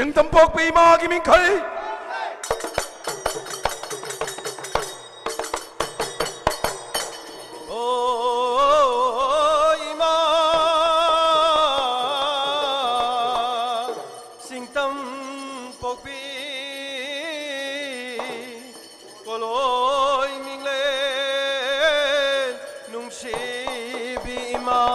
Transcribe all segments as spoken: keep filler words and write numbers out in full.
Siêng tâm bốc bị ma cái mình khơi ôi ma siêng tâm bốc bị có lối mình lên nung si bị ma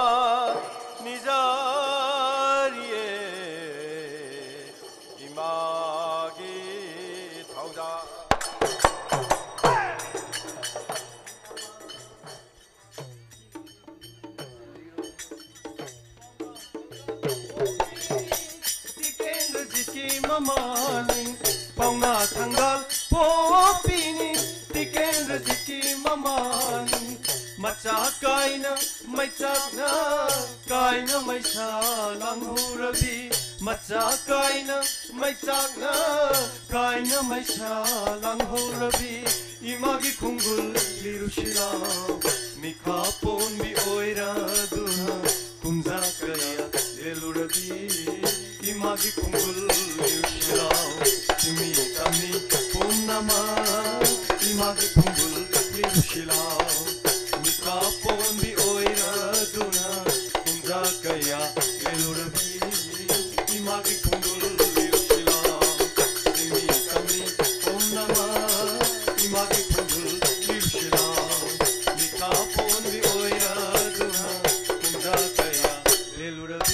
Mamani, pauna tanggal popini, tiken rezeki mamani, maca kaina, maicakna, kaina maisa langhurabi, maca kaina, maicakna, kaina maisa langhurabi, imagi khungul lirushila, mikha pon mi oira duna, kumza kaya lelurabi. Imagi kungul liushirao, imi kami pomnama. Imagi kungul liushirao, mika pombi oira duna, kumja kaya lelurabi. Imagi kungul liushirao, imi kami pomnama. Imagi kungul liushirao, mika pombi oira duna, kumja kaya lelurabi.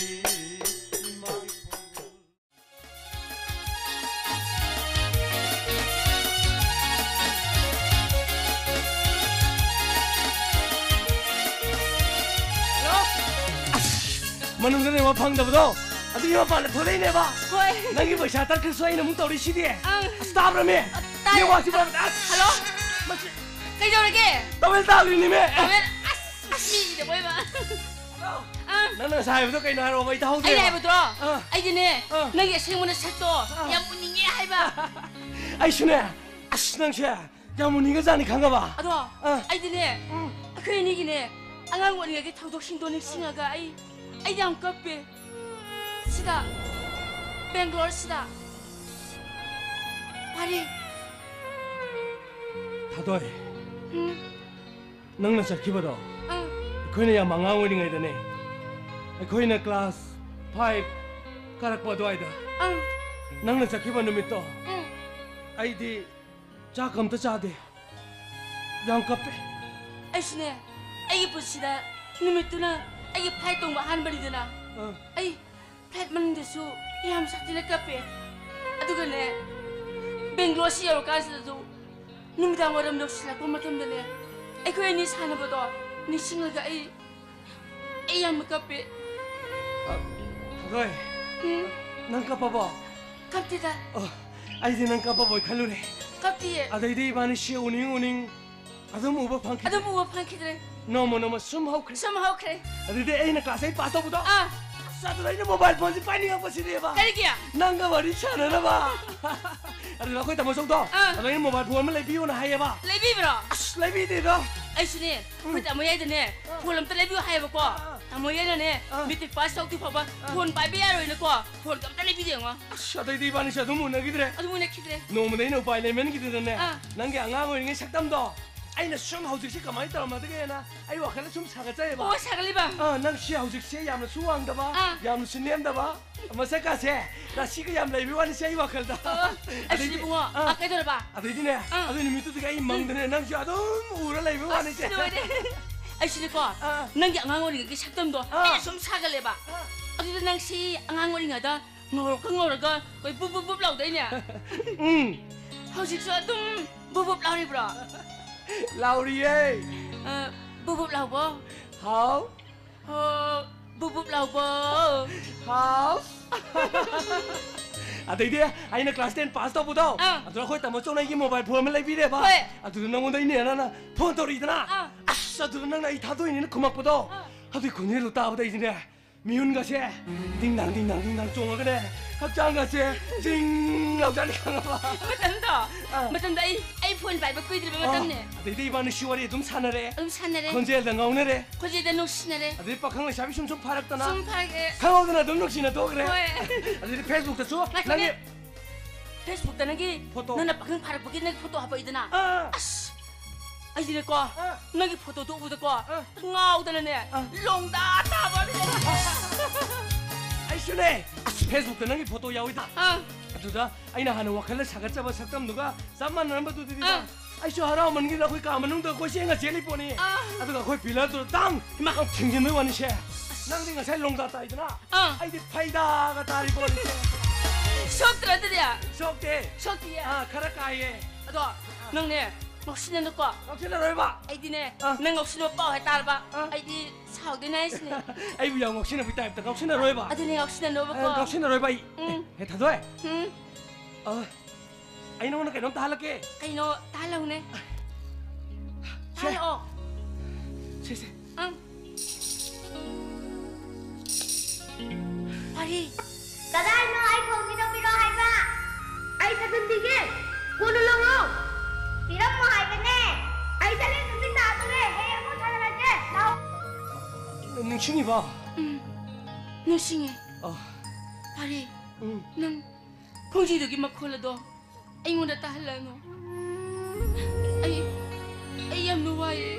Manunggan yang mapang dah betul. Aduh yang mapang tu lagi ni ba. Nanti bersih tak kesuai namun tahu di sini. Stop ramai. Yang waktu berapa? Halo. Kau jauh lagi? Tahu tahu ini me. Asih dah boleh ba. Nana saya betul kau nak orang itu tahu dia. Ayah betul. Ayah ni. Nanti saya mana satu yang punya ayah ba. Ayah sini. As nang saya. Yang punya kerja ni kangga ba. Aduh. Ayah ni. Kau ini gini. Angang orang lagi tahu tu sinto ni singa ay. Ay yang kape, sida, Bangalore sida, pari. Tadoy, nang nasa kiba do, kau ni yang mangang wedding ay dane, kau ni class five karak pa do ay da, nang nasa kiba numit to, ay di cakam ta cade, yang kape. Ay sini, ay ibu sida, numit tu na. Ay flight tong bahan beri dana. Ay flight mana desu, ia ham sakti nak kape. Aduh kan eh, Bangalore sih orang kasih tu, numidang orang dok sila pun macam dana. Ay kau ini sana betul, ni single ga ay, ay ham kape. Roy, nang kapa ba? Kapti dah. Oh, ay di nang kapa boy kalu ni. Kapti. Ada di mana sih uning uning, ada mu apa pangkit? Ada mu apa pangkit deh? Nomo nomo somehow kre. Somehow kre. Ada di ay na kelas ay pas tu betul. Ah. Satu lagi mobile phone si pani apa sih dia ba? Kali kia. Nangga bari sana na ba? Ada aku tak masuk tu. Ada ini mobile phone mana lebih mana haya ba? Lebih bro. As lebih dia tu. Ay sini, kau tak mau ya tu ni. Phone tu lebih haya ba kau? Tak mau ya ni. Meeting pas tu tu apa? Phone pai biar ni kau. Phone kamu tak lebih dia ngah. As ada di pani satu mu nak gitu deh. Aduh mu nak gitu deh. Nomo dah ini upaya lemen gitu deh. Nangga angang ini saktam tu. Ay na sum hau jiksi kamai tahu mata kaya na. Ay wakala sum sagat saya ba. Oh sagali ba. Ah, nang si hau jiksi yang na suang dah ba. Yang na sunyam dah ba. Masa kasih. Nasi ke yang lebih wani saya wakal dah. Asli bunga. Akai tu apa? Ada ini ni. Ada ini mitu tu kaya mang deh. Nang si aduh ura lebih wani saya. Asli kau. Nang yang ngangon ini saktam tu. Eh sum sagali ba. Aduh nang si ngangon ini ada. Ngor ngor ka. Kau bub bub bub lau dah ni. Hmm. Hau jiksi tu bub bub lau ni bro. Lauri eh. Bubuk lau bo. How? Bubuk lau bo. How? Ada dia, aina kelas ten pass tahu betul. Aduh aku tak mau coba lagi mobile phone mana lebih deh ba. Aduh nang munda ini ana phone tu itu na. As aduh nang na itu tu ini kumak betul. Aduh kau ni lu tahu betul ini. 미운가세 딩당 딩당 딩당 쫑어그래 합장가세 징 나오자니 강아봐 맞단다 맞단다 이 아이폰 밟아 끄이들 맞단네 아들이 이번에 시월에 좀 사나래 음 산나래 건재에다 나오네래 거제다 녹시나래 아들이 빡강을 샵이 좀좀 팔았다나 숨파게 강화도나 넉넉시나 또 그래 왜 아들이 페이스북 써 나게 페이스북 다나기 포토 너나 빡강 팔아 보기 내 포토 하고 있드나 아 아씨 아이들의 거 너기 포토도 오다 거 어. ngau다네 롱다 따버리 아이쇼네 페이스북 다나기 포토 야오이다 아 아두다 아이나 하는 와칼을 사가짜봐 saktam 누가 쌈만 하는 것도 드리다 아이쇼 하라 만기라 거기 까만ung도 고시행가 제일 뻔히 아두가 거기 빌라도 땅 막 튕기는 원이셔 낭딩가 살 롱다 따이드나 아이디 파이다가 따리 뻔히 쇼트라들이야 속대 쇼트야 아 카라카이에 아도 너네 혹시나 너 거 혹시나 너해봐 아이디네 어. 난 혹시나 뻐해 따라봐 어. 아이디 사오게 나이스네 아이고 야 혹시나 붙다 했다 혹시나 너해봐 아드네 혹시나 너 아, 거 혹시나 너해봐 응. 해 다도해 응 어 아이 너는 그냥 다 할게 아이 너 달라오네 달어 세세 응 파리 Kadang no ay kung sino pilo hay ba? Ay sa tundigin. Kuno lang mo. Sino mo hay ka ne? Ay sa lin tundig na ato ne. Hey, mo sana na je. Now. 능충이 봐 너 싱해 어, 파리 응. 넌 공지도기 막 콜라도 아이모나 달라노 아이 아이 얌 누와이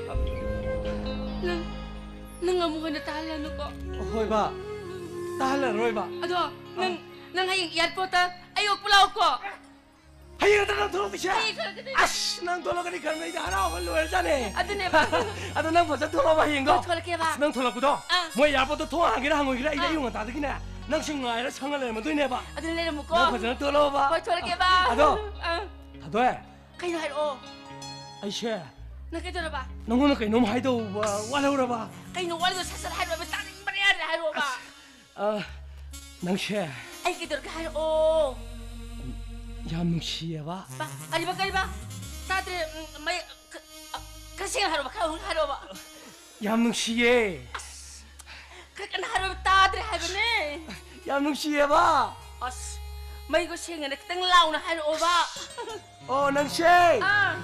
넌넌 아무거나 달라노 거 호이봐 따할래 로이봐 아도 넌넌 하이 야포타 아이옥 불라오고 하이가 난 돌아오듯이 아이 그렇게 아씨 난 돌아가니 가면 이제 하나 얼른 월자네 아드네 봐 아도 난 벌써 돌아봐 hin거 저렇게 봐 난 돌아보도 뭐 야보도 통화하기라 한 거기라 이제 이용은 다득이네 난 신가이라 상을 내면 되네 봐 아들내려 묶고 난 벌써 돌아봐 뭐 저렇게 봐 아도 응 다도해 가이노 하이오 아이씨 나 깨들어봐 너는 그 놈 하이도 와라 오라 봐 가이노 월도 사살 하이로 봐 다른 말이야 하이로 봐 아, 낭시 아이 깨들어 하이오 얌능시에 봐 봐 아리 봐 가리 봐 다들 마이 그싱 하러 봐 가운 하러 봐 얌능시에 그렇게 하러 다들 하거네 얌능시에 봐 아스 마이 그 싱은 그땅 라우나 하러 봐 어, 낭시 아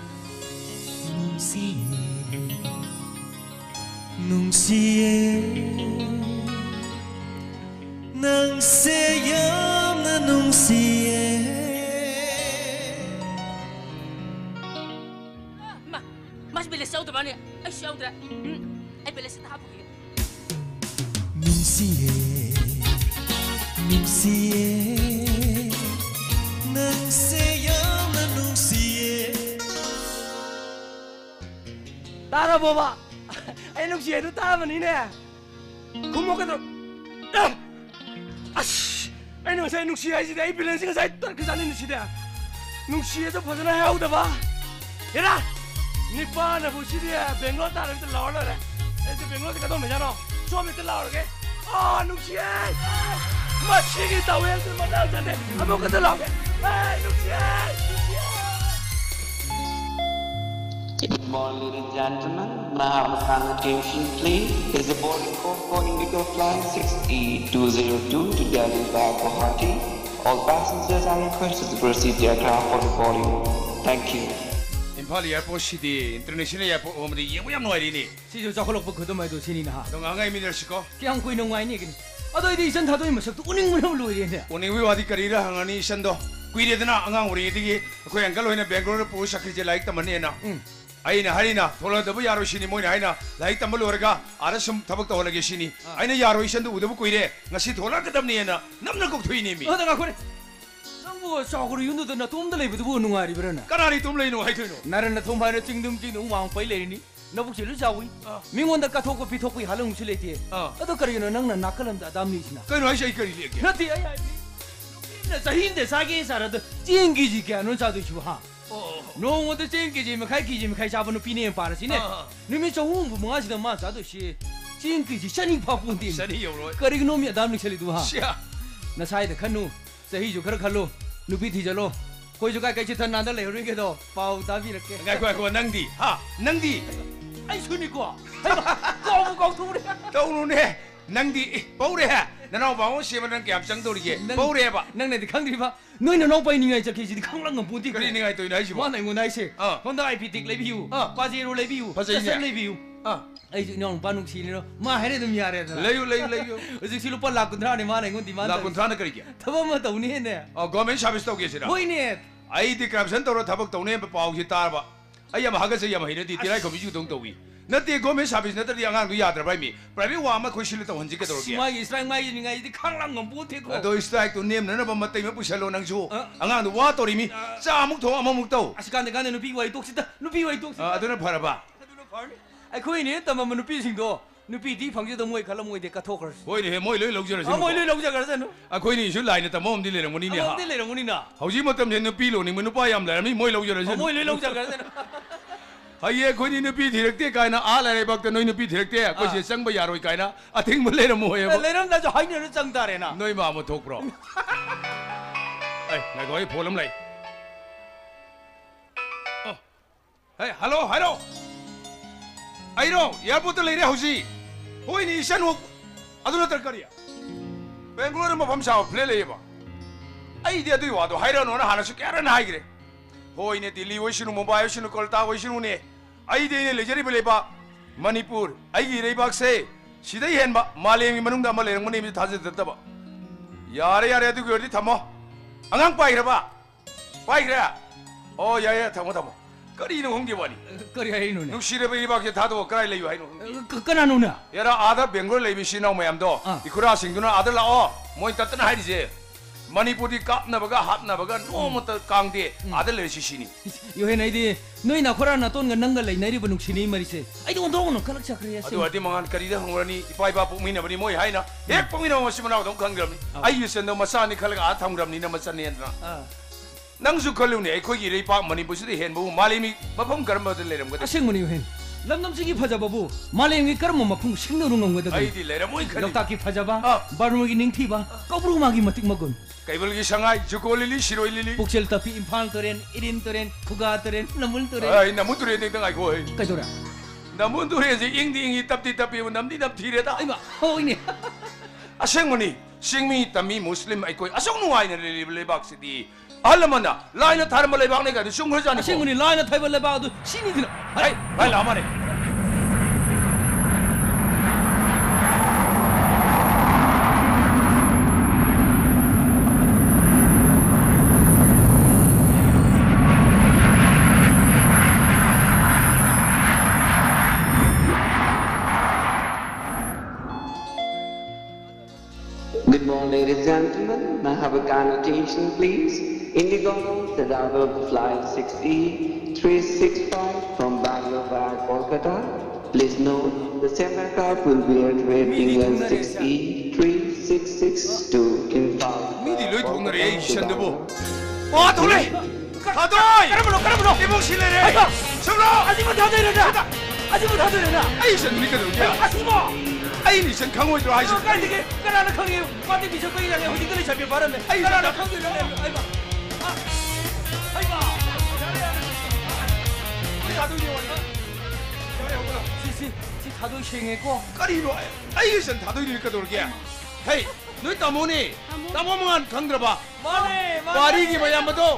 Nungsiye Nang sayam na nungsiye 마 mas bilis sa auto mani ay siya auto ay bilis sa tapo kaya Nungsiye Nungsiye Nang sayam na nungsiye 따라 봐봐 아이 낭시에도 따라면 이네 구멍에도 아! 아씨 아이 낭시에 낭시에 이제 이 밸런스가 잘 그 자리는 시대야 낭시에도 벗어나야 오다 봐 얘라 니빠나 보시리야 벵골 따라서 나올래 이제 벵골 가도 되잖아 좀 이따 나올게 아 낭시에 마치기 따위에서 만날 텐데 아무것도 나오게 아 낭시에 Good morning, ladies and gentlemen. May I have a kind attention, please? Is the boarding code for Indigo Flight six E two zero two to Delhi via Guwahati? All passengers are requested to proceed the aircraft for the boarding. Thank you. 임팔 에어포트 시티 인터내셔널 에어포트 오므리 예부얌 노아리니 시조 자콜록부 그도마이도 신이나 동강가 미들시고 그냥 구이는 와이니 그니 아도 이디 이전 다도 이모석도 우닝무닝 로이네 오늘 위 와디 까리라 항아니 션도 꾸이레드나 앙앙 우리 이디기 고양 갈로이나 뱅글로르 부샤키제 라이크 담마니나 아이나 하리나 돌아더부 야로 시니 뭐니 아이나 라이크 담벌 오르가 아라숨 타박도 올라게 시니 아이나 야로 이션도 우더부 꾸이레 ngasi 돌아가담니에나 남는 꼭 토이니미 어다가 그래 뭐 저거로 윤도도 나 돔들레 비도 누가리 버나 까라리 돔레이노 하이토이노 나는 나 돔바이나 찡듬 찡듬 왕 빠이레니 너북실을 자위 민원다 까토고 비토고 하는 무실레티 어도 그러기는 낭나 나클람다 담니시나 까이노 하이샤 이까리 얘기 나티 아야 나 자힌데 사게 살아도 찡기지게 하는 자도 주하 농어도 찡기지면 가이기지면 가이 잡는 비네 바르시네 님이 저 홍부 뭐하시던 마 자도시 찡기지 샤닝 파푼디 샤니 요로 그러기 놈이 담니 셀리도 하 시야 나 사이드 칸누 सही जो कर खलो नुपी थी चलो कोई जो का कैसे था नांदर ले रही के तो पाव दाबी रखे ngai ko ko nangdi ha nangdi आई सुनी को आई कौ कौ तू रे तौनु ने 낭디 뽀레 나나 바오 시면 게 앞장도리게 뽀레 봐 낭네디 강드리바 너희는 너빠이 닝아이 저케지 강랑은 본디 그리 네가 또 나이지 뭐 와나 이거 나이세 어. 혼다 아이피틱 레비유 어. 과제로 레비유 맞아, 이제. 레비유 아 아이 냥 바누 시니로 마 해레도 미아레다 레유 레유 레유 어제 실로 빨 라군드라니 마나 이건 디만다 라군트라는 거리게 타바마 더우니 했네 어 거멘 샤비스 또 계시라 뭐이니 아이디 크랍선 또로 타박 또네 빠오시 따봐 아야마 하가서 야마 히네디 디라이 거미주 동도위 나때 거멘 샤비스 나들이 양한도 야들 바이미 프라이빗 와마 코실로 또 혼지게 들어게 마이 이스라엘 마이 닝아이 디 강랑은 본테고 너 스트라이크 또 님는 뭐 맞다 이면 부샬로 낭주 어? 안간도 와 또리미 짜묵 도 아묵 도 아시간데 간에 누비 와이 독시다 누비 와이 독시다 아 아들은 봐봐 ai khôi này tầm mà nó pi sinh đồ nó pi tí phẳng cho tao mua cái là mua để cắt thô rồi 보이네 해 뭐이 를 럭저를 à mua lấy lâu giờ cái gì nữa 아 코이니 줄 라인에 다 몸 딜레는 뭐니 à 하 mua tí lấy đồng nè 하우지 뭐 때문에 너 비로니 뭐 누빠 얌라 미 뭐이 럭저를 à mua lấy lâu giờ cái gì nữa 아예 코이니 너 비 디렉트 가이나 알라레 박도 너희 너비 디렉트 거시 상바 야로이 가이나 아 땡 몰래는 뭐해 뭐 lấy nó ra cho hai người nó chẳng ta đấy nè 너희 마음 독브로 에이 나 거기 볼음 라이 어 에이 할로 할로 아이로 야부터 레이레 하우지 호이니 샤누 아두나 떨거리야 뱅글로르 뭐 밤샤오 플레레 봐 아이디어도 와도 하이라노나 하나씩 깨라나 하이그래 호이네 딜리 오시누 모바이 오시누 콜타 오시누네 아이디네 레저리 블레바 마니푸르 아이기 레이박세 시대이 헨바 말레미 마능다 말레랑 마니미 다제 됐다바 야레 야레 두고 어디 담어 안강 빠이라바 빠이그래 어 야야 담어 담어 거리는 홍기원이 cái này nó nè 눅시레 베이박에 다도 그라이 레이 하이노 cái cái nào nè 야라 아다 벵골 레이비 시나오 모얌도 어. 이쿠라 싱두나 아들 나오 모이 따뜻나 하이지 마니푸디 깝나바가 핫나바가 너무 또 강디 아들 레시시니 yêu hay này đi nơi nào khó ra là tôn ngân nâng cái lấy này đi bên nục xin đi mà đi xe ai đâu đâu nó cái lắc chặt rồi 아두 어디 망한 거리다 홍라니 이파이바 뽕미나 버니 모이 하이나 예 뽕미나 모시면 동 강그럼니 아이유 센도 마사니 칼가 아탐그럼니나 마사니 엔나 à 낭수 걸루네 거기 레이파 마니푸시디 헨부 말리미 마펑 그럼버들 레름 거든 à sinh mà yêu hen lâm lâm sinh phật babu malay ngi kar mo mapung sinh no rungong weda 아이디 레라 모이 칼리 lokta ki phajaba 어. baru gi ning thiba kabru ma gi matik magun 가이벌기 상하이 주콜리리 시로일리리 puksel tapi imphal toren irin toren khuga toren lamul toren 아이 나무들이 땡땡 아이고 kai dora 나무들이 이제 잉디 잉이 답디 답비 남디 답티레다 ai ma hoi ni 아생모니 싱미 담미 무슬림 아이고 아송누아이네 레박시디 알라만나 라이나 다른 말레 박내가 슝그러자니 sinh ni lai na thai bal ba du sini dina 아이 아이 라마네 Good morning, ladies and gentlemen. May I have a kind attention, please? Indigo, the arrival of flight six E three six five from Bangalore via Kolkata. Please note, the same aircraft will be at rate England six E three six six to Imphal. 미디 로이 동네에 이션드보 와 돌레 가도이 까르브로 까르브로 이봉실레레 아이고! 숨로 아직은 다 되려나 아직은 다 되려나 아이션 니가 누구야 아시모 아이 니션 강호이 들어 아이션 cái gì cái cái nào nó không yêu quan điểm bị cho tôi rằng hồi đi cái này chả bị phá đâu này cái nào nó không yêu đâu này ai mà ai mà 가도 이원이가 si si si 다도 생했고 까리로 아이션 다도 이니까 돌게 헤이 너희 따모니 따모만 강들어봐 마네 와리기 뭐야 뭐도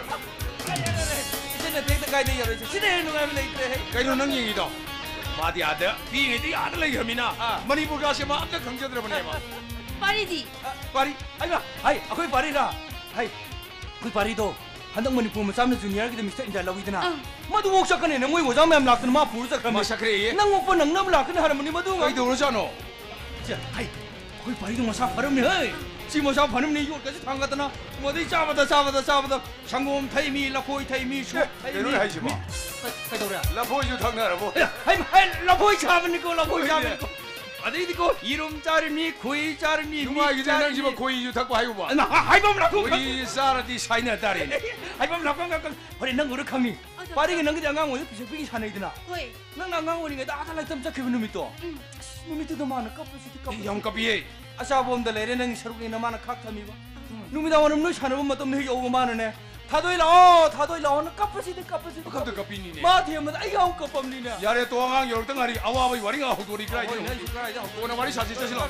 이제는 대대 가야 돼 여러분 시대에 누가 하면 이래 까이로 능력이도 마디 아들 비행이 아들레 혐이나 머니푸르 가시면 아까 강제 들어보네 봐 파리디 파리 아이가 아이 아코이 파리라 아이 그 파리도 한dak manipur macam ni junior kita mesti indah lawi dana madu wok sakane ne ngoi wajam mem lakna ma pur sakam 마사크레 nang wok pa nang nam lakna har mani madu 까이 도르잖아 자 아이 거기 파리도 마사 바람니 헤이 지 마사 바람니 요까지 당가더나 뭐디 잡아다 잡아다 잡아다 상공 타이미 라코이 타이미 슈 내려를 하지 마 가도라 라포이주 당나라 뭐 아이 아이 라코이 잡으니 거 라코이 잡으니 거 아들이 디고 이름 자르니 고이 자르니 누가 이제 난 집에 고이주 탁고 하이고 봐 나 하이범 라코 우리 사라디 사이나 딸이 하이범 라코 라코 허리 능 우르 강니 빠르게 능 그냥 강 오늘 비서 비기 사내 있더나 ôi 능 낭강 오니가 다 달라 좀 잡혀 놈이 또 놈이 또 많아 까불 수도 까불 영값이에 아샤 봄들 내래 능 서룩이 너 많아 각탐이 봐 놈이 다 오늘 너 사는 봄 맞던 너 오고 많으네 다도이 라오 다도이 라오는 까쁘시대 까쁘시대 갑도 갑이니네 마 뒤에면 아이가 온 까밤니네 야래 또 항상 열 덩아리 아와바이 와리가 호도리 그라이 어이 내 이거 이제 오나 와리 사실 자신아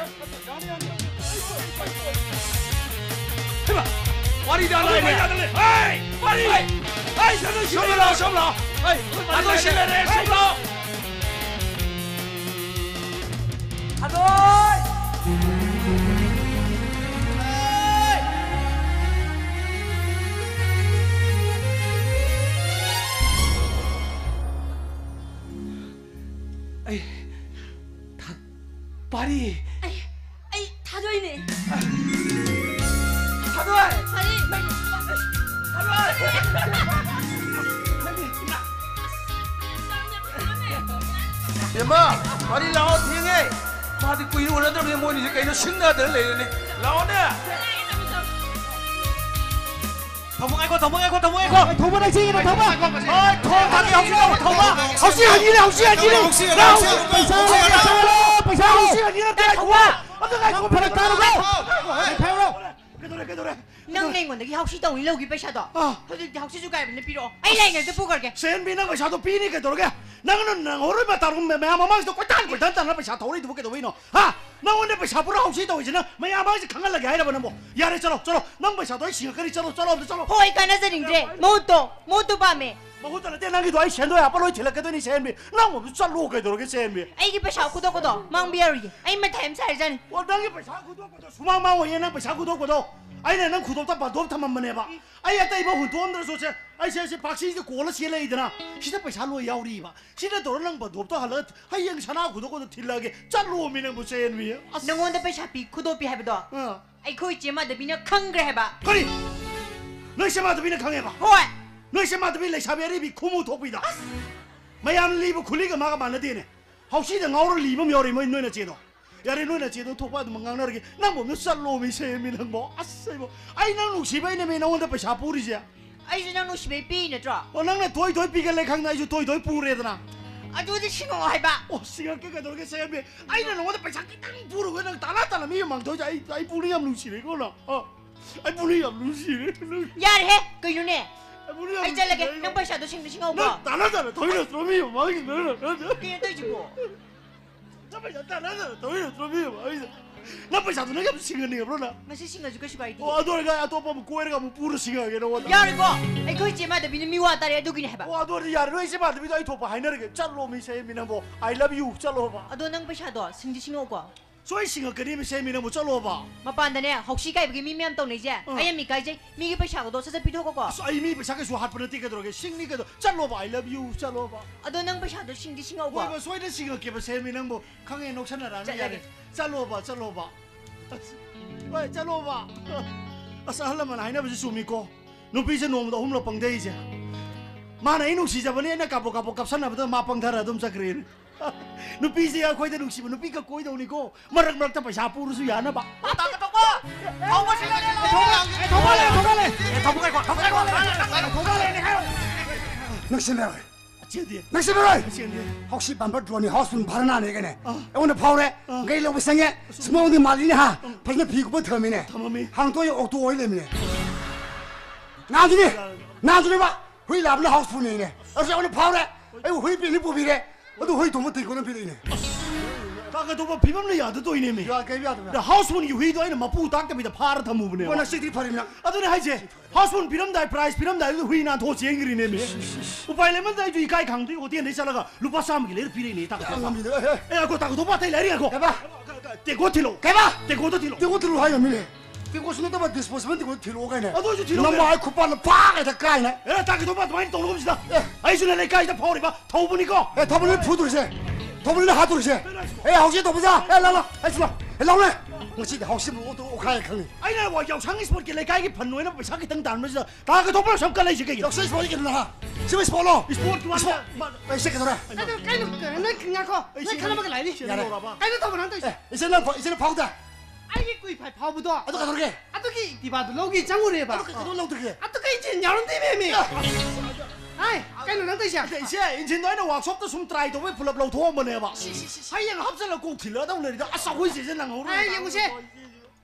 해봐 와리 다나 에이 와리 아이 저는 셔라 셔라 아이 다도 실레네 셔라 다도이 아이 다 파리 아이 아이 다도이네 다도이 파리 엄마 와리 라오 팅에 마디 꾸이 원한들 그냥 뭐니 이제 이거 신나들 내네 라오네 더봉 아이고 더봉 아이고 더봉 아이고 더봉 아이고 더봉 아이 더봉이 혹시 더봉 혹시 아니래 혹시 아니래 혹시 아니래 혹시 아니래 혹시 아니래 더봉 어떤 아이고 바로 따라고 cái đồ này cái đồ này nâng lên còn cái học sĩ tổng lâu cái bây giờ đó à thôi thì học sĩ juga bên biro ai lại người tôi phụ cái sen bi nang sa to pi ni cái đồ này nang nang nang hồi mà tao mẹ mẹ mà mang to quay tan quay tan tan nó bây giờ thổi đi cái đồ này ha nang hôm nay bây giờ bữa học sĩ tổng gì nữa mẹ mang cái khăng là cái đó mà ya đấy chalo chalo nang bây giờ tôi xin cái chalo chalo chalo thôi cái nó gia đình thế mô tô mô tô ba mẹ mà hôm nay nang cái đồ ấy sen thôi à bao lâu chỉ là cái đồ này sen bi nang một chalo luôn cái đồ cái sen bi ai cái bây giờ cũng đâu cũng đâu mang bia rồi ai mà thèm xài ra 와 낭이 배 자꾸 도고도 수망망 와예 낭배 자꾸 도고도 아이네 낭 구독다 봐 도움 탐만 해봐 아이 야따 이거 혼 도움들 소체 아이 세세 박시 이제 고를 시래 이드나 시대 배 잘로 야우리 봐 시대 도르랑 봐 도움도 할러 하이 영 사나 구독고도 딜라게 짤로 오미는 무슨 위에 nâng hôm nay bây giờ bị khu đô bị hay đó 어 ai khôi chỉ mà để bị nó khăng cái hay ba 거리 너 시마도 비는 강해 봐 thôi 너 시마도 비는 샤베리 비 쿠무 도비다 마양 리브 굴리가 마가 많아 되네 혹시든 나오를 리브 묘리 뭐 너네 제도 야래 너네 제도 토바도 망강나르게 나 몸은 쌀로미 세미는 뭐 아싸 뭐 아이 난 룩시바이네 매 나온다 배 샤뿌리지 ai sẽ nâng nó sẽ bị pin nữa cho 어 낭네 도이 도이 비갈래 강나 이제 도이 도이 뿌레드나 à tôi thì xin ngồi hay ba 어 시각게 도르게 세미 아이 난 오늘 배 샤기 땅 뿌르고 난 달았다나 미유 망도지 아이 아이 뿌리야 룩시래 거나 어 아이 뿌리야 룩시래 ya thế cái nó nè 아이 뿌리야 ai chơi là cái nâng bây giờ tôi xin tôi xin ngồi 나 ba 달았잖아 도이는 드럼이요 망이 너는 cái nó tôi chỉ bộ 나 배 달았잖아 도이는 드럼이요 망이 나 배 샤도 내가 시간 내가 그러나 mà sẽ xin ngồi cái gì vậy 어 아도리가 아도 보면 고에가 뭐 뿌르 시간에 나온다 ya rồi cô ai khôi chỉ mà để bị nó miwa ta để tôi cái hay ba 와, 너 야, 너 이제 봐도 비도 이 토파 하이너게 짤로 미세미는 뭐 I love you 짤로 봐. à tôi nâng bây giờ đó xin tôi xin ngồi qua 소이 싱어 그림이 세미는 뭐 짤로 봐. mà bạn này học sĩ cái cái mi mi ăn tàu này chứ ai em mi cái chứ mi cái bây giờ đó sẽ sẽ bị thôi qua 아이미 비사게 수 핫분에 띠게 들어게 싱니게도 짤로 봐 I love you 짤로 봐. à tôi nâng bây giờ đó xin tôi xin ngồi 와, qua 이거 소이는 싱어 기브 세미는 뭐 강에 녹차나라는 짤, 야게 짤로 봐 짤로 봐. 와, 짤로 봐. 아싸 할라만 아이나 비지 수미고 눈빛이 너무도 홈로 뻥대이지. 마나 이놈 시자번에 나 까보 까보 깝산나부터 마뻥타라 좀 사그린. 눈빛이 야 거기다 눈치면 눈빛가 거기다 오니고 마락 마락 다 바샤 뿌르수 야나 봐. tao tao qua tao qua xin ngồi 도발해 도발해 도발해 도발해 도발해 낚시네 제디 낚시네 제디 혹시 반발 드론이 하우스는 바르나 내게네 오늘 파울에 게일로 비상에 스모디 말리네 하 벌써 비구버 터미네 터미네. 항도에 옥도 오일레미네 나중에 나중에 봐 회의 라블 하우스 분이네 어서 오늘 파울에 에이 회의 비리 부비래 어도 회의 도못 들고는 비리네 다가 도바 비범리 야도 또 이네미 야 개비야도 나 하우스분이 회의도 아니라 마부 딱답니다 파르 타무브네 원나 시티 파리나 아더니 하이제 하우스분 비럼다이 프라이스 비럼다이 회의나 도 쟁그리네미 우파일레면 다이 주이 가이 강도 어디에 내살아가 루파 삼기 레르 비리네 딱 안갑니다 에 고 다고 도바 타이 레리고 해봐 대고티로 해봐 대고도 티로 대고 들어 하여 미네 대고 수는데 봐 디스포스먼트 대고 들어 오가네 아, 너 뒤로 너무 오가네. 아이 쿠파는 팍 에다 까이네 에라 다가 도바 많이 떠는 겁니다 아이스네 레카이다 파오리 봐 더우니고 에 더블을 푸드르세 더블을 하드르세 에 혹시 더보자 에 라라 해주라 에 라오네 혹시 혹시 뭐 또 오카이 강네 아이나 와 야상이 스포츠 레카이기 판노에나 비사기 등 달면서 다가 도바 삼깔라 이게 역시 스포츠 나 집에 스포로 스포츠 맞아 에 새끼 돌아 cái cái nó cái ngạc 나 카나마 cái này đi cái nó tao vẫn đang 에 이제 나 이제 파우다 ai cái quỷ phải phao bữa đó 아도 가도록 à tôi cái đi vào lâu cái 장구를 해봐 아도 가도록 어떻게 à tôi cái chuyện nhỏ lắm thế mẹ ai cái nó đang tới sao 이제 인천 너희는 워크숍도 숨 트라이도 왜 불러 불러 도움 보내 봐. 하이양 합살로 꼭 길러다 오늘이다. 아싸 호이지 이제 나 오늘. ai yang xe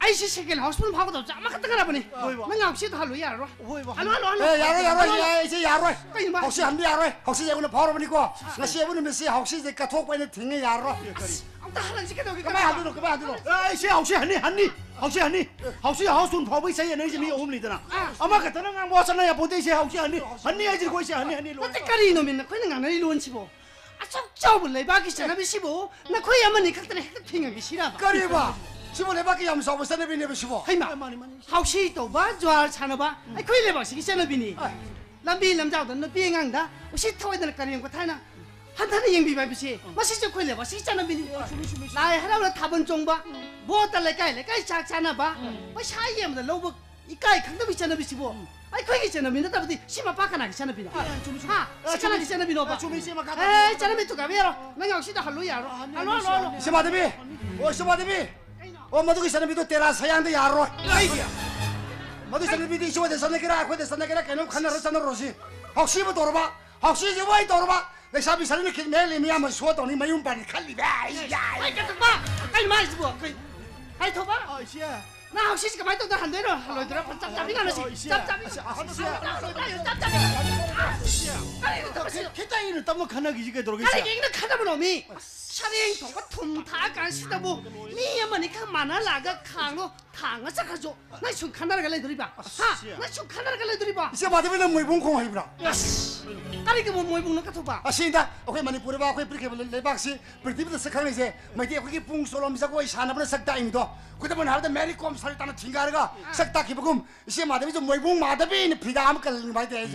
아이씨 세계 하우스푼 하고도 아마 갔다 가라보니. 나 혹시도 할로 야로. 할로 할로 할로. 에 야로 야로 야 이제 야로. 까이마. 혹시 한비 야로. 혹시 이거는 바로 보니까 나 시에보는 메시 혹시 이제 까톡 바이는 등에 야로. 아무튼 하나 지켜도 그만 안 들어 그만 안 들어. 아이씨 혹시 한니 한니 혹시 한니 혹시 하우스푼 파고 있어야 너희 집이 오므리더나. 아마 그때는 안 모았잖아요. 보대시 혹시 한니 한니 아직 거기서 한니 한니. 나 때까지 이놈이나 거기는 안 하리 원치보. 아속 잡을 내박이 시작하면 시보. 나 거기 한번 니 각들의 핵 핑하기 싫어. 까리봐. 시보 내밖에 염소 없어 내비 내비 시보. 하이마. 혹시 또 봐? 좋아 차나봐. 아이 거기 내박이 시작하는 비니. 람비 남자도 너 비행한다. 혹시 타워에 늘 까리는 거 타나. 한타는 영비 말비시. 마시 저 거기 내박이 시작하는 비니. 나의 하나로 타본 종바. 뭐 달래 까이 까이 작잖아 봐. 뭐 샤이에 뭐 로버 이 까이 강도 비잖아 비시보. 아이 거기 있잖아 민다 다부디 심마 바카나기 잖아 비나. 하 시카나기 잖아 비노 봐. 에이 잖아 비투 가베로. 나 역시도 할로 야로. 할로 할로 할로. 시마 대비. 오 시마 대비. 어 마두기 사람이도 때라 서양도 야로. 아이야. 마두기 사람이도 이시와 대선에 그라 아코 대선에 그라 걔는 칸나로 산으로 로시. 혹시 뭐 돌아봐. 혹시 이제 와이 돌아봐. 내 사비 사람이 내일 미야만 수어도니 마윤 빨리 칼리 봐. 아이 같은 봐. 아이 말지 뭐. 아이 더 봐. 아이씨야. 나 혹시 지금 말도 안 되는 할로 들어 짭짭이 나는지. 짭짭이. 짭짭이. 아이 더 씨. 개따이는 땀을 가나기 지게 들어오겠어. 아니 이는 카다본 놈이. 샤링 도가 톰타 간시다고 미야만이 가만아 라가 강로 강아 sak하죠. 나 좀 카나라 갈래 들이 봐. 하. 나 좀 카나라 갈래 들이 봐. 시마 대비는 뭐 봉콩 하이브라. 아니 그뭐 뭐 먹는 거 봐. 아신다. 오케이 마니푸르 바 오케이 브리케 레박시 브리티브도 sak하는데 마이티 오케이 뿡 솔롬 자고 사나브는 sak다임도. 그다음에 하다 메리콤 살다는 팅가르가 sak다 기부금 시마 대비 좀 뭐봉 마다비는 비담 깔는 말대 해줘.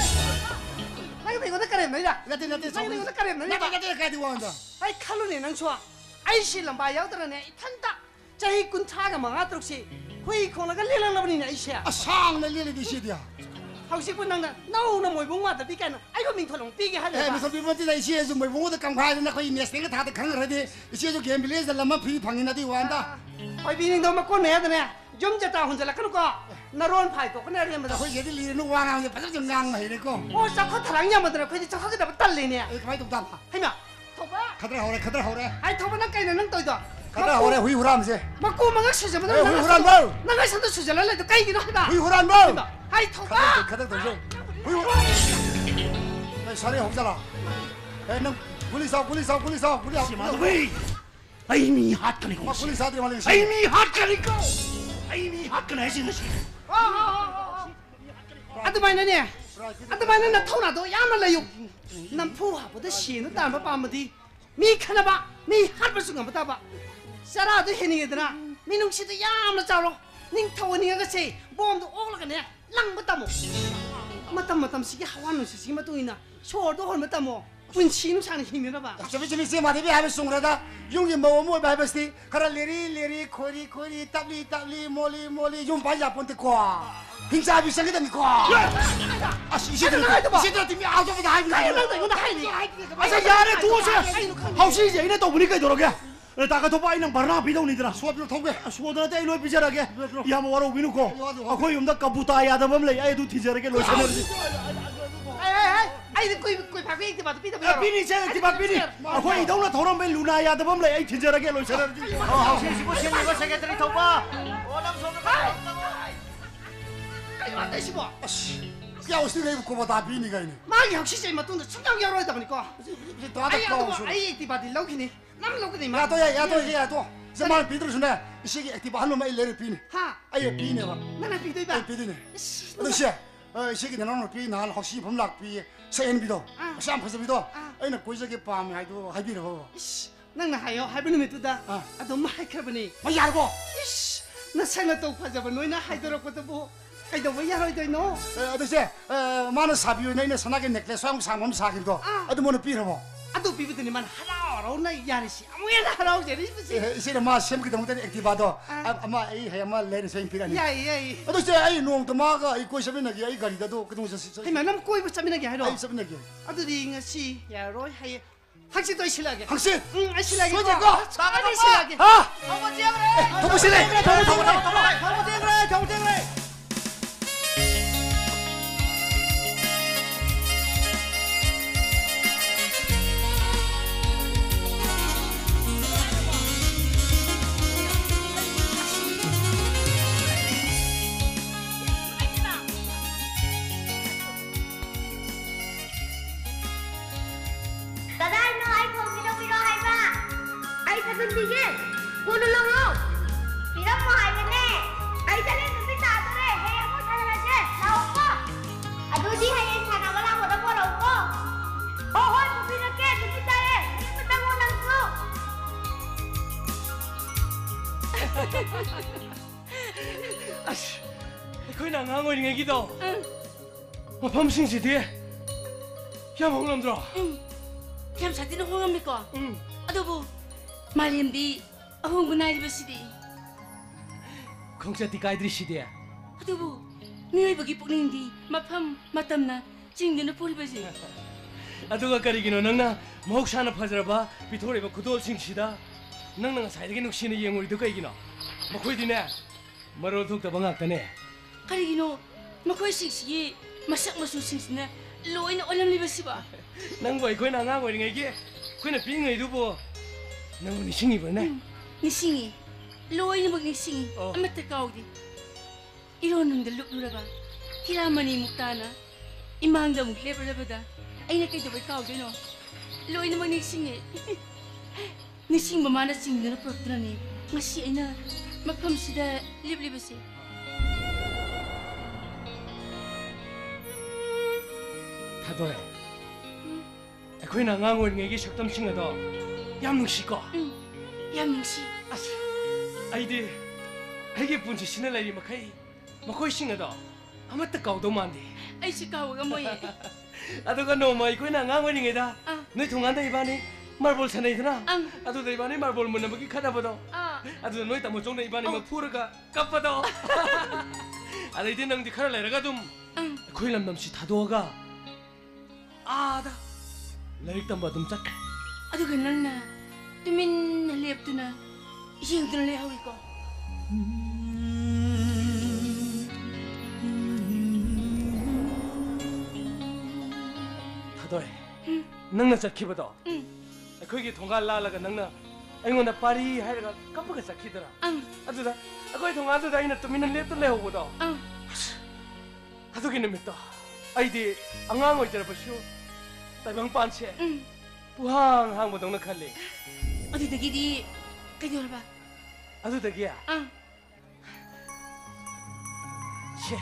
나 이거 이거 까래 말이야. 나대 나대 나 이거 까래 말이야. 나대 나대 가디 원다. 아이 칼로네 난 좋아. 아이 실람 봐 야들네 탄다. 자이 군 차가 망아 들었지. 회의 코나가 릴랑라버니냐 이시야. 아 상나 릴리디 시디야. 혹시 군 나나 나오나 뭐 봉마다 비가나. 아이고 민토롱 비게 하네. 에 무슨 비번티 이시에서 뭐 봉도 강화하는 거 이메스가 다들 강하데 이시에서 게임빌레서 라마 피 방이나디 원다. 아이 비닝도 막고 내야 되네. 좀 졌다 혼자 라카노까. 나론 파이도 그네 하면서 거기 얘들 리는 와나는데 바짝 좀 낭나 이래고. 어 자꾸 타랑냐마더라. 거기 저 하게다 달리네. 에 가만히 좀 담아. 하이마. 토바. 가드라 하오래 가드라 하오래. 아이 토바 나 까이는 능 떠이도. 가드라 하오래 후이 후람세. 막고 막아 시자면 에 후이 후람 뭐. 나가 산도 수절랄래도 까이기도 하다. 후이 후람 뭐. 아이 토바. 가드라 가드라 후이 후람. 에 사리 없잖아. 에는 굴리사 굴리사 굴리사 굴리사. 왜? 아이미 핫가니까. 막 굴리사들이 말이야. 아이미 핫가니까. 아이미 핫가나 해지듯이. 아드마이너네. 아드마이너나 토나도 야말라요. 난 부하보다 시는 담바 밤디. 미 카나바 미 핫벌 순간 보다봐. 사라도 해닝이더라. 미농시도 야말라 자로. 닝 타원이가 세. bom도 올라가네. 랑부다모. 마담 마담 시기 하와는 시기 마도이나. 쇼도 헐마다모. 분치는 사는 힘이나 봐. 저기 저기 세 마디비 하면 송라다. 용이 뭐 뭐 바이버스티. 가라 레리 레리 코리 코리 답리 답리 몰리 몰리 좀 봐야 본데 거. hinsa bi sangi dami ko. Asi si들 si들 팀이 아주 다 하이브. 하이브 이거 다 하이브. 아사 야래 두세. 하우시 이제 이네 또 보니까 이러게. 다가 더 바이는 바나 비도니더라. 수업을 통해. 수업들 때 일로 비자라게. 야 뭐 와로 비누고. 아 거기 음다 까부타 야다 범래 야에도 티저라게 로셔너지. 아이 거기 거기 바퀴 이때 봐도 비다 야 비니 제 티바 비니. 아 거기 동네 도론 벨 루나 야다 범래 이 티저라게 로셔너지. 어 하우시 시고 시고 이거 세계들이 더 봐. 오남 손을 아이 맞다 시보. 야 어떻게 이거 고보다 비니가 있네. 막 역시 제일 맞던데 충격 열어 있다 보니까. 아이 아이 이때 봐도 로키니. 남 로키니. 야도야 야도 야도. zaman Peter sudah isi aktif anu mai leri pini. Ha. Ayo pini ba. Mana pini ba? Ayo pini ne. Aduh sih. Eh isi kita nong pini nal hoksi pemlak pi. Saya ini bido. Saya apa sih bido? Ayo nak kuisa ke pam hai do hai bido ba. Nang na hayo hai bido metu da. Aduh mai karbani. Mayar ko. Na sana to paja ba noina hai do ko to bo. Hai do mayar oi do no. Aduh sih. Eh mana sabiu ne ne sana ke necklace sang sang mom sakit do. Aduh mana pi ba. Aduh pi bido ni man harau na yarisi. Amuya na harau jadi sih. Isi nama sem kita mungkin aktif ado. Ama ai hai ama leri saya impirani. Ya ya. Aduh sih ai nong temaga ai koi sabi lagi ai gari dado ketemu sih. Hai mana koi sabi lagi hai do. Ai sabi lagi. Aduh di ngasi ya roi hai. 학시 또 실하게. 학시. 응, 아 실하게. 소지 거. 아니 실하게. 아. 더버지 그래. 더버시네. 더버지 그래. 더버지 그래. 더버지 그래. 사돈디게 고눌러로 이런 뭐 하겠네. 아이 살린 눈빛 놔두래. 해야 뭐 찾아가지. 나오고. 아도디 하얀 사나가라 뭐라 뭐라고. 어허 눈빛 이렇게 눈빛 따래. 눈빛 따고 남수. 아씨, 거기 나 강원 얘기도. 응. 어 밤싱시 뒤에. 야 먹는들아. 응. 참 사진은 홍합니까? 응. 아도부 말림디 홍부 나이버시디. 공짜디 가이드리 시디야. 아도부 미의복이 뿌린디 마팜 마땀나 징드는 포리버시. 아도가 까리기노 낭나 목사나 파자라봐 비토리바 구돌싱시다. 낭나 사이드게 눅시는 영우리도 까이기노. 마코이디네 마로 독다 방학다네. 까리기노 마코이 싱시기 마삭 마수 싱시나 로이나 올람리버시바. 낭보이 거이 나가고 이런 게 거이나 빙의 두부 낭보 니싱이 버네. 니싱이 로이나 막 니싱이 아마타 가오디. 이런 놈들 룩루라봐 히라마니 묵다나 이망자 묵 레버레버다 아이나 깨도 가오디노 로이나 막 니싱이 니싱 마마나 싱드나 프로트라니 마시 아이나 막팜시다 리브리버시. 다도해. 거이 나가고 이런 게 식담싱어도 얌능시고. 응. 얌능시. 아씨. 아이디 아이게 분지 신을라리 막하이 막거이 싱어도 아마 뜨까우도 만디. 아이씨 가오가 뭐예? 아도가 너무 거이 나가고 이런 게다. 아. 너 동안다 이반이 말볼 사나이드나. 응. 아도도 이반이 말볼 문나 먹기 카다보도. 아. 아도 너희 따모 종래 이반이 막 푸르가 까빠도. 아도 이제 낭디 카를 내려가 좀. 응. 거이 남남시 다도가. 아다. 라이tam badum 짝. 아도 그날나 tumin naliptuna iyengduna lehawi ko. 다도해. 낭나 잡히거든. 거기 동갈 나라가 낭나 아이고나 파리 하이가 깜빡이 잡히더라. 아도다. 거기 동갈도 다이나 tumin lep도 레하고도. 아도기는 믿다. 아이디 앙앙어 있잖아 보시오. 따병 반체. 부항 항 보동나 칼리. 어디 되기디 그녀를 봐. 아도 되기야. 응. 시.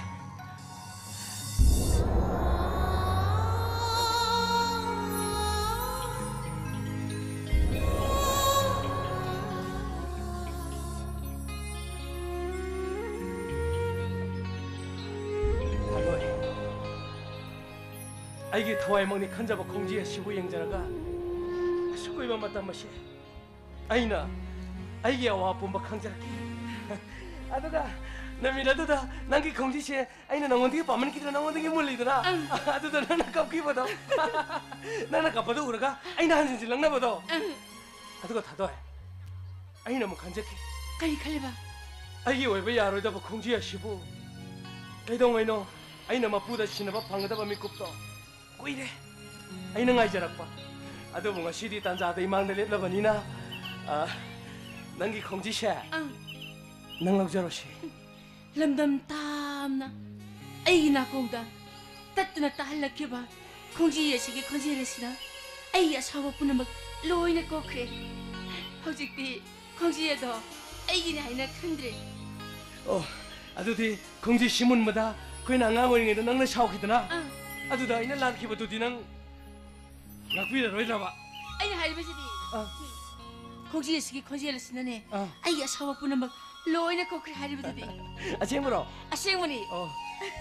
아이게 타와이 먹니 큰자바 공지에 시부 영자라가 수고이만 맞단 맛이 아이나 아이게 와 본바 강자라기 아도가 남이라도다 난기 공지시에 아이나 나원디게 빠만 기드라 나원디게 몰리더라 아도다 나나 깝기보다 나나 깝봐도 우라가 아이나 한신질 랑나봐도 아도가 다도해 아이나 뭐 간적해 가이 칼리바 아이게 왜 야로이다바 공지에 시부 애동아이노 아이나 마부다 시나바 방가다바 미kup도 꼬이래 아이는 아이자락봐 아도 뭔가 시디 단자도 이망들 랩라버니나 아 난기 공지샤 낭락자로시 람담 탐나 아이기 나공다 따뜻나 따할락해봐 공지 예식이 건지레시나 아이야 사고뿐은 막 로이네 꼬크래 허직디 공지에도 아이기네 아이나 큰드래 어 아도디 공지 시문마다 거의 낭아버리게도 낭나 샤오키드나 아도다 이날 락히버도 디낭 락비라 로이라봐 아이나 할배지디 공지 예식이 건지레시나네 아이야 사고뿐은 막 로이네 꼬크래 할배지디 아 쟁물어 아 쌩머니 어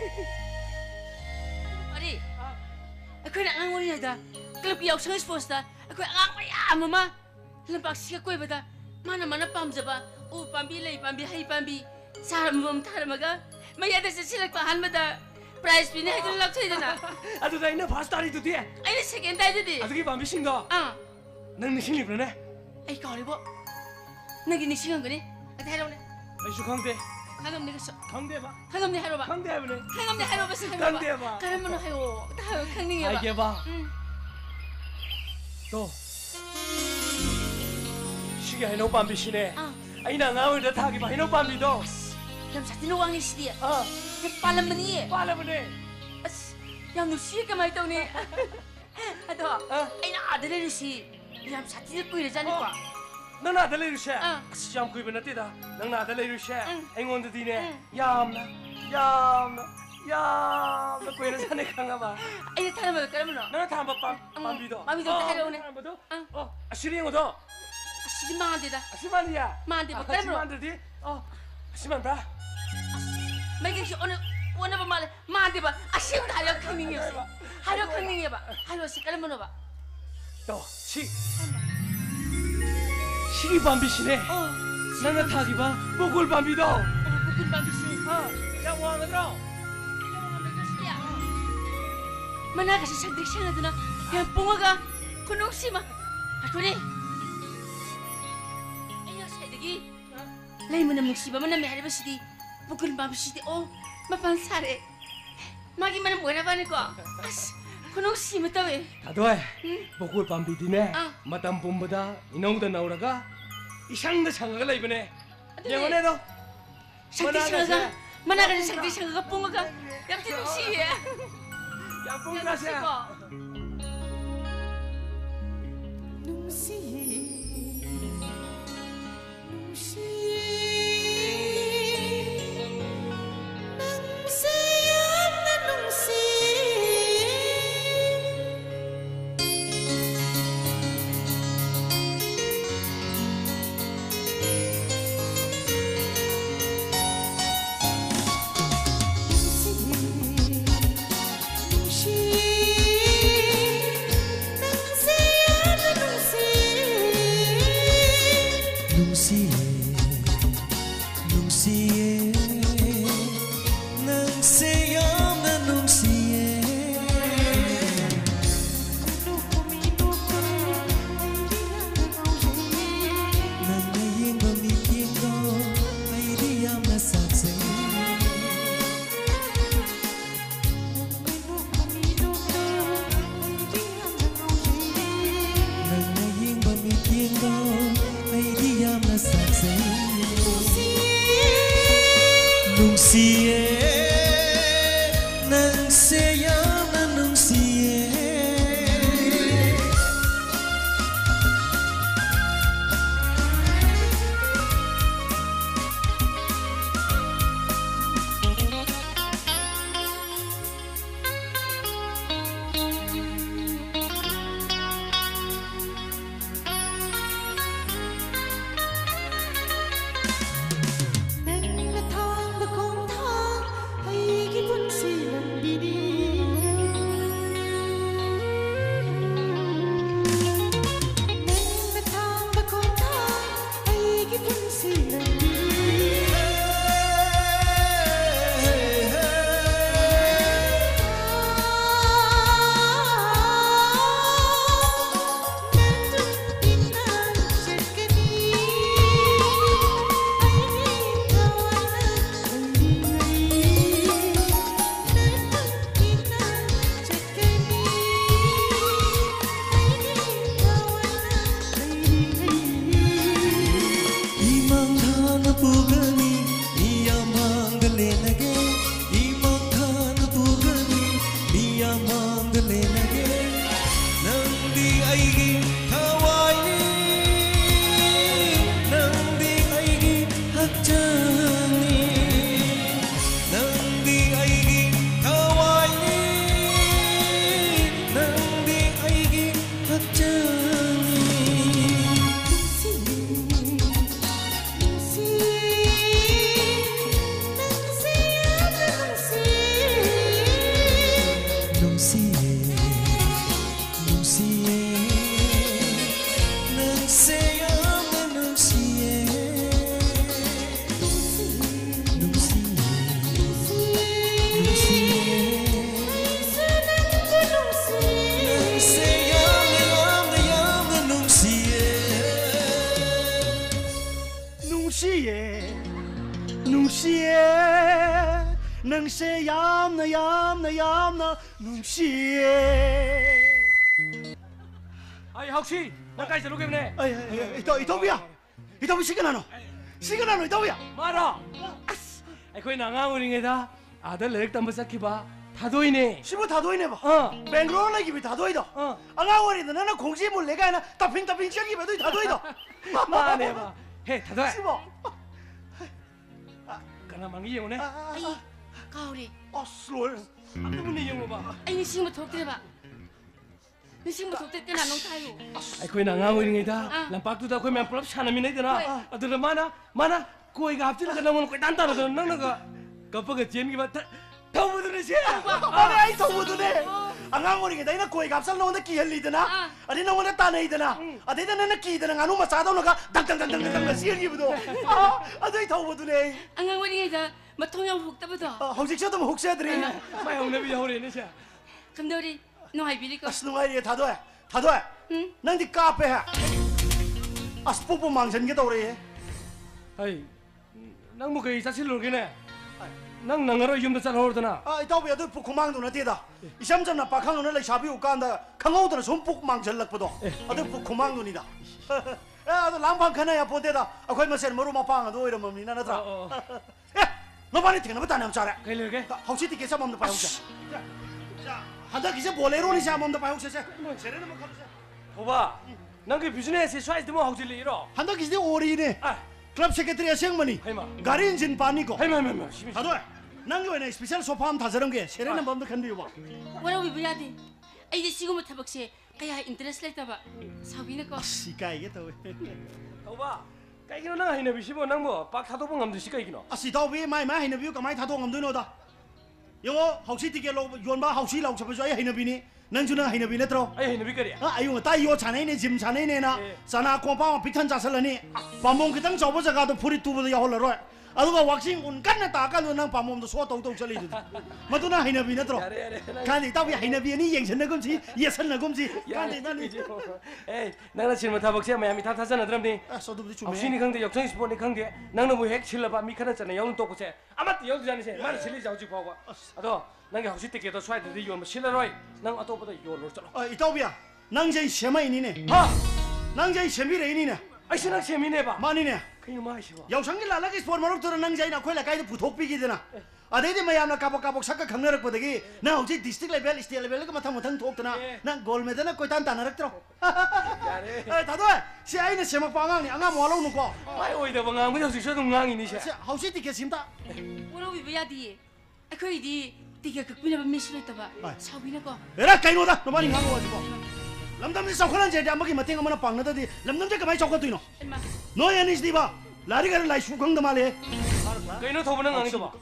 아니 그냥 앙원이다 클럽 역성 스포츠다 그 앙원이야 마마 lampak koibada mana mana pamjaba u pambi lei pambi hai pambi saram tharmaga mayada se select hanmada prize pin hai lak thaidana adu dai na first tari tu dia ai second dai di adu ki pambi singa ah nang ni singli brane ai karibo nagi ni singa gane ata harawne ai su khangde khangam ne so khangde ba khangam ne haroba khangde bane khangam ne haroba se khangde ba karam no hayo ta khangning ba ai ge ba to 시계 해놓 밤비시네. 아이나 나오다 타기 봐 해놓 밤비도. ям 사진 왕이 시디야. 어. 빨라머니. 빨라머니. ям 누시가 많이 떠네. 아도. 아이나 아들이 시. ям 사진 꾸이래 자니까. ꯅꯪ ꯅꯥꯗ ꯂꯩꯔꯨꯁꯦ ꯑꯁ ꯌꯥꯝ ꯀꯨꯏꯕ ꯅꯠꯇꯦꯗ ꯅꯪ ꯅꯥꯗ ꯂꯩꯔꯨꯁꯦ ꯑꯩꯉꯣꯟꯗꯗꯤꯅꯦ ꯌꯥꯝꯅ ꯌꯥꯝꯅ ꯌꯥꯝꯅ ꯀꯨꯏꯅ ꯆꯠꯅꯤ ꯈꯪꯉꯕ ꯑꯩꯅ ꯊꯥꯔꯝꯕꯗꯣ ꯀꯔꯝꯕꯅꯣ ꯅꯪꯅ ꯊꯥꯔꯝꯕ ꯄꯥꯝꯕꯤꯗꯣ ꯄꯥꯝꯕꯤꯗꯣ ꯑꯝꯇ ꯍꯥꯏꯔꯛꯎꯅꯦ ꯊꯥꯔꯝꯕꯗꯣ ꯑꯣ ꯑꯁꯤꯗ ꯌꯦꯡꯉꯣꯗꯣ ꯑꯁꯤꯗꯤ ꯃꯥꯟꯗꯦꯗ ꯑꯁꯤ ꯃꯥꯟꯗꯤꯌꯦ ꯃꯥꯟꯗꯦꯕ ꯑꯁꯤ ꯀꯔꯝꯕꯅꯣ ꯃꯥꯟꯗ꯭ꯔꯗꯤ ꯑꯣ ꯑꯁꯤ ꯃꯥꯟꯕ꯭ꯔꯥ ꯃꯩꯀꯩꯁꯤ ꯑꯣꯟꯅꯕ ꯃꯥꯜꯂꯦ ꯃꯥꯟꯗꯦꯕ ꯑꯁꯤ ꯑꯝꯇ ꯍꯥꯏꯔꯛ ꯈꯪꯅꯤꯡꯉꯦꯕ ꯍꯥꯏꯔꯛ ꯈꯪꯅꯤꯡꯉꯦꯕ ꯍꯥꯏꯔꯛꯑꯣ ꯁꯤ ꯀꯔꯝꯕꯅꯣꯕ ꯇꯣ ꯁꯤ 시리 밤비시네. 어, 나나 타기봐. 보골 밤비도. 어, 보골 밤비시. 아, 야 왕아들아. mana kasi sagdik siya na doon na yan pungaga kunong sima. Akuri. Ayos kay dagi. Lay mo na mong siba man na may haliba sidi. Bukul babisi di oh mapansare. Magi man mo na ba ni ko? As kunong sima taw eh. 다도에 보골 밤비디네. 마담 봄보다 이놈다 나오라가 이상도 상가가 라이브네. 영원해도. sagdik siya na. Mana kasi sagdik siya na pungaga. Yang tinong siya. 야, 뽕가시야. 아이 혹시 나까지 저러겠네. 아이 이도 이도비야. 이도비 시간하노. 시간하노 이도비야. 말아. 아이 거기 나가오링에다 아들 레렉 담배 쌓기봐. 다도이네. 시부 다도이네 봐. 어. 뱅글로르 나기비 다도이다. 어. 아가워리는 나는 공지물 내가 하나 따핑 따핑 ጨ기봐도 다도이다. 마네 봐. 해 다도이. 시부. 까나 망이 영네. 아이 가오리. 아 슬로우. 아무니 영어 봐. 아이 니싱부 톡들봐. 니싱부 톡들 때 나농 타요. 아이 코이 나가고 있는 게다. 아. 람박두다 코이 맨 플럽 샤나미네 코이. 되나. 아들 마나 마나 코이가 합치는 거 나면 코이 단단하다. 나나가 갑자기 재미가 봐. 더부드네 쟤. 아니 아이 더부드네. 아가워리게 나이나 코이 갑살 나온다 기헬리드나. 아니 나온다 따네이드나. 아데다 나나 기드나 아누 마사도나가 당당당당당 시엘기부도. 아 아데이 더부드네. 안강원이가 뭐 통영 혹다부터. 아 혹시 저도 뭐 혹시 해드리. 마이 홍내비 야오래네 쟤. 근데 우리 노하이 비리고. 아스누아이게 다도이 다도이. 응? 난디 카페 해. 아스 뽀뽀 망신 게 더래. 아이 낭뭐 거의 사실 모르겠네. 낭 낭아로 юм도 잘 하오르더나. 아, 이따위 아들 북구망도 나대다. 이 삼점나 박항은 내 샤비 우간다. 강호도는 손 북망절락보도. 아들 북구망도니다. 야, 아들 람방 카나야 보대다. 아, 거기 뭐세 머루 마방아 도 이런 몸이 나나더라. 야, 너 빨리 튀는 거 다녀 잘해. 그러게. 혹시 티켓 사먹는 바이 혹시. 자, 한다 기세 볼레로니 사먹는 바이 혹시. 세레는 뭐 가보세. 오바. 낭그 비즈니스 샤이드 뭐 하고질리 이러. 한다 기세 오리네. 아. 클럽 세크레터리 생머니. 하이마. 가린진 반니고. 하이마 하이마. 다도. 난교에는 스페셜 소파함 다 저런 게 세레는 범도 컨디요 봐. 뭐라고 이브야디? 아이 지금 타박시 kaya interest lang taba. Sabi na ko. Sika ito. 오바. 까이기노 나 하이나 비시보 낭뭐 박 타도봉 감도 시까 이기노. 아시 더위 마이 마이 하이나 비우 까마이 타도 감도 노다. 영어 혹시 티켓 로 연바 혹시 로 잡아줘 하이나 비니. 넌주는 하이나 비네 들어. 아이 하이나 비거리. 아 아유 다 이거 자네네 짐 자네네나. 자나 콤파마 비탄 자설라니. 밤몽 그당 접어서 가도 불이 두부도 야홀러로. 아두가 왁싱 운간나 따가는 난 밤몽도 소도도 절리도. 마두나 하이나 비네 들어. 간이 따위 하이나 비니 영선나 검지 예선나 검지. 간이 나니. 에이 나나 질문 타박시 마야미 타 타잖아 드럼니. 아 소도도 좀. 혹시니 강대 역성이 스포니 강대 나는 뭐핵 칠러봐 미카나잖아 영은 또 고세. 아마트 여기 자니세. 많이 실리 자우지 보고. 아도 nange 혹시 때게도 swide de yon machine roi nang atopda yon lo chalo 아 이따비야 낭제 셰마이니네 하 낭제 셰미레이니네 아이스나 셰미네 봐 마니네 그이 마이시바 여성기 라라기 스포르 마룩토라 낭제이나 콜라 가이드 부톡비기드나 아데데 마야나 까복까복 사카 강나락 보데기 나 혹시 디스트릭 레벨 스테이 레벨가 마탕 마탕 톡드나 난 골메드나 코이탄 타나락 들어 야래 에 다도 시아이네 셰마 빵앙니 앙아 모알로 놓고 마이 오이다 방ang 뭐 역시 쇼동 낭이니 셰 혹시 티켓 심다 Wala ibayadi. Ako hindi tiga kakpina ba mission ito ba? Sabi na ko. 에라 가이노다 너 많이 가고 가지고 람담지 사코난 제자 먹기 마탱 어머나 빵나다디 람담지 가만히 적고 뛰노 Elma. 너야 니스디바 라리가 라이 수강도 말해 그이노 토브는 낭이도 봐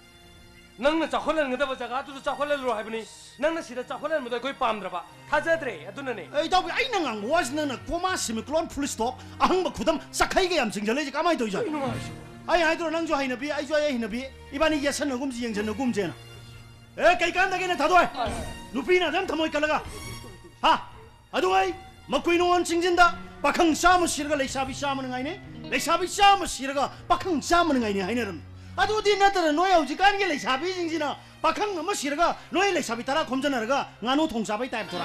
nangna chakholan ngada ba jaga tu chakholan ro haibni nangna sida chakholan muda koi pamdra ba thajadre aduna ne 에이 다비 아이 나강 와스는 고마 시미클론 풀스톱 아흥바 구담 사카이게 얌승절레지 까마이 도이자 아이 아이들 낭조 하이나비 아이 조야 하이나비 이반이 예선 너금지 영선 너금제나 에 까이깐다게네 다도 누피나 좀 더모이 깔라가 하 아동아이 먹고 이노원 징진다 박흥 샤무 시르가 레샤비 샤무는 아이네 레샤비 샤무 시르가 박흥 샤무는 아이네 하이네름 아도 어디 나더라 너야 오지 까니게 레샤비 징지나 박흥 너무 시르가 너의 레샤비 따라 검전하라가 나노 통사바이 타입 돌아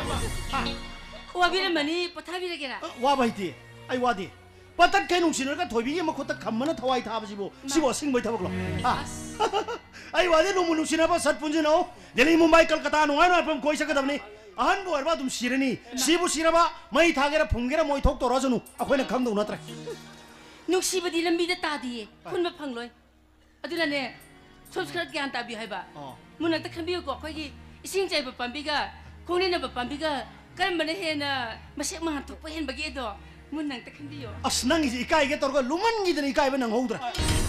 Wabi naman ni patabi lagi na. 와바이티 아이 와디 빠딱 개농 신을가 도비게 먹고 딱 간만에 타와이 타버지고 시보 생보이 타버글로 아 아이 와디 너무 농신아봐 삿분지노 내리 문바이 깔까다 농아노 알밤 고이샤가다니 아한 뭐 알바 좀 시르니 시부 시라봐 마이 타게라 봉게라 모이 톡 돌아서누 아코이나 감동 나더라 Nung siba di lambi na tadi, kun mapangloy. Aduna ne, subscribe kaya ang tabi hay ba? Muna ta kambiyo ko, kaya ising jay ba pambiga, kung nina ba pambiga, kaya manahin na masyak mga tukpahin bagi ito. Muna ta kambiyo. 아스낭 이제 이까이게 떨고 루만 기든 이까이be nang 호우더라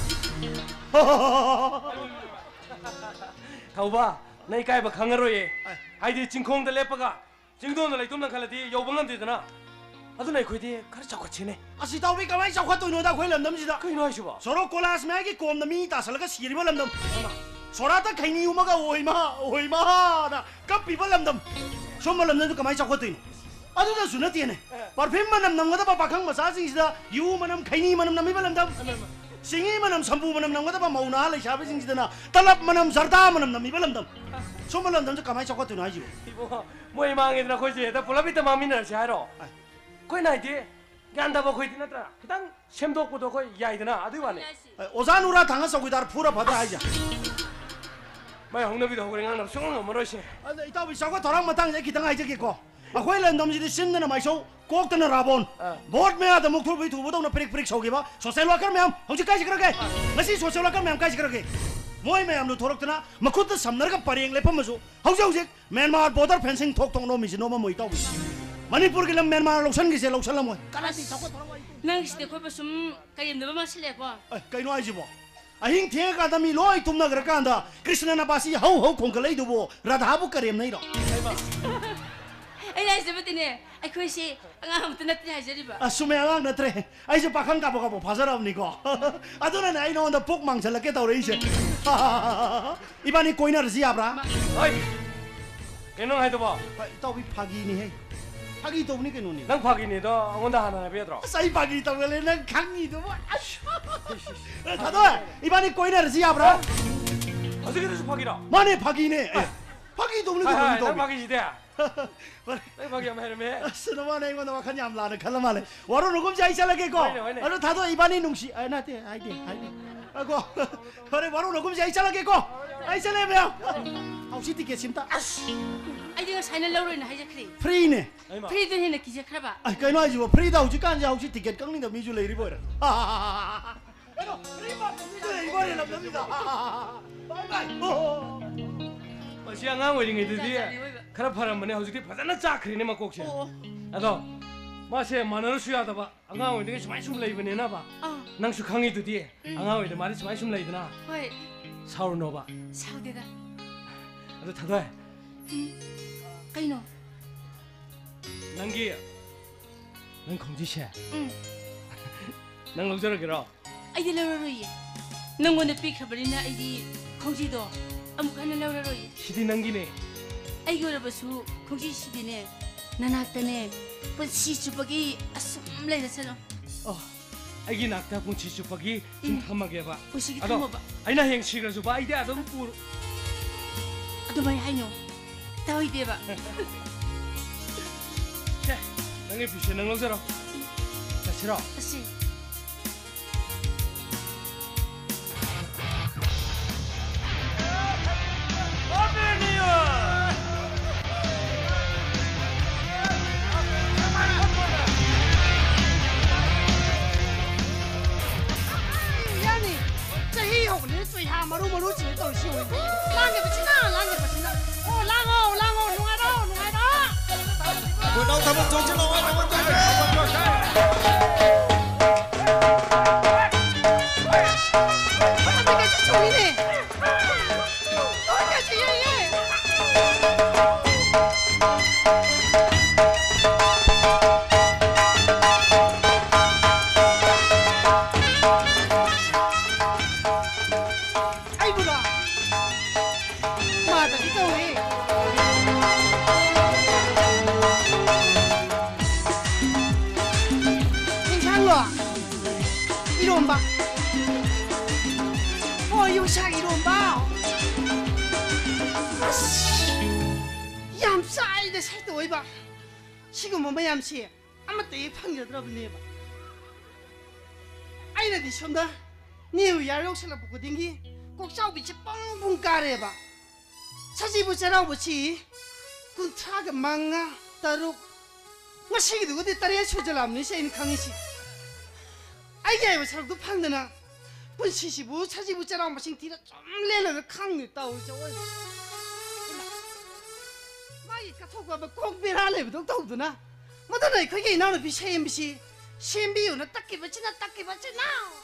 kauba nai kai ba khangaro ye haidi chingkhong da lepaga chingdon lai tumna khalati yobangam de dana aduna khoidi khar chakwa chine 아시 다위 가만히 잡고 또 노다 거의 람담지다 koi no shiba 서로 콜라스 매기 꼼남이 다살가 시리벌 람담 소라다 가이니 우마가 오이마 오이마다 까피벌 람담 sommer 람담도 가만히 잡고 또 아두다 수나 티네 퍼퓸 만남 남가다 바바캉 마사징시다 유 만남 가이니 만남 남이벌 람담 싱이 만남 삼부 만남 남가다 바 마우나 할래 샤베징시다나 탈랍 만남 자르다 만남 남이벌 람담 sommer 람담도 가만히 잡고 또 나지 ibo moi mangi na khoi je da pulabita mamina charo koi nai de ganda ba khoi dinatra kidang semdok ko do koi yai dana adu bane 오산우라 당한 속이다 풀어 받아 하자 마이 홍너비도 호그랭 하나 송은 뭐로시 아니 이따위 사과 더랑 마땅 이제 기당 하이저기고 아코이 랜덤지디 신나 마이쇼 꼭드나 라본 보트 메아다 목토비 두보다 프릭 프릭 속이봐 소셜 워커 매am 혹시까지 그러게 마시 소셜 워커 매am까지 그러게 모이 매am도 도록드나 마쿠트 삼나가 파리행 레퍼마수 혹시 혹시 멘마르 보더 펜싱 톡톡 노미지 노마 모이 따위 마니푸르 길람 멘마르 록산 기세 록살라 모이 까라디 사과 더랑 와이 난 시대 거버 좀 가임 너무 마실래 봐 kaino ai jibo ahing theng ka dami loi tumna gra kanda krishna na basi hau hau khongkalai dubo radha bu karem nei ro ai lai sebetine ai khoisi anga ham tna tna hajariba asume ang na tre ai je pakhang ka bo ka bo phasarab ni ko aduna na ai no da pok mang chala ke taw rei se ibani koina rsi abra ai enong hai to ba taw bi phagi ni he phagi to ni ke no ni nang phagi ni do ngonda hana na be dro sai phagi to le nang khangi do 다도 이번에 꼬이나 르지 아브라 어떻게 돼서 파기라 만에 파기네 파기도 없는 거 아 도 파기 시대야 내 파기 한번 해르메 스노마네 이거 너 칸이 암라네 칼라마네 와로 녹음 자이 살라게고 아로 다도 이번에 농시 아 나한테 아이디 아이디 아고 그래 와로 녹음 자이 살라게고 아이 살레면 혹시 티켓심다 아이디가 사인을 넣으려나 하자 그래 프리네 프리도 해나 기자 크라바 아 그거 아주 프리다 혹시 간지 혹시 티켓 깡린다 미주 레이리 보여 이번에 남습니다. 바이바이. 마시 안강 오링이 드디어 카라파라만에 호주디 바자나 짜크리네 막 꼭시. 아도 마시 만으로 수야다 봐. 안강 오링이 좀 많이 숨레이브네나 봐. 낭수 강이 드디어 안강 오링이 말이 좀 많이 숨레이드나. 왜? 사우노 봐. 사우데가. 아도 다도. 까이노. 난기. 난 공지셔. 응. 난 롱저러기로. 아이디 러러로이 너무나 삐카버리나 아이디 공지도 아무거 하나 러러로이 시디 난기네 아이고 여러분수 공지 시디네 나나왔다네 뻔시 주박이 아숨 레이다처럼 어 아이기 낙타 공치 주박이 좀 탐하게 봐 보시기 탐어봐 아이나 행시가 좀 아이디 아동 뿌 아도 많이 하이노 다오이 대봐 자 낭에 비셔 낭 롱저러 자 싫어 다시 마루 마루 지금 또 시오. 랑게 버치나 랑게 버치나. 오 랑오 랑오 농아라 농아라. 고나우 타면 정신 나와 나와 정신. 어떻게 지초이네. 어떻게 지예예. 이런 봐. 어, 요샤 이런 봐. 아씨. 얌싸이데 살때 왜 봐. 지금 뭐 얌씨. 아마 때 판결 들어보네 봐. 아이네디 션다. 니우 야욕실라 보고 댕기. 꼭 싸우비치 뻥뻥 까래 봐. 사지부 자라보치. 군 차가 망아 따로. 마시기도 어디 따라야 초절함니 셰인 강이시. 아이게 왜 사람도 판드나 본시시부 차지부 짜랑 마신 뒤라 좀 내려는 강이 따오죠. 마이 카톡과 꼭 비라래 독독도나. 뭐더나 그게 나는 비 셰임비시 셰임비요나 딱히 버치나 딱히 버치나.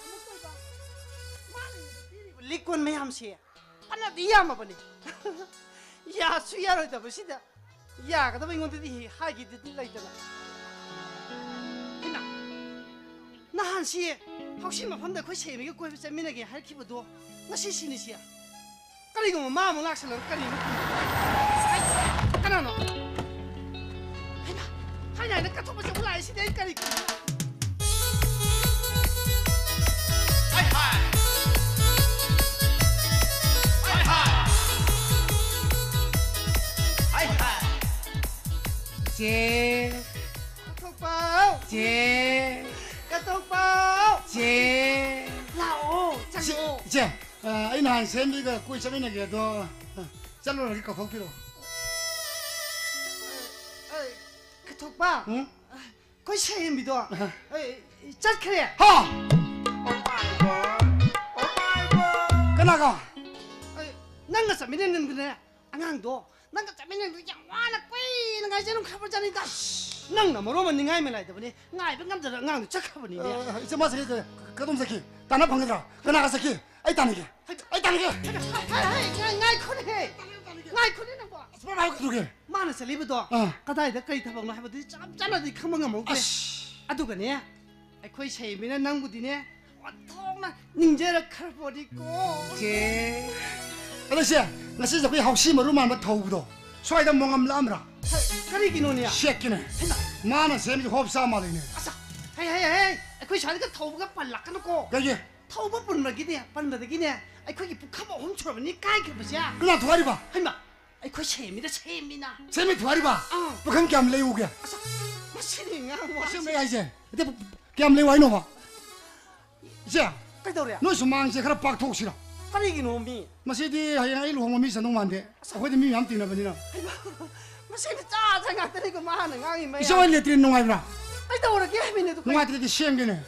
리콘 매함시. 하나 니야마 버니. 야 수야로다 버시다. 야 그다 이건데 하기 들라이잖아. 나한시 혹시 마음대 그 세미게 꼬이면 재미나게 할 기분도 나 시시니시야. 그리고 뭐 마음을 낚시는 그리고 하나노. 하나 하나 내가 토마스 올라야 시대 그리고. 하이 하이. 하이 하이. 하이 하이. 제. 토파. 제. 까똑bao chế lão chị chị à anh hàng xem đi cái cuối xem này kìa đó ꯆꯠꯂꯨꯔꯒꯦ ꯀꯧꯊꯣꯛꯄꯤꯔꯣ 그쪽봐 응? 그 셰임이도 짰그래 하 끝나가 난가 짜미는 그네 안강도 난가 짜미는 그 양와나 꾸이는 가 이제는 가보자니다 낭나 모르면 네가 하면 나이다 보니 나이 병감들 안강도 착하보니 이제 마서 그 놈새끼 따나 방거들아 끝나가 새끼 아이 따니게 아이 따니게 나이 코네 나이 코네는 뭐 스마 말고 그러게 많은 리브도 가다이다 그리 타방로 해보더니 짭짤하더니 가만가 먹게 아두가네 아이코이 셰임이는 낭부디네 완통나 닝제라 칼버리고 제 아저씨 ngasi giờ cái học sinh mà lúc mà mà thầu đó xoay đâm mong âm lắm ra cái gì nè shit cái này mà nó xem như hộp sao mà này hey hey hey 아이코이 자네가 thầu cái 발락 까놓고 cái gì thầu bắp bún mà cái gì bún mà cái gì 아이코이 북한뭐 훔쳐라니 까이게 보자 그냥 도와리 봐 할마 아이코이 셰임이다 셰임이나 재미 도와리 봐 북한 겸 레우게 마시링아 뭐 지금 내가 이제 근데 겸 레우 아이노 봐 이제 그래도래 너 수망 이제 그래 빡 톡시라 까리기 놈이 마시디 하양 아이 루홍 미서 농만데 아버지 미 함 뛰나 버니나 마시디 짜 생각들이 그 많은 강이 뭐야 이제 원래 뛰는 농아이라 아이다 오르게 하면도 농아들이 시행되네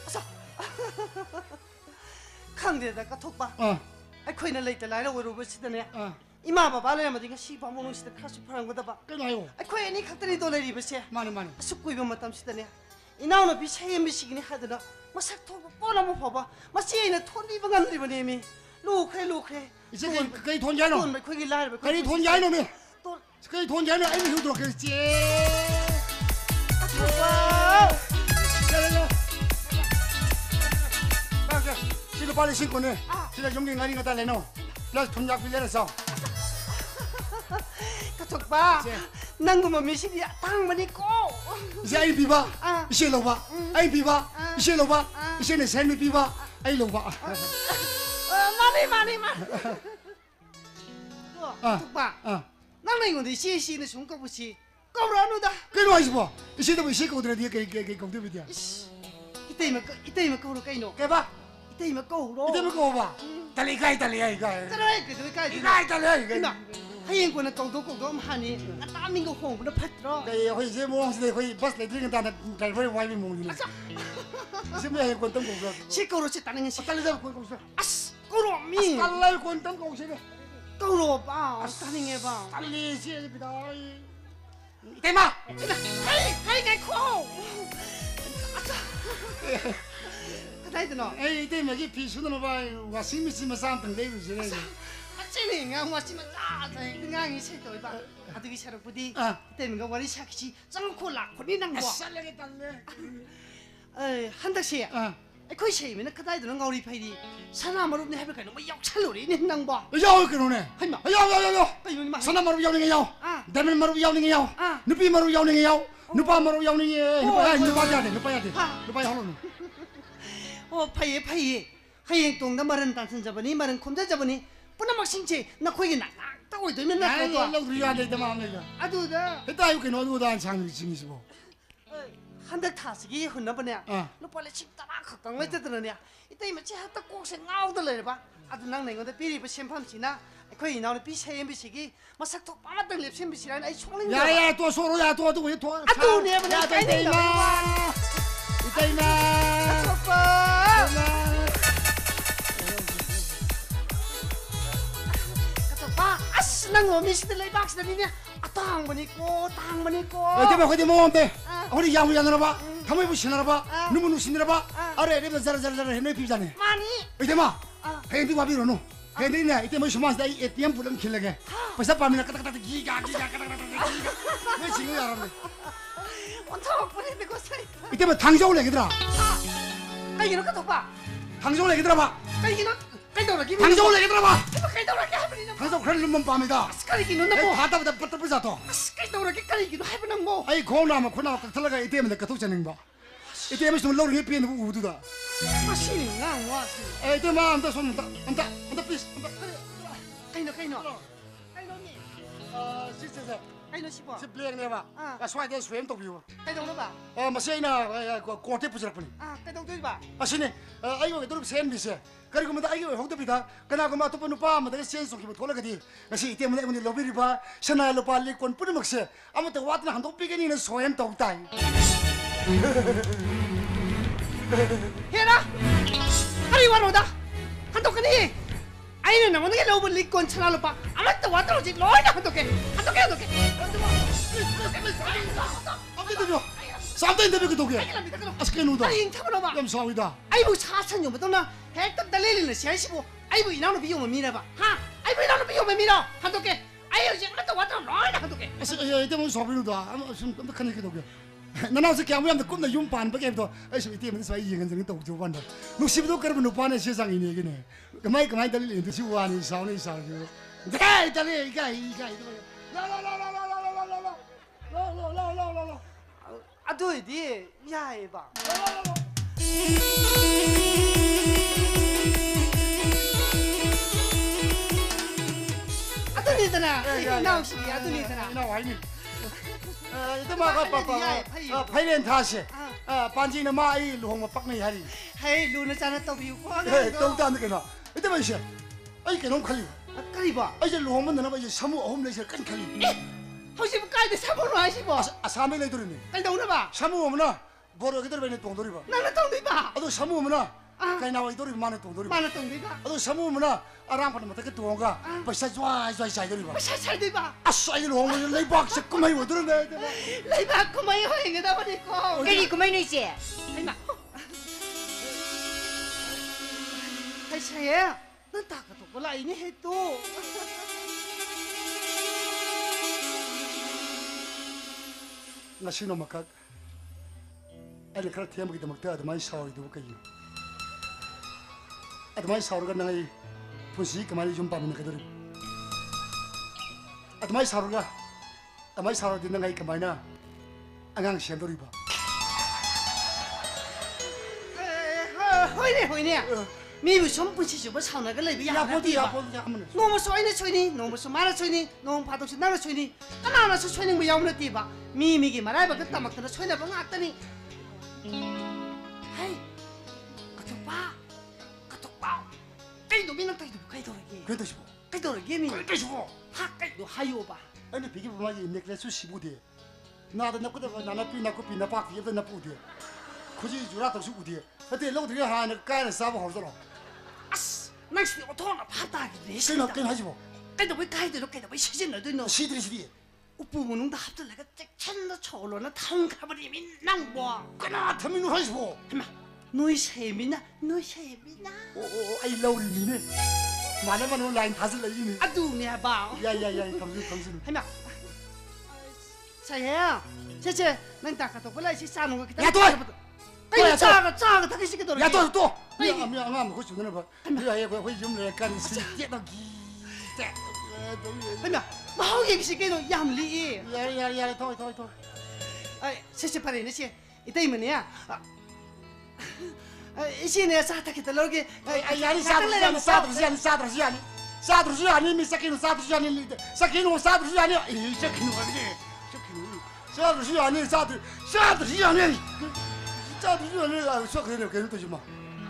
강대다가 톡봐 어 아이코이는 레이트 라이로 오르고 시더네 어 이마 봐봐 레마디가 시바 모노 시더 카스 파는 거다 봐 끊어요 아이코이니 각들이 돌레리 버세 많이 많이 숙고 입은 마땀 시더네 이나오는 비 셰임 미시기니 하더라 마삭 토고 뻔하면 봐봐 마시에는 톤 입은 간 리버님이 로크레 로크레 이제 그게 돈 잘노 돈 거기 라이브 그게 돈 잘노미 돈 그게 돈 잘노 아이 힘들어 그랬지 와 맞아 지금 빨리 신고 내 지금 용기 가리가 달래노 플러스 돈약 빌려서 그쪽 봐 난구만 미시디 당만이 꼭 이제 아이 비바 이제 로바 아이 비바 이제 로바 이제는 샘이 비바 아이 로바 많이 많이 많이 아, 그쪽 봐 아, 나는 이거 내 시시는 손꼽으시 꺼브라누다 cái nói gì bỏ 이제 또 이제 거들 뒤에 cái cái cái công ty bây giờ 이때면 이때면 꺼로 까이노 cái ba 이때면 꺼로 이때 뭐 거봐 봐 달리 가이 달리 가이 가이 그래 그래 까이 가이 달리 가이 하얀 거는 꺼도 꺼도 하니 나민 거 홍보는 팔더라 cái hồi 이제 뭐 하는데 거의 버스 내리는 게 다나 드라이버 와이 뭐 이제 뭐 해야 권던 거 시꺼로 쳤다는 게 달리 잡고 권 거 아스 꺼로 미 달리 권던 거 오시네 꺼로 봐 스타닝 해봐 달리 시에 비다 대마 하이 하이 가 코 그다이드노 에이 이때 뭐지 비수는 봐 와싱 미싱만 삼등 내고 지내 아침에 가 와시면 짜자 그냥이 새도 봐 아두기 새로 부디 이때면 가 와리 샤키지 짱코 라코니 난거 살려게 달래 에이 한닥시 거의 쉐이면 그다이드는 가오리 파이디 사나마로 해볼까 너무 역찰로리 낸당 봐 야오 그러네 하이마 야야야야 이놈이 사나마로 야오는 야오 대면 마로 야오는 야오 아. 누비 마로 야오는 야오 누바 마로 야오는 예 누바 누바 야돼 누바 야돼 누바 야오는 어 파이 파이 하이행 동나 말은 단선 잡으니 말은 콤자 잡으니 뿌나막 신체 나 거기 나 따고 있으면 나 아이 거기 연락 우리 야돼 때 마음이가 아두다 했다 이거 너도 안 장미 징이시고 한달 타시기 혼나보냐 너 빨리 집다라 걱정 왜 되더냐 이때 이면 제하다 꼭세 나오더래 봐 아두 낭 내건데 비리브 심판지나 거기 나오는 비세임 비시기 마삭톡 빠마땅 랩심 비시라는 아이 총링 야야 또 서로 야또 또 또 아두 내 뭐냐 이때 이마 이때 이마 아빠 봐 아스 낭 오미시들 레이 박스들이냐 아땅 보니고 땅 보니고 어때 봐 어디 뭐인데 우리 야무 야나라 봐 가만히 보시나라 봐 누구 누시나라 봐 아래 레벨 자라자라 해내 비자네 많이 이때 마 헤디 와비로노 헤디냐 이때 뭐 수만스 이 에티엠 불럼 킬레게 벌써 밤이나 까딱까딱 기가 기가 까딱까딱 기가 왜 지금 알았네 온통 보내는 거 사이 이때 뭐 당정을 얘기더라 아이기는 거 봐 당정을 얘기더라 봐 아이기는 깔도라 기미 당정을 얘기더라 봐 깔도라 기 하버리는 당정 그럴 놈 밤이다 스카리기는 나뭐 바다보다 바다 불사도 깔도라 기 깔기도 해보는 뭐 아이 고나마 고나마 털라가 이때면 내가 도착하는 거 이때면 좀 러르게 피는 우두다 마시는 나 와시 에이 때마 안다 손 안다 안다 안다 플리즈 안다 까이노 까이노 까이노니 아 시스터 까이노 씹어 시 플레잉 내봐 아 스와이데 스웨임 또 비워 까이노 봐 어 마세이나 고테 부스라프니 아 까이노 들 봐 아시네 아이고 그 드롭 샘 비세 그 ꯀꯔꯤꯒꯨꯝꯕꯗ ꯑꯩꯒꯤ ꯑꯣꯏꯍꯧꯗꯕꯤꯗ ꯀꯅꯥꯒꯨꯝꯕ ꯑꯇꯣꯞꯄ ꯅꯨꯄꯥ ꯑꯃꯗꯒ ꯆꯦꯟ ꯆꯣꯡꯈꯤꯕ ꯊꯣꯛꯂꯒꯗꯤ ꯉꯁꯤ ꯏꯇꯦꯝꯅ ꯑꯩꯉꯣꯟꯗ ꯂꯧꯕꯤꯔꯤꯕ ꯁꯅꯥ ꯂꯨꯄꯥ ꯂꯤꯛꯀꯣꯟ ꯄꯨꯝꯅꯃꯛꯁꯦ ꯑꯃꯠꯇ ꯋꯥꯠꯇꯅ ꯍꯟꯗꯣꯛꯄꯤꯒꯅꯤꯅ ꯁꯣꯏꯅ ꯇꯧ ꯇꯥꯏ ꯍꯦꯔꯥ ꯀꯔꯤ ꯋꯥꯔꯣꯗ ꯍꯟꯗꯣꯛꯀꯅꯤ ꯑꯩꯅ ꯅꯉꯣꯟꯗꯒꯤ ꯂꯧꯕ ꯂꯤꯛꯀꯣꯟ ꯁꯅꯥ ꯂꯨꯄꯥ ꯑꯃꯠꯇ ꯋꯥꯠꯇꯅ ꯍꯧꯖꯤꯛ ꯂꯣꯏꯅ ꯍꯟꯗꯣꯛꯀꯦ ꯍꯟꯗꯣꯛꯀꯦ ꯍꯟꯗꯣꯛꯀꯦ ꯑꯝꯇ ꯁꯥꯝꯇ 인터뷰 그도게 아스케누다 아니 인터뷰로봐 좀 사위다 아이고 사천 용부터나 핵답 달리는 시아시고 아이고 이나노 비용을 미나봐 하 아이고 이나노 비용을 미나 한도께 아이고 이제 아무도 왔다 너나 한도께 야 이때면 사비누다 좀 깜빡하네 그도게 나나서 그냥 꿈나 용 반밖에 더 아이고 이때면 사이 인간적인 또 저반다 누시부도 그러면 누파네 세상이네 이게네 그만이 그만이 달리는 듯이 와니 사오니 사오고 자 이따리 이가 이가 이거 라라라라라라라라라라라라라라 아도이디 야해봐 아도니더나 나오시기 아도니더나 나와이니 이때 마가 빠빠 파이렌 다시 반지는 마이 루홍마 빡네 하리 헤이 루나 자나 떠비고 똥도 그나 이때 마이시 아이 그놈 칼리 칼리봐 이제 루홍만 너나 이제 사무 어홈 내시 깐 칼리 혹시 뭐 까이데 사모로 하시고 아 사메 내들으니 깔다 오나 봐 사무 없나 보러 그들 베네 똥돌이 봐 나는 똥돌이 봐 아도 사무 없나 까이 나와 이돌이 많은 똥돌이 봐 많은 똥돌이 봐 아도 사무 없나 아랑 파는 못게 똥가 벌써 좋아 좋아 사이돌이 봐 살살들 봐 아싸 이 루홍 레이박 새꾸마이 오더네 레이박 꾸마이 허행에다 버리고 그리 꾸마이는 아이마 하이샤야 넌 다가도 몰라 이니 해도 ngasi no makak ai khar thiam gi damak ta admai saw du kai admai saw ga nangai pusi kamali jum pa min ka dori admai saw ga admai saw din nangai kamai na angang siam dori ba hoine hoine 미부 손붙이 좀 사나가 레비 야 보디 야 보디 너무 소이네 소이니 너무 소마라 소이니 너무 파도시 나라 소이니 까나나서 소이니 뭐 야무나 띠바 미미기 말아봐 그따 막더라 소이나 봐 왔더니 하이 가톡바 가톡바 까이도 미는 까이도 까이도라기 그래도 싶어 까이도라기 미 그래도 싶어 하 까이도 하요바 아니 비기 보마지 넥레스 십우디 나도 나고도 나나 피 나고 피 나파 피도 나쁘디 굳이 주라도 십우디 그때 로드리 하나 까는 사고 하더라 아스 낚시 오토나 파다기 레시 그나 끈 하지 뭐 까이도 왜 까이도 까이도 왜 시즌 너도 시들이 시디 우부문ung 다 합들라가 잭찬다 초로나 탕가버리민 낭보아 그나 터미누 하지 뭐 하마 너희 세미나 너희 세미나 오오 아이 러리미네 많아만 라인 다슬 레이네 아두네 봐 야야야 감수 감수 하마 사야 제제 난 다가도 볼라시 싸는 거 기다 야 또! 아이 짜가 짜가 다시 시켜도 야 또 또! 미안 미안 안 먹고 싶는 거 봐. 야 야 거기 좀 내가 간지 떼다기. 하마 마우 얘기시게는 얌리 야야야 더 더 더. 아이 세세 파리네 시 이때문이야 아 이시네 사타키다 로게 아이 야리 사드르지 사드르지 아니 사드르지 아니 사드르지 아니 미사키노 사드르지 아니 사키노 사드르지 아니 이 사키노 아니 사드르지 아니 사드 사드르지 아니 사드르지 아니 아 사키노 그래도 되지 마.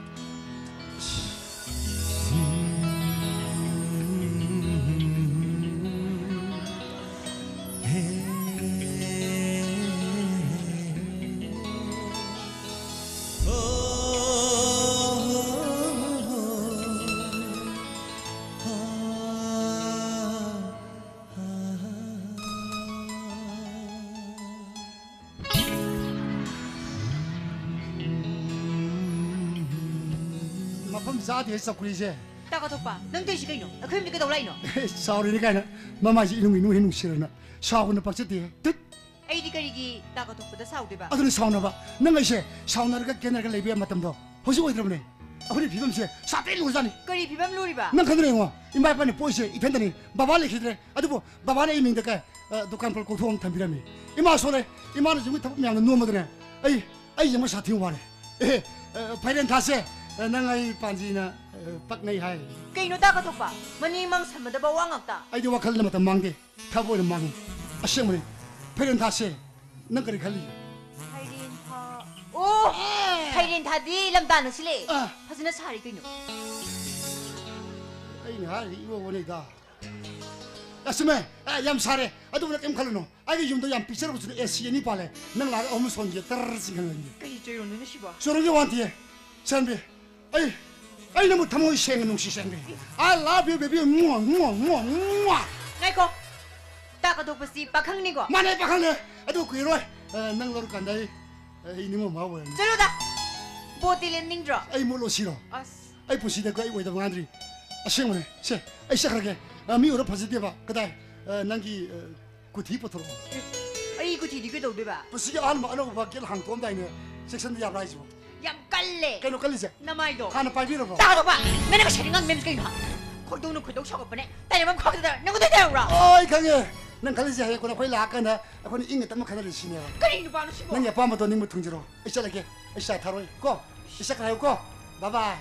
사디에서 그리제 따가독바 넌대시 가이노 그럼 니가 돌아이노 사오리니까나 마마지 이놈 이놈 이놈 싫어나 사오는 박자대 뜻 아이디 가리기 따가독보다 사우대바 아들은 사오나봐 너가 이제 사오나르가 걔네가 레비야 맞담도 호시 어디라네 아버리 비범세 사벨 오자니 거리 비밤 로리바 난 그들이 와 이마이파니 보이세 이펜더니 바발리 키드래 아두고 바발에 이민데가 두칸 볼 고통 탐비라미 이마 소래 이마는 좀 타고 명는 누워머드네 아이 아이 정말 사티오 와네 에 파이렌 다세 nangai panjina paknai hai kaino ta ka thokpa mani mang samada ba wangakta ai de wakal lamata mangde thabo mang asемre peren thase nang kari khali hairin tha o hairin tha di lamda na sile फजन सारी कइनो ꯑꯩꯅ ꯍꯥꯏꯔꯤ 이거 원이다 야스메 ꯌꯥꯝ 사래 ꯑꯗꯨꯕꯨ ꯀꯩꯝ ꯈꯜꯂꯨꯅꯣ ꯑꯩꯒꯤ ꯌꯨꯝꯗ ꯌꯥꯝ ꯄꯤꯛꯆꯔꯕꯁꯨ ꯑꯦꯁꯤ ꯑꯅꯤ ꯄꯥꯜꯂꯦ ꯅꯪ ꯂꯥꯛꯑꯒ ꯑꯍꯨꯝ ꯁꯣꯟꯒꯦ ꯇꯔ ꯆꯤꯡꯍꯜꯂꯅꯤ ꯀꯩ ꯆꯣꯏꯔꯣꯅ 시바 저런 게 완티에 샌비 ꯑꯩ ꯑꯩ ꯅꯪꯕꯨ ꯊꯃꯣꯏ ꯁꯦꯡꯅ ꯅꯨꯡꯁꯤ 샌비 I love you baby 무아 무아 무아 무아 ꯉꯥꯏꯈꯣ ꯇꯥꯀꯗꯣꯛꯄꯁꯤ ꯄꯥꯈꯪꯅꯤꯀꯣ 마네 빠칸네 ꯑꯗꯨ ꯀꯨꯏꯔꯣꯏ ꯅꯪ ꯂꯧꯔꯀꯥꯟꯗ ꯑꯩ ꯑꯩ ꯅꯤꯡꯕ ꯃꯥ ꯑꯣꯏꯔꯅꯤ ꯆꯠꯂꯣꯗ ꯕꯣꯠꯇꯤ ꯂꯦꯟꯅꯤꯡꯗ꯭ꯔꯣ ꯑꯩ ꯃꯨꯠꯂꯣ ꯁꯤꯔꯣ ꯑꯁ ꯑꯩ ꯄꯨꯟꯁꯤꯗ ꯑꯩ ꯑꯣꯏꯗꯕ ꯉꯥꯟꯗ꯭ꯔꯤ ꯑꯁꯦꯡꯕꯅꯦ ꯁꯦ ꯑꯩ ꯆꯠꯈ꯭ꯔꯒꯦ ꯃꯤ ꯎꯔ ꯐꯖꯗꯦꯕ ꯀꯗꯥꯏ ꯅꯪꯒꯤ ꯀꯨꯊꯤ ꯄꯨꯊꯣꯔꯛꯑꯣ ꯑꯩ ꯀꯨꯊꯤꯗꯤ ꯀꯩꯗꯧꯗꯣꯏꯕ ꯄꯨꯟꯁꯤꯒꯤ ꯑꯍꯥꯟꯕ ꯑꯅꯧꯕ ꯒꯦꯠ ꯍꯥꯡꯇꯣꯛꯑꯝꯗꯥꯏꯅꯦ ꯁꯦꯛꯁꯟꯗ ꯌꯥꯕ꯭ꯔꯥ ꯍꯥꯏꯁꯤꯕꯣ ꯌꯥꯝ ꯀꯜꯂꯦ ꯀꯩꯅꯣ ꯀꯜꯂꯤꯁꯦ ꯅꯃꯥꯏꯗꯣ ꯍꯥꯟꯅ ꯄꯥꯏꯕꯤꯔꯕꯣ ꯇꯥꯗꯣꯕ ꯅꯪꯅ ꯉꯁꯥꯏ ꯉꯥꯡꯃꯦꯝꯁ ꯀꯩꯅꯣ ꯈꯣꯏꯗꯧꯅ ꯈꯣꯏꯗꯧ ꯁꯥꯎꯒꯠꯄꯅꯦ ꯇꯥꯏꯅꯕꯝ ꯈꯪꯗꯦꯗ ꯅꯪꯉꯣꯟꯗ ꯇꯥꯏꯔꯕ꯭ꯔꯥ ꯑꯣꯏ ꯈꯪꯉꯦ ꯅꯪ ꯈꯜꯂꯤꯁꯦ ꯍꯌꯦꯡ ꯑꯩꯈꯣꯏ ꯂꯥꯛꯑꯀꯥꯟꯗ ꯑꯩꯈꯣꯏꯅ ꯏꯪꯅ ꯇꯞꯅ ꯈꯟꯅꯔꯤ ꯁꯤꯅꯦꯕ ꯀꯔꯤ ꯅꯨꯄꯥꯅꯣ ꯁꯤꯕꯣ ꯅꯪꯒꯤ ꯑꯄꯥꯝꯕꯗꯣ ꯅꯤꯡꯕ ꯊꯨꯡꯖꯔꯣ ꯑꯩ ꯆꯠꯂꯒꯦ ꯑꯩ ꯆꯥ ꯊꯥꯔꯣꯏ ꯀꯣ ꯑꯩ ꯆꯠꯈ꯭ꯔꯦ ꯀꯣ ꯕꯥꯏ ꯕꯥꯏ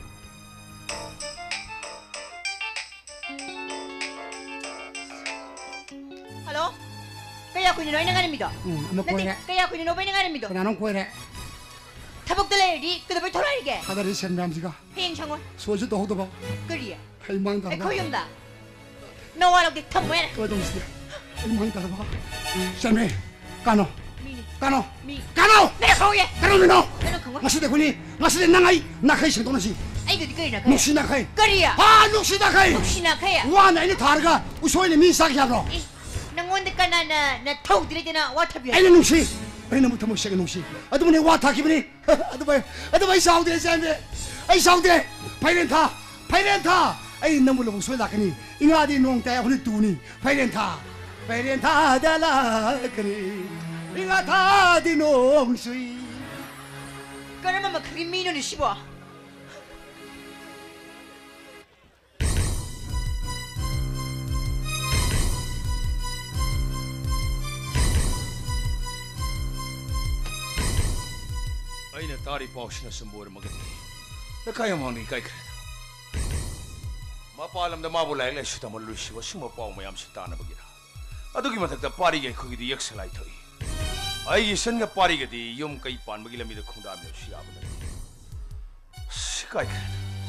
ꯍꯜꯂꯣ ꯀꯌꯥ ꯀꯨꯏꯅꯣ ꯑꯩꯅ ꯉꯥꯏꯔꯝꯃꯤꯗꯣ ꯎꯝ ꯑꯃ ꯀꯣꯏꯔꯦ ꯀꯌꯥ ꯀꯨꯏꯅꯣ ꯑꯩꯅ ꯉꯥꯏꯔꯝꯃꯤꯗꯣ ꯀꯅꯥꯅꯣ ꯀꯣꯏꯔꯦ ꯊꯕꯛꯇ ꯂꯩꯔꯗꯤ ꯀꯩꯗꯧꯕꯩ ꯊꯣꯔꯛꯏꯒꯦ ꯊꯥꯗꯔꯤ ꯁꯦꯟ ꯃꯌꯥꯝꯁꯤꯒ ꯍꯌꯦꯡ ꯁꯪꯉꯣꯏ ꯁꯣꯏꯁꯨ ꯇꯧꯍꯧꯗꯕ ꯀꯔꯤ ꯑꯩ ꯃꯥꯡꯗꯕ ꯑꯩꯈꯣꯏ ꯌꯨꯝꯗ ꯅꯋꯥ ꯂꯧꯗꯦ ꯊꯝꯃꯣ ꯌꯥꯔꯦ ꯀꯩꯗꯧꯁꯤꯗꯤ ꯑꯩ ꯃꯥꯡꯗꯕ ꯁꯦꯟꯃꯦ 까노 미니 까노 미 까노 내가 거기에 까노미노 내가 그거 마시대 군이 마시대 낭아이 나카이 생도나시 아이고 니꺼이나 그래 눅시 나카이 거리야 아 눅시 나카이 눅시 나카야 와 나이니 다르가 우소이니 미사기 하노 낭원데 까나나 나 타우 드레데나 와타비야 아이니 눅시 아이니 무터 못 시게 눅시 아두분이 와타 기분이 아두바이 아두바이 사우데 샌데 아이 사우데 파이렌타 파이렌타 아이 너무로 무소이 나카니 잉아디 농대 오늘 두니 파이렌타 파이렌타 달라그니 잉아타디 농수이 그러면 막 그게 미녀는 씹어 ꯑꯩꯅ ꯇꯥꯔꯤ ꯄꯥꯎꯁꯤꯅ ꯁꯨꯝꯕ ꯑꯣꯏꯔꯝꯃꯒꯗꯤ ꯂꯩꯀꯥꯏ ꯑꯃꯥꯡꯗꯒꯤ ꯀꯥꯏꯈ꯭ꯔꯦꯗ ꯃꯄꯥꯟ ꯂꯝꯗ ꯃꯥꯕꯨ ꯂꯥꯏꯔꯤꯛ ꯂꯥꯏꯁꯨ ꯇꯝꯍꯜꯂꯨꯁꯤꯕ ꯁꯤꯒꯨꯝꯕ ꯄꯥꯎ ꯃꯌꯥꯝꯁꯤ ꯇꯥꯅꯕꯒꯤꯔ ꯑꯗꯨꯒꯤ ꯃꯊꯛꯇ ꯄꯥꯔꯤꯒ ꯑꯩꯈꯣꯏꯒꯤꯗꯤ ꯌꯦꯛꯁꯂꯥꯏ ꯊꯣꯛꯏ ꯑꯩꯒꯤ ꯁꯟꯒ ꯄꯥꯔꯤꯒꯗꯤ ꯌꯨꯝ ꯀꯩ ꯄꯥꯟꯕꯒꯤ ꯂꯝꯕꯤꯗ ꯈꯣꯡꯗꯥꯃꯤꯅꯁꯨ ꯌꯥꯕ ꯅꯠꯇꯦ ꯁꯤ ꯀꯥꯏꯈ꯭ꯔꯦꯗ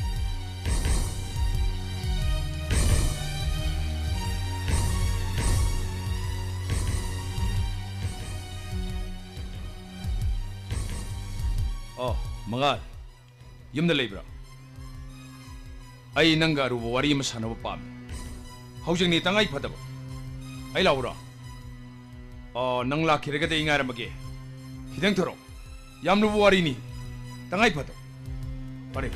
ꯑꯣ ꯃꯉꯥꯜ ꯌꯨꯝꯗ ꯂꯩꯕ꯭ꯔꯥ ꯑꯩ ꯅꯪꯒ ꯑꯔꯨꯕ ꯋꯥꯔꯤ ꯑꯃ ꯁꯥꯟꯅꯕ ꯄꯥꯝꯃꯤ ꯍꯧꯖꯤꯛꯅꯤ ꯇꯉꯥꯏ ꯐꯗꯕ ꯑꯩ ꯂꯥꯛꯎꯔꯣ ꯑꯣ ꯅꯪ ꯂꯥꯛꯈꯤꯔꯒꯗꯤ ꯑꯩ ꯉꯥꯏꯔꯝꯃꯒꯦ ꯈꯤꯇꯪ ꯊꯣꯔꯛꯑꯣ ꯌꯥꯝ ꯂꯨꯕ ꯋꯥꯔꯤꯅꯤ ꯇꯉꯥꯏ ꯐꯗꯕ ꯐꯔꯦ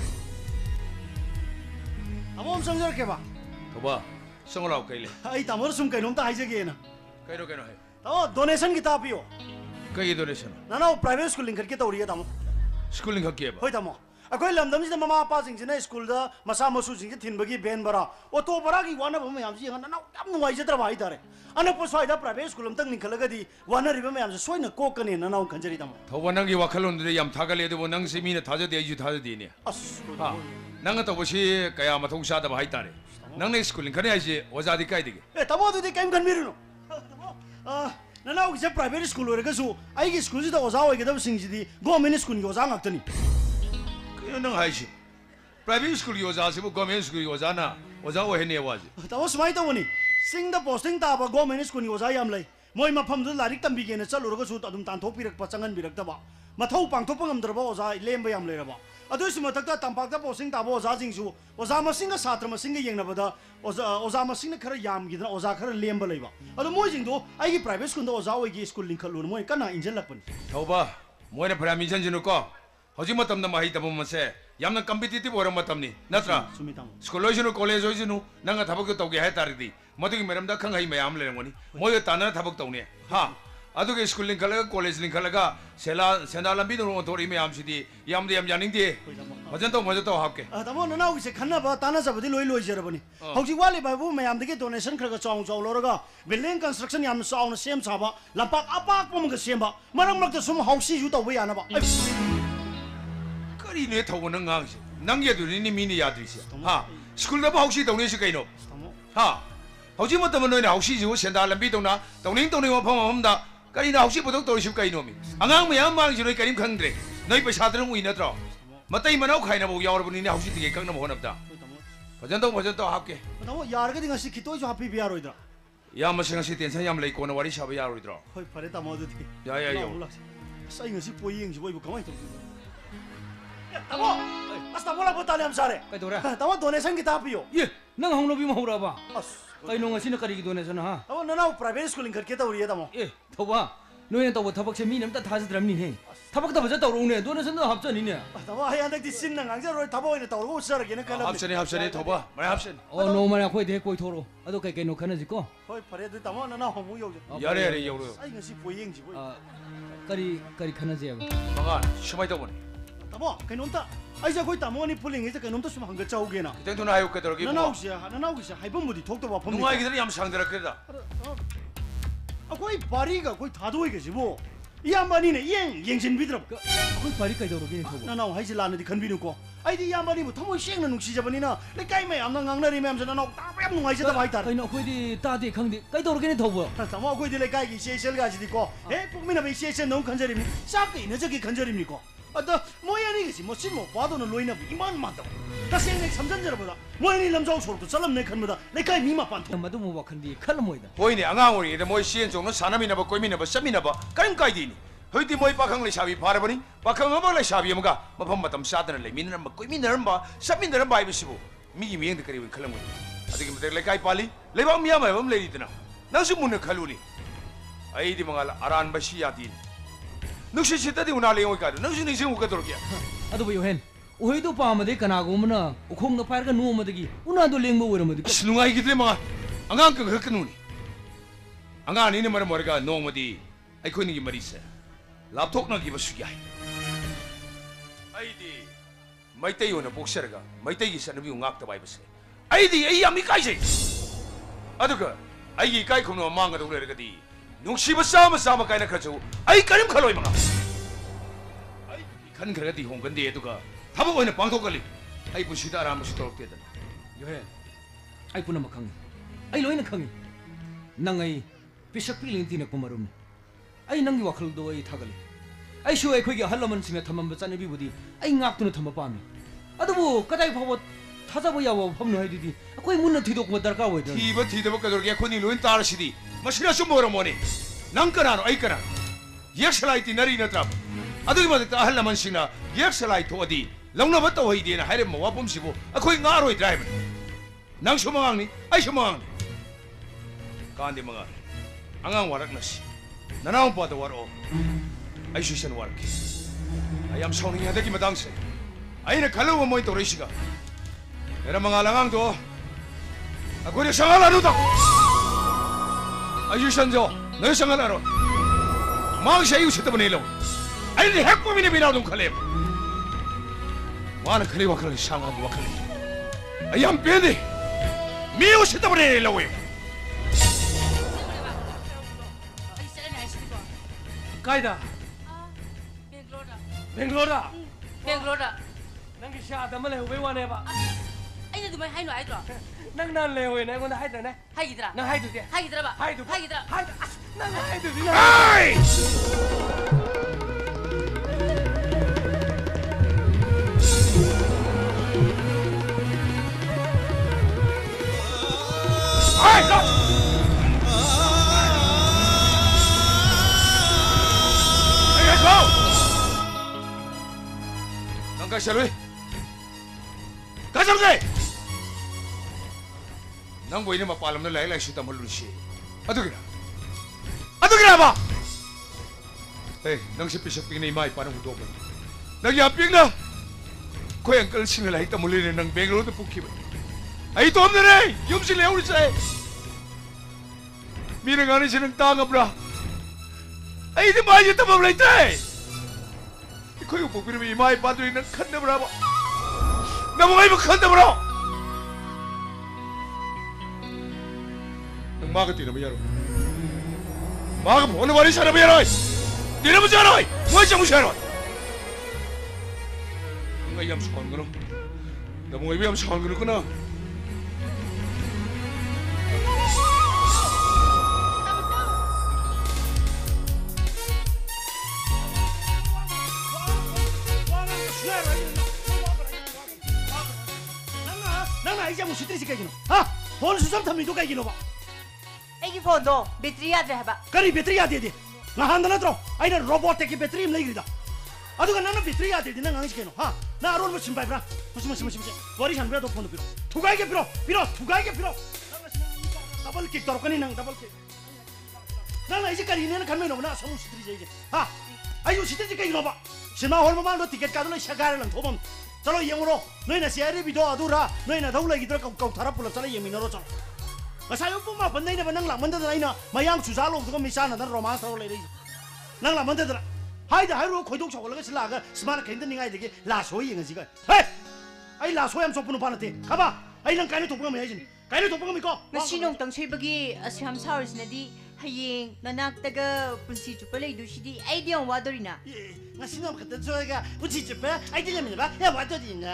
ꯑꯃꯣꯝ ꯆꯪꯖꯔꯛꯀꯦꯕ ꯊꯧꯕꯥ ꯆꯪꯉꯣ ꯂꯥꯛꯑꯣ ꯀꯩ ꯂꯩ ꯑꯩ ꯇꯥꯃꯣꯗ ꯁꯨꯝ ꯀꯩꯅꯣꯝꯇ ꯍꯥꯏꯖꯒꯦꯅ ꯀꯩꯅꯣ ꯀꯩꯅꯣ ꯍꯥꯏ ꯇꯥꯃꯣ ꯗꯣꯅꯦꯁꯟꯒꯤ ꯇꯥꯄꯤꯌꯣ ꯀꯩꯒꯤ ꯗꯣꯅꯦꯁꯟ ꯅꯅꯥꯎ ꯄ꯭ꯔꯥꯏꯚꯦꯠ ꯁ꯭ꯀꯨꯜ ꯂꯤꯡꯈꯠꯀꯦ ꯇꯧꯔꯤꯌꯦ ꯇꯥꯃꯣ ꯁ꯭ꯀꯨꯜ ꯂꯤꯡꯈꯠꯀꯦꯕ ꯍꯣꯏ ꯇꯥꯃꯣ ꯑꯩꯈꯣꯏ ꯂꯝꯗꯝꯁꯤꯗ ꯃꯃꯥ ꯃꯄꯥꯁꯤꯡꯁꯤꯅ ꯁ꯭ꯀꯨꯜꯗ ꯃꯆꯥ ꯃꯁꯨꯁꯤꯡꯁꯦ ꯊꯤꯟꯕꯒꯤ ꯚꯦꯟ ꯚꯔꯥ ꯑꯣꯇꯣ ꯚꯔꯥꯒꯤ ꯋꯥꯅꯕ ꯃꯌꯥꯝꯁꯤ ꯌꯦꯡꯉ ꯅꯅꯥꯎ ꯌꯥꯝ ꯅꯨꯡꯉꯥꯏꯖꯗ꯭ꯔꯕ ꯍꯥꯏꯇꯥꯔꯦ ꯑꯅꯛꯄ ꯁ꯭ꯋꯥꯏꯗ ꯄ꯭ꯔꯥꯏꯚꯦꯠ ꯁ꯭ꯀꯨꯜ ꯑꯝꯇꯪ ꯂꯤꯡꯈꯠꯂꯒꯗꯤ ꯋꯥꯅꯔꯤꯕ ꯃꯌꯥꯝꯁꯦ ꯁꯣꯏꯅ ꯀꯣꯛꯀꯅꯤ ꯅꯅꯥꯎ ꯈꯟꯖꯔꯤ ꯇꯥꯃꯣ ꯊꯧꯕꯥ ꯅꯪꯒꯤ ꯋꯥꯈꯜꯂꯣꯟꯗꯨꯗ ꯌꯥꯝ ꯊꯥꯒꯠꯂꯦ ꯑꯗꯨꯕꯨ ꯅꯪꯁꯤ ꯃꯤꯅ ꯊꯥꯖꯗꯦ ꯑꯩꯁꯨ ꯊꯥꯖꯗꯦꯅꯦ ꯑꯁ ꯅꯪꯅ ꯇꯧꯕꯁꯤ ꯀꯌꯥ ꯃꯊꯧ ꯆꯥꯗꯕ ꯍꯥꯏꯇꯥꯔꯦ ꯅꯪꯅ ꯁ꯭ꯀꯨꯜ ꯂꯤꯡꯈꯠꯅꯤ ꯍꯥꯏꯁꯦ ꯑꯣꯖꯥꯗꯤ ꯀꯥꯏꯗꯒꯤ ꯑꯦ ꯇꯥꯃꯣ ꯑꯗꯨꯗꯤ ꯀꯩꯝ ꯈꯟꯕꯤꯔꯨꯅꯨ ꯅꯅꯥꯎꯒꯤꯁꯦ ꯄ꯭ꯔꯥꯏꯚꯦꯠ ꯁ꯭ꯀꯨꯜ ꯑꯣꯏꯔꯒꯁꯨ ꯑꯩꯒꯤ ꯁ꯭ꯀꯨꯜꯁꯤꯗ ꯑꯣꯖꯥ ꯑꯣꯏꯒꯗꯕꯁꯤꯡꯁꯤꯗꯤ ꯒꯣꯔꯃꯦꯟ ꯁ꯭ꯀꯨꯜꯒꯤ ꯑꯣꯖꯥ ꯉꯥꯛꯇꯅꯤ ꯀꯩꯅꯣ ꯅꯪ ꯍꯥꯏꯁꯤ ꯄ꯭ꯔꯥꯏꯚꯦꯠ ꯁ꯭ꯀꯨꯜꯒꯤ ꯑꯣꯖꯥꯁꯤꯕꯨ ꯒꯣꯔꯃꯦꯟ ꯁ꯭ꯀꯨꯜꯒꯤ ꯑꯣꯖꯥꯅ ꯑꯣꯖꯥ ꯑꯣꯏꯍꯟꯅꯦ ꯋꯥꯁꯦ ꯇꯥꯃꯣ ꯁꯨꯃꯥꯏꯅ ꯇꯧꯕꯅꯤ ꯆꯤꯡꯗ ꯄꯣꯁꯇꯤꯡ ꯇꯥꯕ ꯒꯣꯔꯃꯦꯟ ꯁ꯭ꯀꯨꯜꯒꯤ ꯑꯣꯖꯥ ꯌꯥꯝ ꯂꯩ ꯃꯣꯏ ꯃꯐꯝꯗꯨꯗ ꯂꯥꯏꯔꯤꯛ ꯇꯝꯕꯤꯒꯦꯅ ꯆꯠꯂꯨꯔꯒꯁꯨ ꯑꯗꯨꯝ ꯇꯥꯟꯊꯣꯛꯄꯤꯔꯛꯄ ꯆꯪꯍꯟꯕꯤꯔꯛꯇꯕ ꯃꯊꯧ ꯄꯥꯡꯊꯣꯛꯄ ꯉꯝꯗ꯭ꯔꯕ ꯑꯣꯖꯥ ꯂꯦꯝꯕ ꯌꯥꯝ ꯂꯩꯔꯕ ꯑꯗꯨꯒꯤꯁꯨ ꯃꯊꯛꯇ ꯇꯝꯄꯥꯛꯇ ꯄꯣꯁꯇꯤꯡ ꯇꯥꯕ ꯑꯣꯖꯥꯁꯤꯡꯁꯨ ꯑꯣꯖꯥ ꯃꯁꯤꯡꯒ ꯁꯥꯇ꯭ꯔ ꯃꯁꯤꯡꯒ ꯌꯦꯡꯅꯕꯗ ꯑꯣꯖꯥ ꯃꯁꯤꯡꯅ ꯈꯔ ꯌꯥꯝꯈꯤꯗꯅ ꯑꯣꯖꯥ ꯈꯔ ꯂꯦꯝꯕ ꯂꯩꯕ ꯑꯗꯣ ꯃꯣꯏꯁꯤꯡꯗꯣ ꯑꯩꯒꯤ ꯄ꯭ꯔꯥꯏꯚꯦꯠ ꯁ꯭ꯀꯨꯜꯗ ꯑꯣꯖꯥ ꯑꯣꯏꯒꯦ ꯁ꯭ꯀꯨꯜ ꯂꯤꯡꯈꯠꯂꯨꯅ ꯃꯣꯏ ꯀꯟꯅ ꯏꯟꯖꯜꯂꯛꯄꯅꯤ ꯊꯧꯕꯥ ꯃꯣꯏꯅ ꯐꯅꯌꯥꯝ ꯏꯟꯖꯟꯖꯅꯨꯀꯣ ꯍꯧꯖꯤꯛ ꯃꯇꯝꯗ ꯃꯍꯩ ꯇꯝꯐꯝ ꯑꯁꯦ ꯌꯥꯝꯅ ꯀꯝꯄꯤꯇꯤꯇꯤꯚ ꯑꯣꯏꯔ ꯃꯇꯝꯅꯤ ꯅꯠꯇ꯭ꯔꯥ ꯁ꯭ꯀꯨꯜ ꯑꯣꯏꯁꯅꯨ ꯀꯣꯂꯦꯖ ꯑꯣꯏꯁꯅꯨ ꯅꯪꯅ ꯊꯕꯛꯇꯣ ꯇꯧꯒꯦ ꯍꯥꯏꯇꯥꯔꯗꯤ ꯃꯗꯨꯒꯤ ꯃꯔꯝꯗ ꯈꯪ ꯍꯩ ꯃꯌꯥꯝ ꯂꯩꯔꯝꯒꯅꯤ ꯃꯣꯏꯒ ꯇꯥꯟꯅꯔ ꯊꯕꯛ ꯇꯧꯅꯤ ꯍꯥ ꯑꯗꯨꯒ ꯁ꯭ꯀꯨꯜ ꯂꯤꯡꯈꯠꯂꯒ ꯀꯣꯂꯦꯖ ꯂꯤꯡꯈꯠꯂꯒ ꯁꯦꯂꯥ ꯁꯦꯟꯗꯥ ꯂꯝꯕꯤꯗ ꯑꯣꯟꯊꯣꯔꯛꯏ ꯃꯌꯥꯝꯁꯤꯗꯤ ꯌꯥꯝꯗꯤ ꯌꯥꯝ ꯌꯥꯅꯤꯡꯗꯦ ꯐꯖꯅ ꯇꯧ ꯐꯖꯅ ꯇꯧ ꯍꯥꯞꯀꯦ ꯇꯥꯃꯣ ꯅꯅꯥꯎꯒꯤꯁꯦ ꯈꯟꯅꯕ ꯇꯥꯟꯅꯖꯕꯗꯤ ꯂꯣꯏ ꯂꯣꯏꯖꯔꯕꯅꯤ ꯍꯧꯖꯤꯛ ꯋꯥꯠꯂꯤꯕ ꯍꯥꯏꯕꯨ ꯃꯌꯥꯝꯗꯒꯤ ꯗꯣꯅꯦꯁꯟ ꯈꯔ ꯈꯔ ꯆꯥꯎꯅ ꯆꯥꯎ ꯂꯧꯔꯒ ꯕꯤꯜꯗꯤꯡ ꯀꯟꯁꯇ꯭ꯔꯛꯁꯟ ꯌꯥꯝꯅ ꯆꯥꯎꯅ ꯁꯦꯝ ꯁꯥꯕ ꯂꯝꯄꯥꯛ ꯑꯄꯥꯛꯄ ꯑꯃꯒ ꯁꯦꯝꯕ ꯃꯔꯛ ꯃꯔꯛꯇ ꯁꯨꯝ ꯍꯥꯎꯁꯤꯁꯨ ꯇꯧꯕ ꯌꯥꯅꯕ ꯀꯔꯤꯅꯦ ꯊꯧꯕ ꯅꯪ ꯉꯥꯡꯉꯤꯁꯦ ꯅꯪꯒꯤ ꯑꯗꯨꯅꯤꯅꯦ ꯃꯤꯅ ꯌꯥꯗ꯭ꯔꯤꯁꯦ ꯍꯥ ꯁ꯭ꯀꯨꯜꯗꯕꯨ ꯍꯥꯎꯁꯤ ꯇꯧꯅꯤꯁꯤ ꯀꯩꯅꯣ ꯍꯥ ꯍꯧꯖꯤꯛ ꯃꯇꯝꯗ ꯅꯣꯏꯅ ꯍꯥꯎꯁꯤꯁꯤꯕꯨ ꯁꯦꯟꯗꯥ ꯂꯝꯕꯤꯗꯧꯅ ꯇꯧꯅꯤꯡ ꯇꯧꯅꯤꯡ ꯃꯐꯝ ꯑꯃꯗ ꯀꯔꯤꯅ ꯍꯥꯎꯁꯤ ꯄꯨꯊꯣꯛ ꯇꯧꯔꯤꯁꯤꯕꯨ ꯀꯩꯅꯣꯃꯤ ꯑꯉꯥꯡ ꯃꯌꯥꯝ ꯃꯥꯡꯉꯤꯁꯤ ꯅꯣꯏ ꯀꯔꯤꯝ ꯈꯪꯗ꯭ꯔꯦ ꯅꯣꯏ ꯄꯩꯁꯥꯗꯨꯅ ꯎꯏ ꯅꯠꯇ꯭ꯔꯣ मतई मनाव खाइना बो यावरबनी ने हौसी तिगे कंगना मोहनबदा भजन तो भजन तो आपके तामो यारगदि ngasi खितोय जो हापी बियारोइद्रा या मसिंग ngasi टेंशन याम लई कोन वारी साबा यारोइद्रा होय फरे तामो दुति या या या sai ngasi poyeng ji boibu kamai to तामो अस तामो ला बताले हम सारे कई दोरा तामो डोनेशन की तापियो ये नंग हंगनो भी महौरा बा कई नो ngasi na kari gi donation ha तामो ननाउ प्राइवेट स्कूल इंखर के तौरिए तामो ए थौबा नोय तब थबक से मी नमता थाजद्रमनी हे थबक तब ज तौरौने donation द हपचनी ने तामो हाय अंदक दि सिन नंग जे रोय थाबो ओइने तौरगो उसरगे न कलम हपचनी हपचनी थोबा मै हपचनी ओ नो माने खोइ दे कोइ थोरो अदो कई कई नो खनजि को होय फरे दु तामो ननाउ हमु यो यारे यारे यो sai ngasi poyeng ji boy करी करी खनजि अब मगा समय तबन तामो कैनोंता आइजा कोइ तामो नि पुलिंग इजा कैनोंता सुम हंग चाउगेना खितंग तुना हायो कदरगी ननाउ से ननाउ से हाइबम मुदि थोक तो वाफम नुंगाई गिदर याम सांगदरकदा अकोइ बारीगा कोइ थादोइगे जिबो इयाम्बानी ने यें येंसिन बिद्रब कोइ पारी कई दौरो गे थौबा ननाउ हाइजि लानदि खनबिनु को आइदि इयाम्बानी बु थमो सेंगना नुक्सि जबनिना लेकाइ मै आमना ngangnari मैम से ननाउ ताप याम नुंगाइ जदा बाइतार कई नो खोइ दि तादे खंगदि कई दौरो गे थौबा तामो अकोइ दि लेकाइ गि सेसल गाजि को हे पुकमिना बे सेसन नौ खंजरिमि साकै न जगि खंजरिमि को अद मोयानी गसि मोसिन मो पादोन लोइना इमान मादो तसेंग समजनजरबदा मोयानी लमजाउ सोरतो चलमने खनबदा लेकाइ मिमा पान्थो मदु मो वखनदि खलमोइदा होइने अंगांग ओरिदा मोय सियन जोंनो सानामिनाबा कोइमिनाबा समिनाबा करिम काइदिनी होइदि मोय पाखंग लेसाबि फारबनी पाखंग अबा लेसाबि अमगा मफम मतम सादना लेमिनरम कोइमिनरमबा समिनरम बाइबिसिबु मिगि मियंग करिब खलमोइ अदिगि मते लेकाइ पाली लेबा मियाम एबम लेरिदना नंसु मुन खलुनी आइदि मंगाल अरान बसि यादि नुक्सि सितदि उना लेओय का नंसु निसिंग उकदरगे अदु बयो हेन ओहिदो पामदे कनागोमना उखोंग न पारगा नुमदगी उनादो लेंबो ओरमदि स्नुगाइ गिदले मा अंगांग क खकनुनी अंगानी ने मर मरगा नोमदि अखोनी गी मरिसे लापथोकना गी बसुयाय आइदि मैतै होना पोक्सरगा मैतै गी सनबि उंगाक्ता बाइबसे आइदि आई यामी काइसे अदुगा आइगी काइ खुनो मांगा दोलेरगदि नुक्सिबा सामा सामा काइना खचौ आई करिम खलोय मंगा आई खन खरगदि होंगंदे अदुगा थबक ओइना पांथोकली आई पुसिदा आराम सुतोरक्तेदन योहे आई पुनम खंगी आई लोइना खंगी नंgai पिसक पिलिंग तिना कुमरुम आई नंगी वखल दो आई थागले आई सु आई खोगी हलमन सिंगा थमम चनबि बुदी आई ngaktuना थम पामी अदबो कदाइ फबो थाजाबो यावो फमनो हाइदि अखोइ मुन्ना थिदोक दरकार होइदन थिबा थिदबो कदरगे खोनि लोइन तारसिदि मसिना सुमोरमोनि नंग कनानो आई कना यक्सलाई तिनरी नत्रा अदुगि मदक अहलमन सिंगा यक्सलाई थोदि लौनबा तोहैदेना हाइरे मवापमसिबो अखोइ ngaरोइ ड्राइवर नंग सुमंगांनि आई सुमंगांनि कांदे मंगा अंगांग वारकनसि ननाउ पाद वारो आई सुसन वारक आई एम सॉरी हदकी मदांगसे आइना खलु मोय तोरिसिगा एरा मंगा लंगांग दो अखोइ संगाला नुता आई सुसन जो 너 संगालारो मांगसे आई उछत बनेलो आई ने हेक को मिने बिना दुम खले वान खले वखल सांगा वखल आई हम पेदे मी उछत बनेलो वे कायदा बेंगलोरा बेंगलोरा बेंगलोरा नंगी शादा मले हुबे वाने बा अइना दुमै हाइनो हाइद्रो नंग नान ले होय नंग हाइदा ने हाइगिद्रा नंग हाइदु दे हाइगिद्रा बा हाइदु हाइगिद्रा हाइदु नंग हाइदु दि हाय हाय लो 가셔로 가정게 난 보이는 마 빨람들 라이 라이 시다 몰루시 아두기라 아두기라 봐 에이 낭시 비셔 빙네 마이 빠는 것도 없고 나기 앞빙나 고향 끌신을 라이 다 몰리는 낭 뱅로도 북기 아이 또 없네 염실 레오리 세 미는 가는 시는 땅업라 아이들 많이 또 먹을 때 कोई उपकर में इमाई बात हुई न खन्ने बराबर न वो भी खन्ने बराबर माँ का तीन बजारो माँ का भोले वाली सारा बजारो है तीन बजारो है वो चमू शहर है नंगा यम शान करो न वो भी यम शान करो को ना 아이제 뭐 시트리지 까기노 아 폰 수점 탐미도 까기노 봐 애기 폰도 배터리 야드래 해봐 까리 배터리 야되디 나 한다나 들어 아이나 로봇에게 배터리 임내기다 아두가 나는 배터리 야되디 나 강시게노 하나 아론 뭐 심바이브라 무슨 무슨 무슨 머리 향배도 폰도 필요 두가이게 필요 필요 두가이게 필요 더블 킥 떨어까니 난 더블 킥 나는 이제까지 이내는 간면이 없나 성우 시트리지 이제 하 아이고 시트리지 까기노 봐 신마 홀모만도 티켓 까들로 샤가를 도범 चलो यंगरो नोइना सियारे बिदो अदुरा नोइना दौला गिदर कौ कौ थारा पुल चले यमिनरो चलो मसायो पुमा बन्दै न बनंग लामन्द दइना मयाम सुजा लो दुगो मिसाना न रोमांस रो लेरै नंग लामन्द दरा हाइदा हाइरो खोइदोक छगलगा सिलागा स्मार खैन्द निगाइ देगे लासो यंग जिगा हे आई लासो याम सोपुनु पानते खाबा आई नंग काइनो तोपगा मयाजिन काइनो तोपगा मिको ngasi nong tang soibagi asyam saursinadi hayeng nanaktaga punsi chupa leidusidi ai diong wadorina ngasi nong khatan soiga punsi chupa ai dinyam ba ya wadorina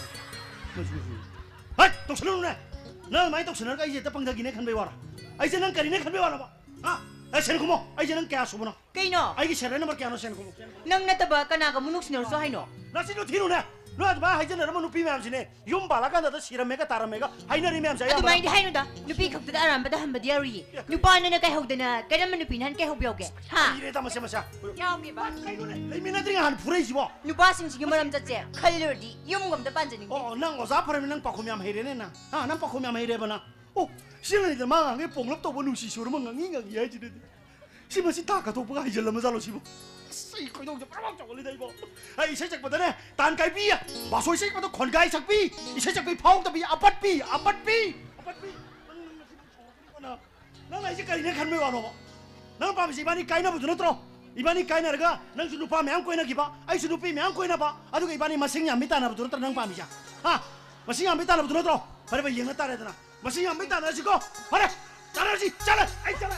hai toksalun ne na mai toksanar ka ije ta pangdagine khanbai wara ai je nang karine khanbai wara ba ha ai sen kumo ai je nang kya subuna kaino ai gi sera number kya no sen kumo nang nataba kana ga munuk sinor so haino nasi no thiru ne no ba hai je na ramu nupi myam sine yum bala ka da siramega taramega haina ri myam sa ya adu mai di haino da nupi khakta aram ba da hamba diari nupa na na kai hogdana karam nupi nan kai hobyauge ha ire ta masa masa yaoge ba kaino ne ai mina dring han phurai jibo nupa sing sing maram jatse khallerdi yum gam da panjani oh nang oza pharam nang pakhom yam heire ne na ha nang pakhom yam heire bana oh sinani da ma nge ponglap to bonu si sur ma ngi ngi ya jide si ma si ta ka to ba jel ma zalo sibo sai khoi dong ja pa chok li dai bo ai sai chak badane tan kai bi ba soi sai ba to khon gai chak bi i sai chak bi phau ta bi apat bi apat bi apat bi nang nang ai je kai ne khan me wa no nang pa si ba ni kai na bu no tro ibani kai na ga nang su nupa myang koi na gi ba ai su nupi myang koi na ba adu ga ibani masing yam mi ta na bu tro nang pa mi ja ha masing yam mi ta na bu tro pare ba yeng ta re da na masing yam mi ta na ji ko pare chala ji chala ai chala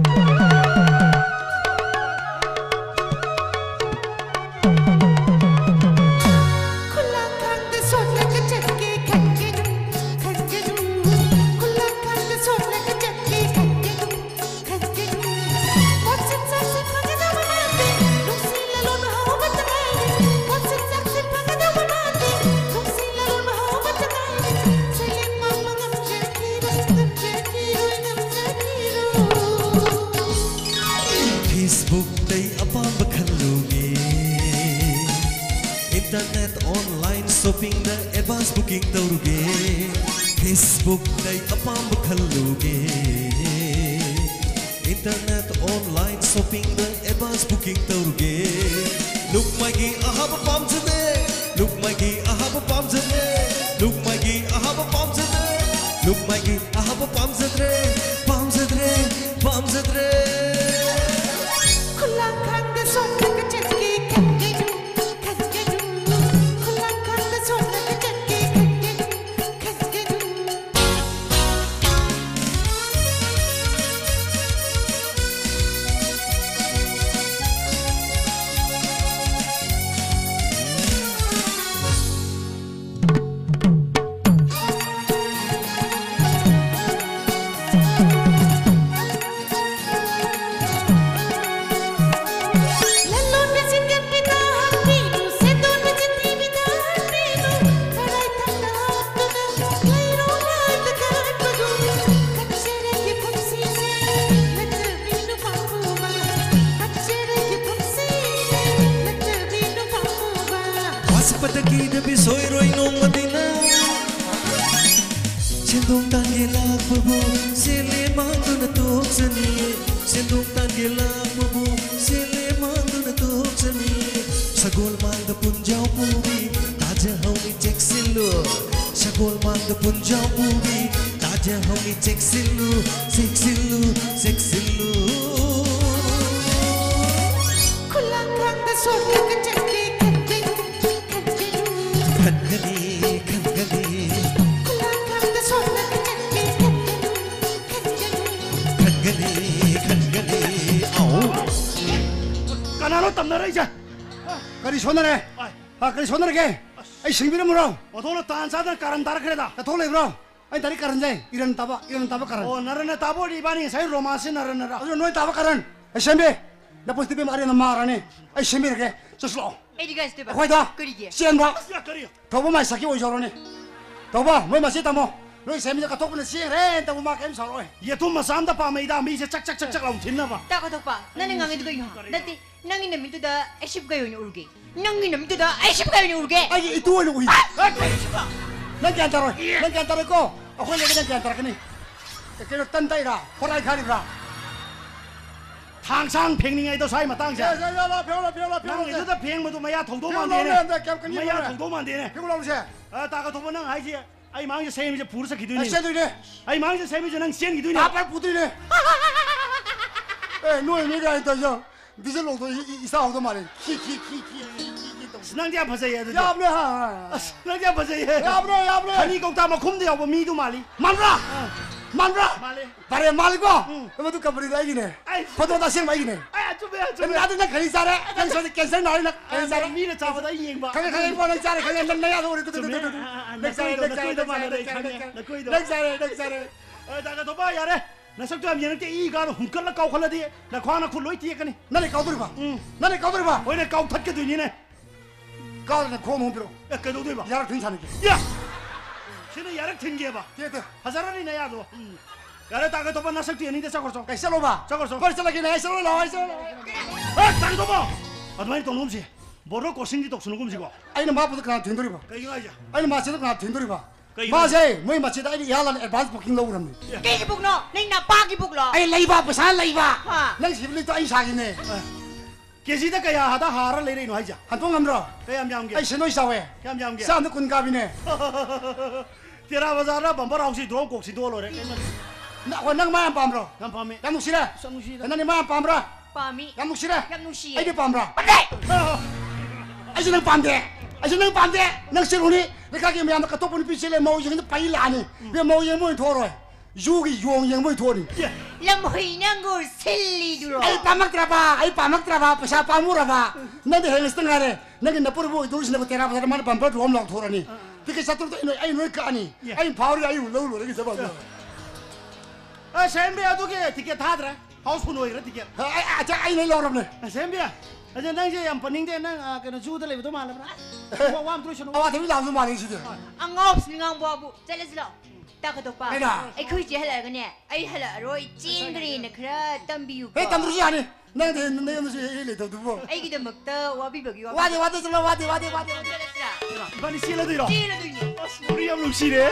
Internet online shopping da advance booking tauruge Facebook dai apam khalluge Internet online shopping da advance booking tauruge Look magi ahab pamjane Look magi ahab pamjane Look magi ahab pamjane Look magi ahab pamjadre pamjadre pamjadre Khula khang de son ka chetki khangge Sendung tangi lakubu sile manduna tuksani Sendung tangi lakubu sile manduna tuksani Sagol manda punjau pubi taja hauni cheksilu Sagol manda punjau pubi taja hauni cheksilu Seksilu seksilu Kulang khang da sokka ka chakki khangge khangani khangani Kanalo tamna rai ja kari sonare ha kari sonare ke ai singbira muro otholo tan sa da karam dar khreda ta thole bro ai tari karan jai iran taba iran taba karan o narana tabo di bani sai romance narana ra ajo noi taba karan ai sembe da posti be mari na marane ai sembe ke soslo Hey, guys, do khoi da Good idea. sian ba ya kari thobo mai saki oi jorone tauba moi masih tamo noi semi ka tok na siang ren tabu ma kem soroi ye tu masam da pa mai da mi se chak chak chak chak lau thin na ba ta ka topa nani ngangi du yo dati nangi na mintu da aiship gayo ni urge nangi na mintu da aiship gayo ni urge ai itu ni ui nang kan taroi nang kan taroi ko ako le kan kan tarak ni ke lo tan tai ra porai khari ra thang sang pheng ni ngai to sai ma tang ya ja ya la pheo la pheo la pheo nang itu da pheng ma tu ma ya thong do man pheo de la ne da kem kan ni ma ya thong do man de ne pheo la se a ta ka to nang hai ji ai mang je sai mi je pur sa ki du ai ni se du ni ai mang je sai mi je nang sien ki du ni ta pa pu du ni eh noi ni ga ta yo bi se lo to i sa ho to ma le ki ki ki ki nang dia phase ye du ya bne ha nang dia phase ye ya bne ya bne hani ko ta ma khum de ba mi du ma li man ra man ra Mali. pare mal ko ma tu kabri dai ni ai photo ta sing mai ni ai chu be chu em be đã đến khởi ra đấy đang sao cancel nói là cancel ra mi na cha ba da yin ba khởi khởi qua đang ra khởi lên này rồi tôi tôi tôi tôi na koi do na koi do ma na dai khang na koi do đang ra đấy đang ra đấy ai ta ka to ba ya re na sak tu am yen te i ga hum kal la kau khala di na khwa na khu loi ti ka ni nó lại cao tuổi ba nó lại cao tuổi ba oi na kau that ke du ni ne cao là khô mồm biểu e ke do doi ba ya là thỉnh thoảng ya sine ya ra thing ge ba thế thế hazara ni na ya do ya re ta ka to ba na sak ti ni de sa kor so cái sao ba sa kor so coi sao lại cái này sao lại sao 아, 땅 도봐. 아드마이 동놈지. 뭐로 고생지 독수는 금지고. anh mà bắt được làm thỉnh tuổi ba cái gì anh mà sẽ được làm thỉnh tuổi ba Cái gì? mà sẽ mới mà sẽ đã đi ya là advance booking lâu lắm ke ki buk no ning na pa ki buk lo anh lấy ba पैसा lấy ba ha nang chỉ lấy cho anh sang này cái gì đó cái ya hada hara lấy đây nói chứ hắn không làm rồi cái em nhầm anh cái sẽ nói sao vậy em nhầm cái sao nó quân cabin này tira bazar ra bamba rau si drone kok si do lo re nãy còn nang mai pam rồi nam pami yang nusi dah sang si da nang ni mai pam rồi pa mi yang nusi dah yam nu shi anh đi pam rồi pandai anh sẽ nang pam deh anh sẽ nang pam deh nang selu ni ni kaki mi am ka to pun pi sele mau yang pai la ni be mau yang moi tho rồi yu gi yong yang moi tho ni lam hui nang gur silli du lo ai pamak traba ai pamak traba pesa pamura ba nang de heng setengah re nang na pur bo idul sele tera ba man pam ba rom long tho ni tiki satu to ai noi ka ni ai power ai lo lo ni sa ba 아 샘비야 두게 티켓 타더라 하우스푼 오이라 티켓 ai ai cha ai nei lo rom ne 아 샘비야 아저 낭제 양 퍼닝데 낭 그는 주들 레비도 말라 와 와am 트로션 awa themi lam ma ni si de ang ngop sing ngang bo bu chale slo ta ka to pa Ai da? ai khui je hala ga ne ai hala roi chin gri ne khra tam bi yu ei tam ru ji ani nang de nang nu si le to du bo ai gi de mak ta wa bi bagi wa wa de wa de lo wa de wa de wa de chale sla 이반이 씨라도 이러 chi la du ni 우리 양 룩시래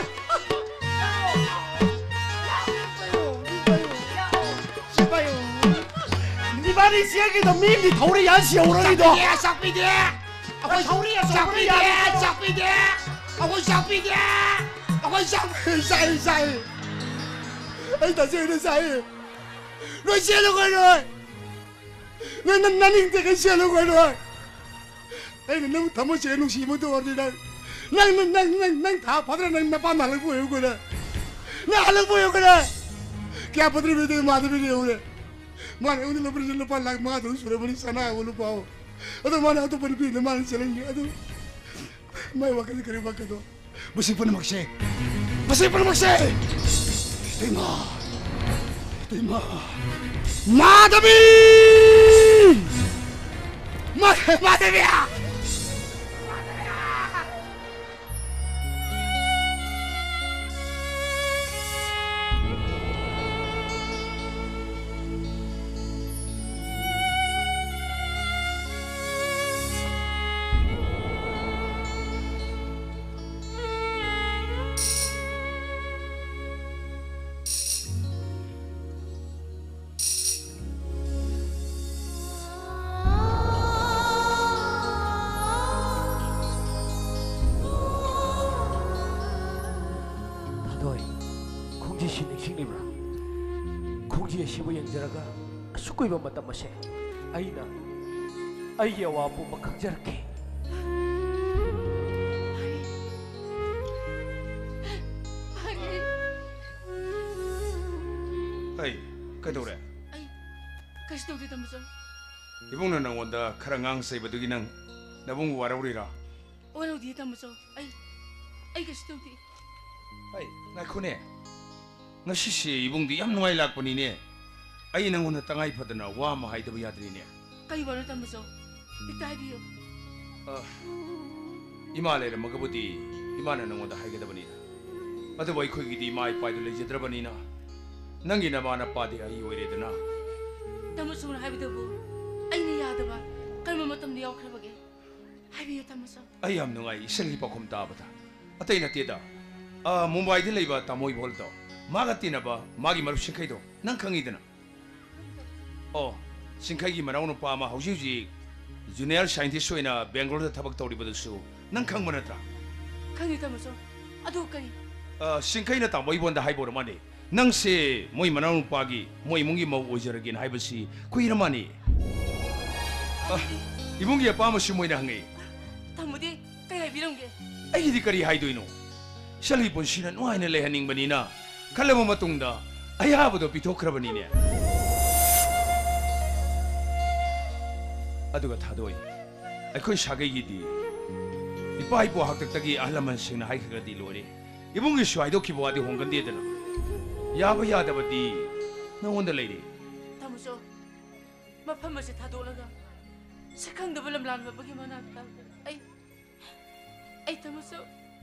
씨바요 이반이 씨에게도 민디 돌이 야시 오라니도 ya sak pi de 아고 돌이야 sak pi 돌이 de 야 sak pi de awo sak pi de awo sak sai sai ai ta se de sai lo se lo ko rồi nên nên nên những cái xe nó quay rồi ai nó thầm một xe nó xì một đồ đi đây năng năng năng năng năng thả phát ra năng ba mặt nó vui cái này nó nó vui cái này क्या पत्र भी दे माधव भी नहीं होने माने उन्हें लपड़ जल लपड़ लाग मार दो सुरे बनी सना है वो लपाओ अतो माने अतो पर भी माने चलेंगे अतो मैं वक्त करे वक्त दो बसी पर मक्से बसी पर मक्से तेमा तेमा माधवी माधविया 공지의 시부 영자라가 숙고이번 맞단 맛에 아이나 아이야 와보 막 강자렇게 Hey, kadore. Ay, kasi daw dito mo sir. Ibong na nang wanda karangang sa iba dugi nang nabong warawrira. Wala dito mo sir. Ay, ay kasi daw di. Ay, nakune. Ngasisi ibong di am nungay lakpani ni. Ay nang una tangay pa na wa mahay daw yadri ni. Kayo wala tamo sir. Itay biyo. Ah, imale na magabuti imana nang wanda hay kada bani. ꯑꯗꯨꯕꯨ ꯑꯩꯈꯣꯏꯒꯤꯗꯤ ꯏꯃꯥ ꯏꯄꯥꯗꯨ ꯂꯩꯖꯗ꯭ꯔꯕꯅꯤꯅ ꯅꯪꯒꯤ ꯅꯃꯥ ꯅꯄꯥꯗꯤ ꯑꯩ ꯑꯣꯏꯔꯦꯗꯅ ꯇꯥꯃꯣꯁꯣꯅ ꯍꯥꯏꯕꯗꯨꯕꯨ ꯑꯩꯅ ꯌꯥꯗꯕ ꯀꯔꯝꯕ ꯃꯇꯝꯗ ꯌꯥꯎꯈ꯭ꯔꯕꯒꯦ ꯍꯥꯏꯕꯤꯌꯨ ꯇꯥꯃꯣꯁꯣ ꯑꯩ ꯌꯥꯝ ꯅꯨꯡꯉꯥꯏ ꯏꯁꯪꯒꯤ ꯄꯥꯎꯈꯨꯝ ꯇꯥꯕꯗ ꯑꯇꯩ ꯅꯠꯇꯦꯗ ꯑ ꯃꯨꯝꯕꯥꯏꯗ ꯂꯩꯕ ꯇꯥꯃꯣ ꯏꯕꯣꯜꯗꯣ ꯃꯥꯒ ꯇꯤꯟꯅꯕ ꯃꯥꯒꯤ ꯃꯔꯨꯞ ꯁꯤꯡꯈꯩꯗꯣ ꯅꯪ ꯈꯪꯉꯤꯗꯅ ꯑꯣ ꯁꯤꯡꯈꯩꯒꯤ ꯃꯅꯥꯎ ꯅꯨꯄꯥ ꯑꯃ ꯍꯧꯖꯤꯛ ꯍꯧꯖꯤꯛ ꯖꯨꯅꯤꯌꯔ ꯁꯥꯏꯟꯇꯤꯁ ꯑꯣꯏꯅ ꯕꯦꯡꯒꯂꯣꯔꯗ ꯊꯕꯛ ꯇꯧꯔꯤꯕꯗꯨꯁꯨ ꯅꯪ ꯈꯪꯕ ꯅꯠꯇ꯭ꯔꯥ ꯈꯪꯉꯤ ꯇꯥꯃꯣꯁꯣ ꯑꯗꯨ ꯀꯔꯤ ꯁꯤꯡꯈꯩꯅ ꯇꯥꯃꯣ ꯏꯕꯣꯟꯗ ꯍꯥꯏꯕ ꯃꯥꯅꯤ ꯅꯪꯁꯦ ꯃꯣꯏ ꯃꯅꯥꯎ ꯅꯨꯄꯥꯒꯤ ꯃꯣꯏ ꯏꯃꯨꯡꯒꯤ ꯃꯧ ꯑꯣꯏꯖꯔꯒꯦꯅ ꯍꯥꯏꯕꯁꯤ ꯀꯨꯏꯔ ꯃꯥꯅꯤ 이봉기 아빠 시모이나 항에 당무디 그냥 비룡게 아이디 거리 하이도이노 샬리 본시나 노아이나 레하닝 바니나 칼레모 마뚱다 아야부도 비토크라바니네 아두가 타도이 아이코이 샤게이디 이빠이보 학덕덕이 알라만 싱나 하이크가디 로리 이봉기 슈아이도 키보아디 홍건디에드나 야바 야다바디 나온다 레이디 당무쇼 마파마시 타도라가 sakang dalam lam bagaimana ay ay tamaso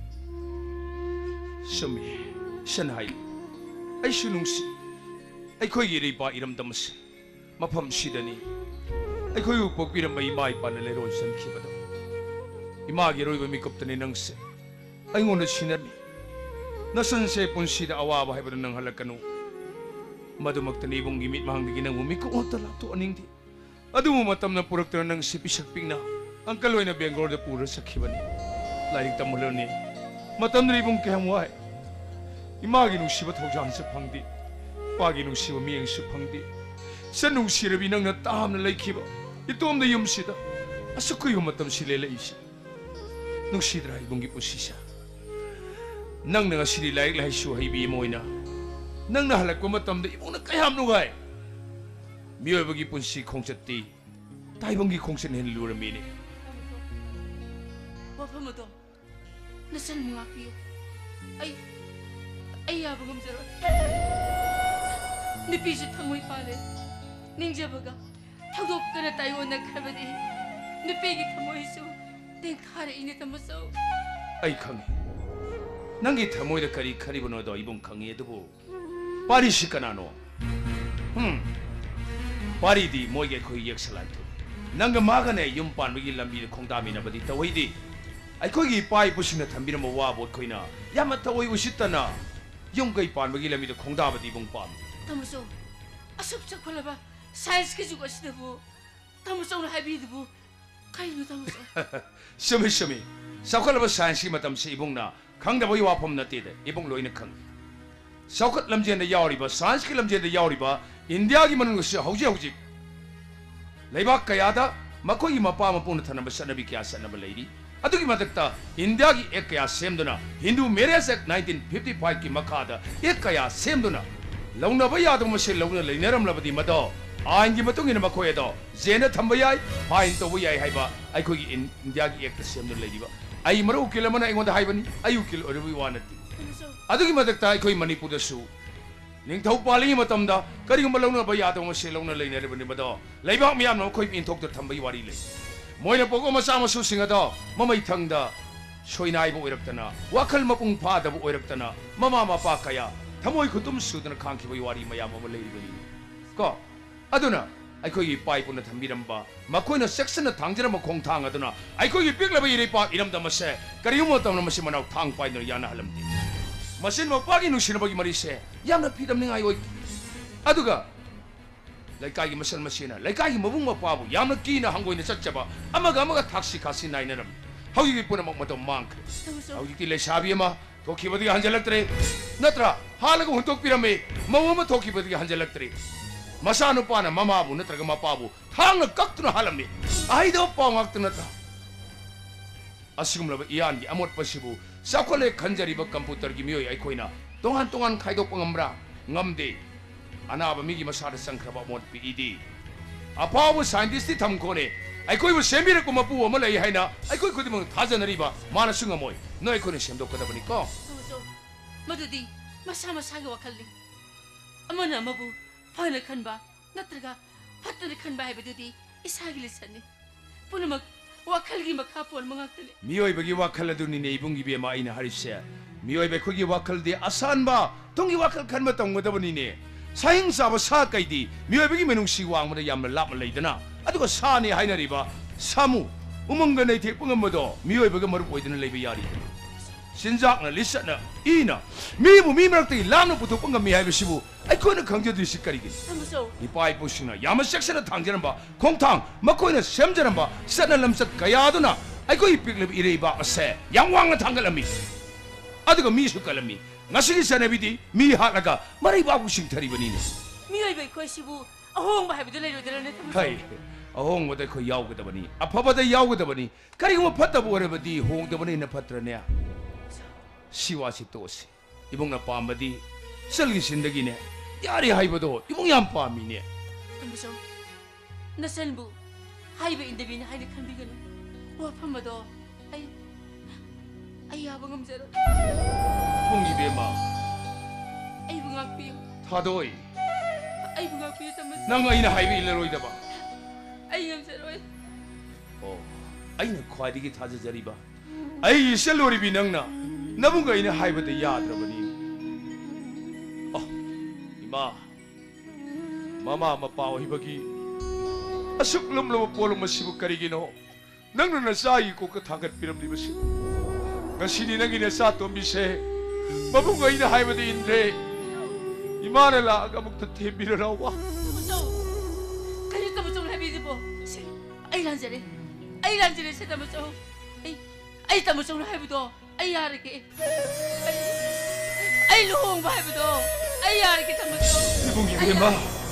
Sumi Shanghai ay sunungsi ay koy iri ba iram damas mapam sidani ay koy upok piram may may panalero san kibado imagi roy bamikop tani nangse ay ngunit sinami nasan se punsida awaba hay nang halakano madumagtani bong gimit mahanggi nang umiko otala to aningdi Aduh matam na purak tanang si pisakping na ang kaloy na Bangalore na pura sa kibani. Laing tamulan ni matam na ibong kahamway. Imagi nung sibat hojan sa pangdi. Pagi nung siwa miyang sa pangdi. Sa nung sirabi nang nataham na lay kiba. Ito am na yung sida. Asa ko yung matam si Lela Isha. Nung sidra ibong gipusisa. Nang nga sililayag lahay suhay biimoy na. Nang nahalag ko matam na ibong nagkayam nungay. 미워보기 분시 공쳤디 다이봉기 공쳤는 루르미니 와파모도 나산 뭉아피요 아이 아이 아버금저러 니피시 탕모이 파레 닝자버가 타독거나 따이원나 카바디 니페기 탕모이소 땡카레 이네 담았어 아이 강이 난기 탕모이다 카리 카리보노도 이봉 강이에도 파리시카나노 음 Paridi moige koi yek salatu nanga magane yum pan bagi lambi khongdami na badi tawidi ai koi gi pai pusina thambira mo wa bot koina yama tawai usitana yum kai pan bagi lambi khongda badi bung pam tamuso asap chakholaba science ke jugo sidabu tamuso na habidu kai no tamuso shami shami sakholaba science ki matam se ibung na khangda boi wa phom na te de ibung loina khang sakhat lamjen da yauri ba science ki lamjen da yauri ba India ki manung se hauji hauji leibak kayada makoi mapa mapun thana basana bi kya sana balairi adugi madakta India ki ek kaya semduna Hindu Marriage Act nineteen fifty-five ki makada ek kaya semduna launa ba yadu mase launa leineram labadi mado ain ki matung ina makoi do zena thambaya fine to buyai haiba ai koi India ki ek semduna leiriba ai maru kilamana ingonda haibani ayu kil orbi wanati adugi madakta ai koi Manipur da su ning thau pali matamda kari gum launa ba ya to mo se launa leine bani bado leibak miyam no khoi pin thok to thambai wari le moina pogo ma sa ma su singa do mamai thangda soinai bo oiraktana wakhal mapung pha da bo oiraktana mama mapa kaya thamoi khutum sudana khangki bai wari mayam ma leiri bani ko aduna ai khoi pai puna thambiram ba makoina section na thangjara ma khong thang aduna ai khoi pik la bai re pa iram da ma se kari mo tam na ma se manau thang pai no yana halamti Masin mo pagi nung sinabagi marise, yam na pidam ni ngayoy. Aduga, laikay masal masina, laikay mabung mapabu, yam na kina hanggoy na satsaba, amaga amaga taxi kasi na inaram. Hawigi po na magmataw mangk. Hawigi tilay sabi ma, toki ba di hanjalak tre? Natra, halaga huntok pirame, mawama toki ba di hanjalak tre? Masano pa na mamabu, natraga mapabu, thang nagkakto na halami. Ay daw pa ang akto natra. Asigum laba iyan di amot pasibu. Sakole kanjari ba computer gi miyoy ay koina tongan tongan khaidok pangamra ngamde anaba migi masada sangkraba mod pid apawu scientist ti thamkone ay koi bu semire ko mapu amalai haina ay koi khudi mong thajanari ba mana sunga moy noi kone semdok kada bani ko so madudi masama saga wakalli amana mabu phana khanba natraga phatna khanba hai bedudi isagi lisani punamak 와칼기 마카폰 망학들이 미오이베기 와칼라두니네 이bungi비 마이나 하리세 미오이베 코기 와칼디 아산바 동기 와칼 칸마 동거더버니네 사행사바 사까이디 미오이베기 메농시 왕무다 얌을 랍을 레이드나 아두가 사니 하이나리바 사무 우멍가네 택봉음모도 미오이베가 머루 보이드는 레이베 야리 신작나 리셋나 이나 미부 미머럭디 람노 부토뻥가 미하이베시부 아이코는 강제들이 시까리기 사무소 이빠이 보시나 야마 섹스나 당제는 바 공탕 막코이나 샘제는 바 셋날람셋 가야도나 아이코 이픽럽 이레이바 아세 양왕나 당갈람이 아드가 미숙갈람이 나시기 사네비디 미하라가 마리바부 싱타리버니네 미오이베 코시부 아홍바 하비도 내려들었네 사무소 하이 아홍보다 그 야우거다버니 아파바다 야우거다버니 가리고 뭐 팠다 보어라버디 홍다버니 나 팠더라냐 시와시 또시 이봉나 빰바디 셀기 신덕이네 야리 하이버도 이봉이 안 빰이네 사무소 나선부 하이베 인데비네 하이네 칸비가네 와팜마도 아이 아이 아방음자로 홍이베마 아이 붕악비요 타도이 아이 붕악비요 사무소 나가 이나 하이베 일러로이다바 아이 음자로 어 아이는 과디기 타자자리바 아이 셀로리비 낭나 나분가 이나 하이버도 야드라버니 어 이마 마마 마빠오 히바기 asuk lum lum polo masibuk karigino nang na nasai ko kathagat piram di basi ngasini nang ina sa to mise mabunga ina haibadi indre imana la aga mukta thebira rawa muso kali to muso habi dibo ai lanjare ai lanjare se muso ai ai ta muso habido ai yarike ai luhong habido ai yarike ta muso ibungi bema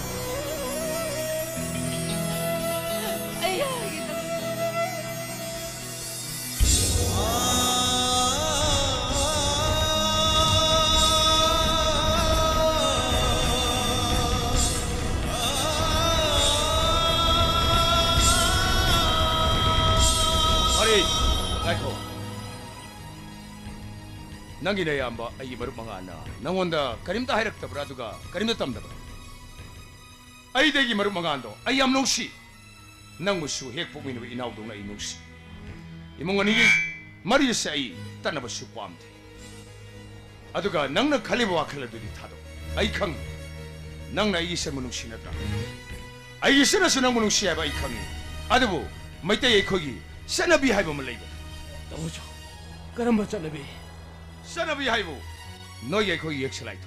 Nangina yamba ay baru mga ana nangonda karimta hayrak tabra duga karimta tamda ay degi maru mga ando ay am nongsi nang musu hek pumino inaw dong na inongsi imong anigi mari sai tanaba su pamte aduga nang na khaliba wakhala dudi thado ay khang nang na isa munungsi na ta ay isa na sunang munungsi ba ay khang adubo maitay ay khogi sanabi hayba malaiba tamujo karamba chanabi sanabi haibu 너희의 거기 역설라이트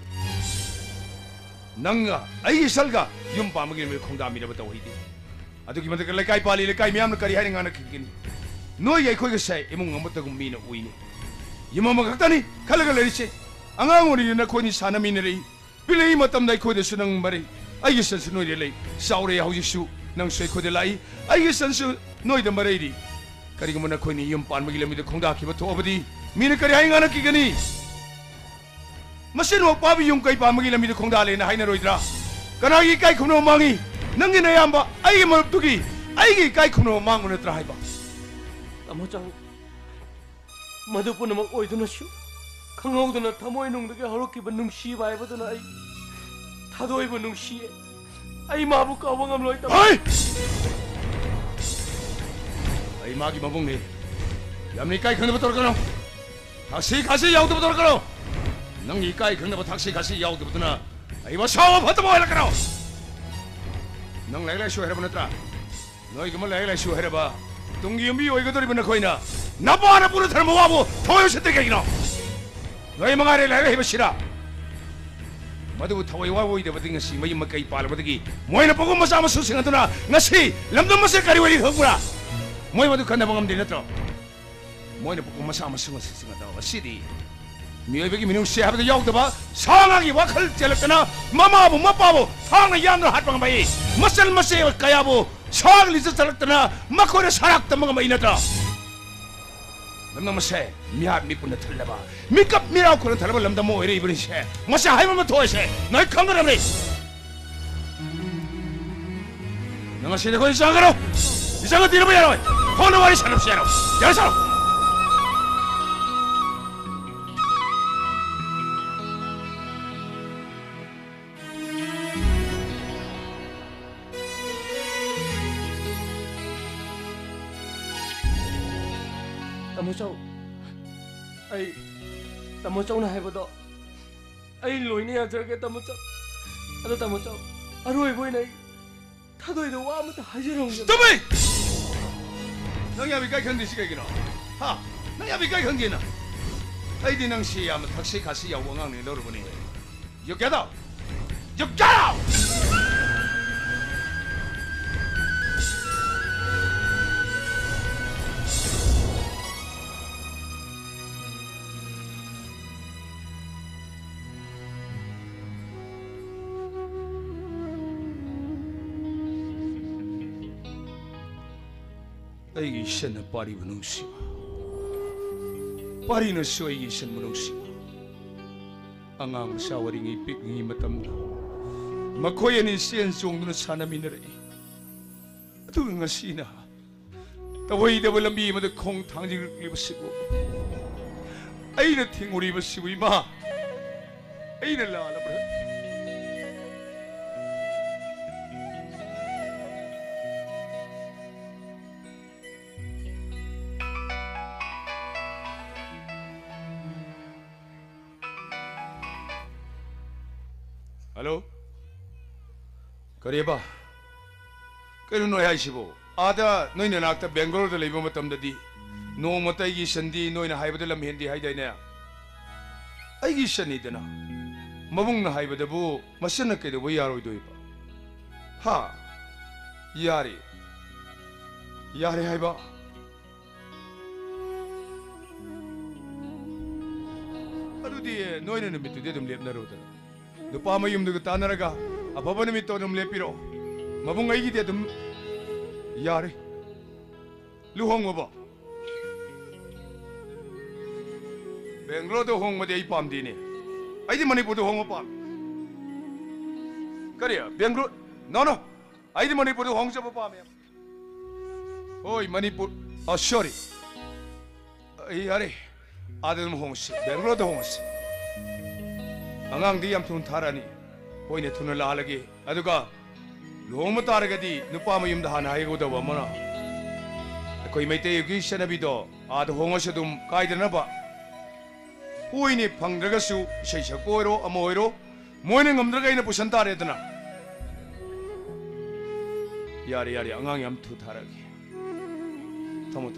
nanga ai salga yum pa magi me khongda mi ba to hidi adu ki mata kai kai pali le kai miam na kari hai ngana khikini noi ai khoi ga sai imung ngam ta gum mi na uini yima ma gakta ni khalaga le ri angang ori na khoi ni sana mi ne ri pilei matam dai khoi de sunang mari ai gi san su noi de le saure hau ji su nang sei khoi de lai ai gi san su noi de mari ri kari gum na khoi ni yum pan magi le mi de khongda ki ba to obadi mi ne kari hai ngana khikini Masin wak pabi yung kay pamagi lami de khongdale na haina roidra kanagi kai khuno mangi nangi na yamba ai ma tugi ai gi kai khuno mangu na tra haiba tamochang madupuna mak oiduna shu khangawduna thamoi nungdage haroki ba nungsi bai baduna ai thadoi ba nungsi ai mabu ka wangam loi ta ai ai magi mabung ni yamni kai khone bator kano kasi kasi yaw to bator kano nang ikai khang na taxi kasi yaw de butuna ai ba sawa phat mo la karo nang lai lai shu hera banatra noi gam lai lai shu hera ba tungi yumbi oi gadori bana khoina na ba na pura dharma wa bo thoyo se te gino noi mangare lai lai ba shira madu thoi wa oi de bading si mai ma kai pal badagi moi na pagum masa ma su sing atuna ngasi lamdam ma se kari wari hokura moi madu khana bangam de natro moi na pagum masa ma sing sing ata asidi 미어백이 민웅씨 하버도 야우더바 상하기 와칼 젤렀잖아 마마부 마빠부 상나 양을 hat방 바이 머슬 머슬 가야부 상을 리즈 젤렀잖아 마코레 사락다 먹어 이나다 남남세 미하 미분나 틀려봐 미cấp 미라고 그런 탈바 남다 뭐 이래 이분이 세 머세 하이면 도와세 날 강가라네 너가 세대 거기 상가로 이상한 뒤로 봐야 호너 와리 산업시야로 열사로 tamuchau ai tamuchau na haibado ai loine ajrage tamuchau ado tamuchau aroi boy nai thadoi do wa amata hajirong stop it nang yabi kai khang disi kai gina ha nang yabi kai khang gina ai di nang si am taxi kasi yaw ngang ni lo ro bani you get out you get out aigi shen na pari manungsi pari na so aigi shen manungsi angang sawari ngi pik ngi matam na makoy ni sian song na sana minare atu nga sina tawai da lambi ma da khong thang ji li basigo ai na thinguri basigo ma ai na la la bra Hello? Kariba? Kano noy haisibo? Ada noy na nakta Bangalore da laiba matam da di. No matay gi sandi noy na haiba da lam hindi haiday na. Ay gi sani da na. Mabung na haiba da bu masan na kayo da way yaroy doy pa. Ha? Yari. Yari haiba. Ado di noy na namito di dum lep na ro da. Lupa mo yung dugutan na raga, ababa na mito ng lepiro. Mabungay giti at yari. Luhong mo ba? Bangalore to hong mo di ay pam din eh. Ay di Manipur to hong mo pam. Kaya, Bangalore, no no. Ay di Manipur to hong siya pa pam. Hoy, Manipur, oh sorry. Ay yari, ada mo hong siya. Bangalore to hong siya. Angang di am tun tharani hoine thuna la lagi aduga loma taragadi nupa mayum da hana ai go da wamana koi mai te yugi sanabi do ad hongo sadum kaidana ba hoine phangdraga su seisa koiro amoiro moine ngamdraga ina pusan tare dana yari yari angang yam thu tharagi tamuta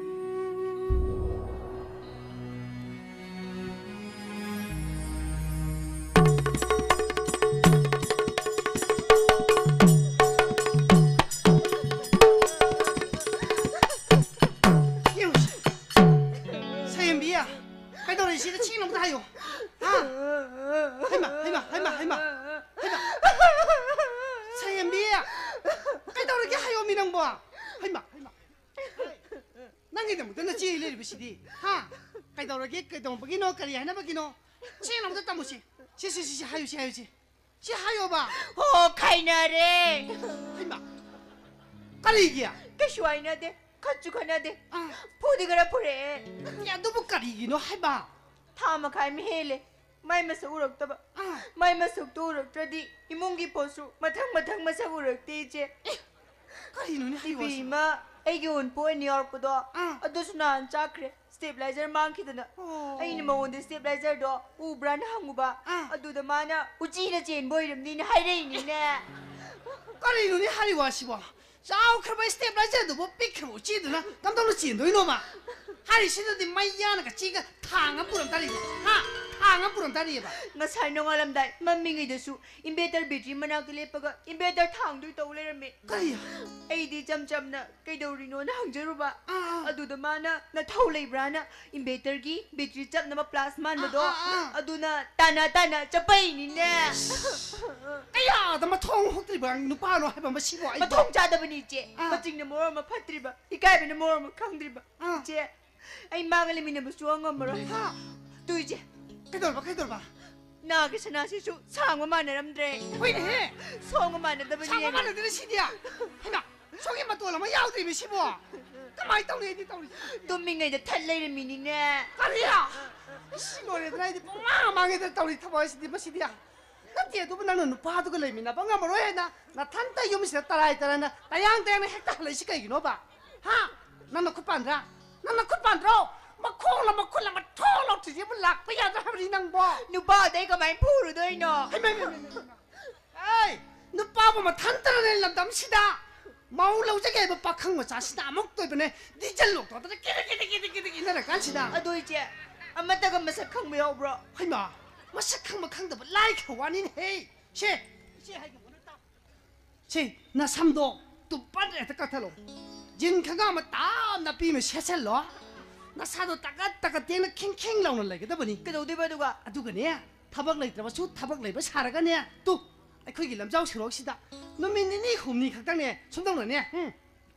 ha kai dawra ge kai dong bagino kari hana bagino chi nam da tamusi si si si hayu si hayu si si hayo ba ho kai na re haima kari giya ke shwai na de khachu khana de pudi gara pure ya do bu kari gi no haiba thama khai mi hele mai ma sa urak ta ba mai ma suk tu urak tradi imungi posu mathang mathang ma sa urak te je kari no ni hayo bi ma ai gi un po New York do adu sunan chakre stabilizer mang khidana ai ni mo de stabilizer do u brand hanguba adu da mana uchi na chen boy ram ni na hai rei ni na kari no ni hari wa sibo sao khaba stabilizer do bo pick mo chi do na kam do lo chin do no ma hari sin de mai ya na ka chi ga thang a puram tari ha hang a puram tari ba ngasai no ngalam dai mammi ngi de su inverter battery mana ke le paga inverter thang du to le rame kari ai di cham cham na kai do ri no na hang jaru ba adu da mana na thau lei bra na inverter gi battery chap na ma plasma na do adu na tana tana chapai ni ne aya da ma thong hok tri ba nu pa no hai ba ma si bo ai ma thong cha da bani che ma jing na mor ma phatri ba ikai ba na mor ma khang dri ba che ai magali mi na bu suang ngam ro ha tu je kai dor ba kai dor ba na ke sana si su sang ma na ram dre hoi ne song ma na da bani sang ma na de si dia hai na song ma to la ma yau tri mi si bo kamai tau ni di tau ni tu mi ngai da that lai re mi ni ne kari ya si mo re drai di ma ma ngai da tau ni thabo si di ba si dia na tie tu na nu pa tu ko le mi na ba ngam ro he na na than ta yum si ta rai ta na ta yang te na hek ta le si kai gi no ba ha na no ku pan ra nang nak kut pan ro ma khong la ma khut la ma thong la ti ma lak pa ya da ni nang bo หนูบ้าได้ก็ไม่พูดด้วยเนาะ hai mai ai nu pa ba ma than tar ne lam dam sida mau lo ja ge ba pa khang ma sa sida mok toi ba ne di jal lok to ta ki ki ki ki ki ina na kan sida อะดูเจ๊อะมันแต่ก็มาสักครั้งไม่เอาบรอ hai ma ma sa khang ma khang da ba lai kha wa ni hey she she hai ga ta she na sam do tu pa de ta ka thalo jin kha ga ma ta na pi me she se lo na sa do ta ka ta ka te na king king lo na lai ga da ba ni กระโดดได้ป่ะดูกะ adu ga ne thabak lai tra ba su thabak lai ba sa ra ga ne tu ai khoi gi lam jaw shiro sida no min ni ni hum ni khak dang ne sum dang ne hm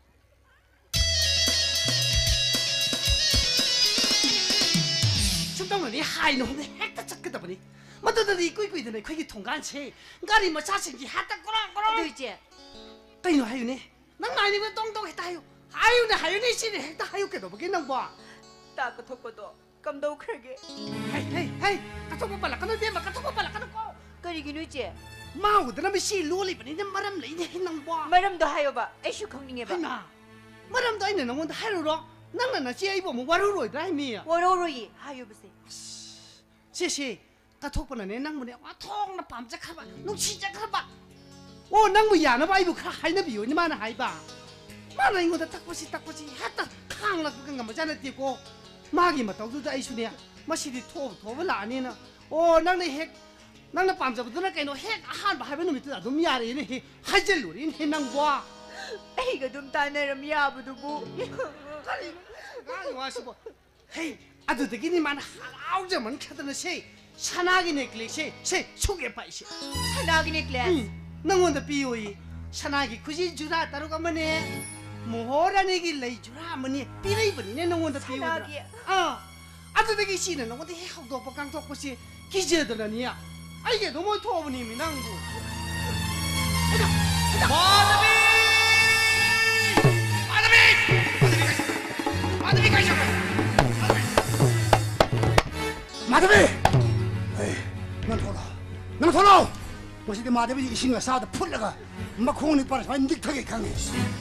sum dang ne hai no ne hek ta chak ga da ba ni ma da da ri kui kui da ne khoi gi thong gan che ga ri ma cha sin gi ha ta ko ko อะดูเจ๊ kai no hayu ne nang nai ni ba tong tong he ta hayu hayu ne hayu ni si ne he ta hayu ke do ba ge nang ba ตากระทบปะตัวกำดูครเก hey hey hey ka thok ba la ka no de ma ka thok ba la ka no ko ก็ดีกินด้วยเจ๊ ma wu da na mi si lu li ba ni ne maram lai ne he nang ba ไม่รำตัวให้บ่ไอชูคงนี่ไงบ่ hai ma maram da ine nang won da hayu ro nang na na si ai bo mo waru ro da mi ya วอร์โรยีให้อยู่บ่สิ si si ka thok ba na ne nang mo ne wa thong na pam ja kha ba nu chi ja kha ba o nang mo ya na ba ai bu kha hai na bi yo ni ma na hai ba ma na ingo da tak ba si tak ba si ha ta khang la ka ngam ba ja na ti ko 마기 마 떡두다 아이슈네 마시디 토 토블라니나 오 낭네 핵 낭나 밤자부터나 깨노 핵 한바 하베 놈이다 좀 야래네 하젤루린 해낭 봐 ไอ้ก็ดุมตาในรำยาบ่ดูบุ 가리 가리 와시고 헤이 아주 되기니 만 아우저만 카드는 세 산하기 네클레시 세 속에 빠이시 ทนากินเกลส 낭원다 비오이 산하기 굳이 주라 따로 가면네 모호라네기 레이 주라 머니 삐레이버니네 낭원다 비오이 아, 아주 되게 씨는 너한테 해하고 뻑강 덕고시 기재들라니야. 아 이게 너무 토부님이 난구. 마드비! 마드비! 마드비 가시. 마드비! 에이, 넌 돌아. 넌 돌아. 뭐시디 마드비 이 신가 사다 풀려가. 막 공원이 빠져 완전 턱에 강해.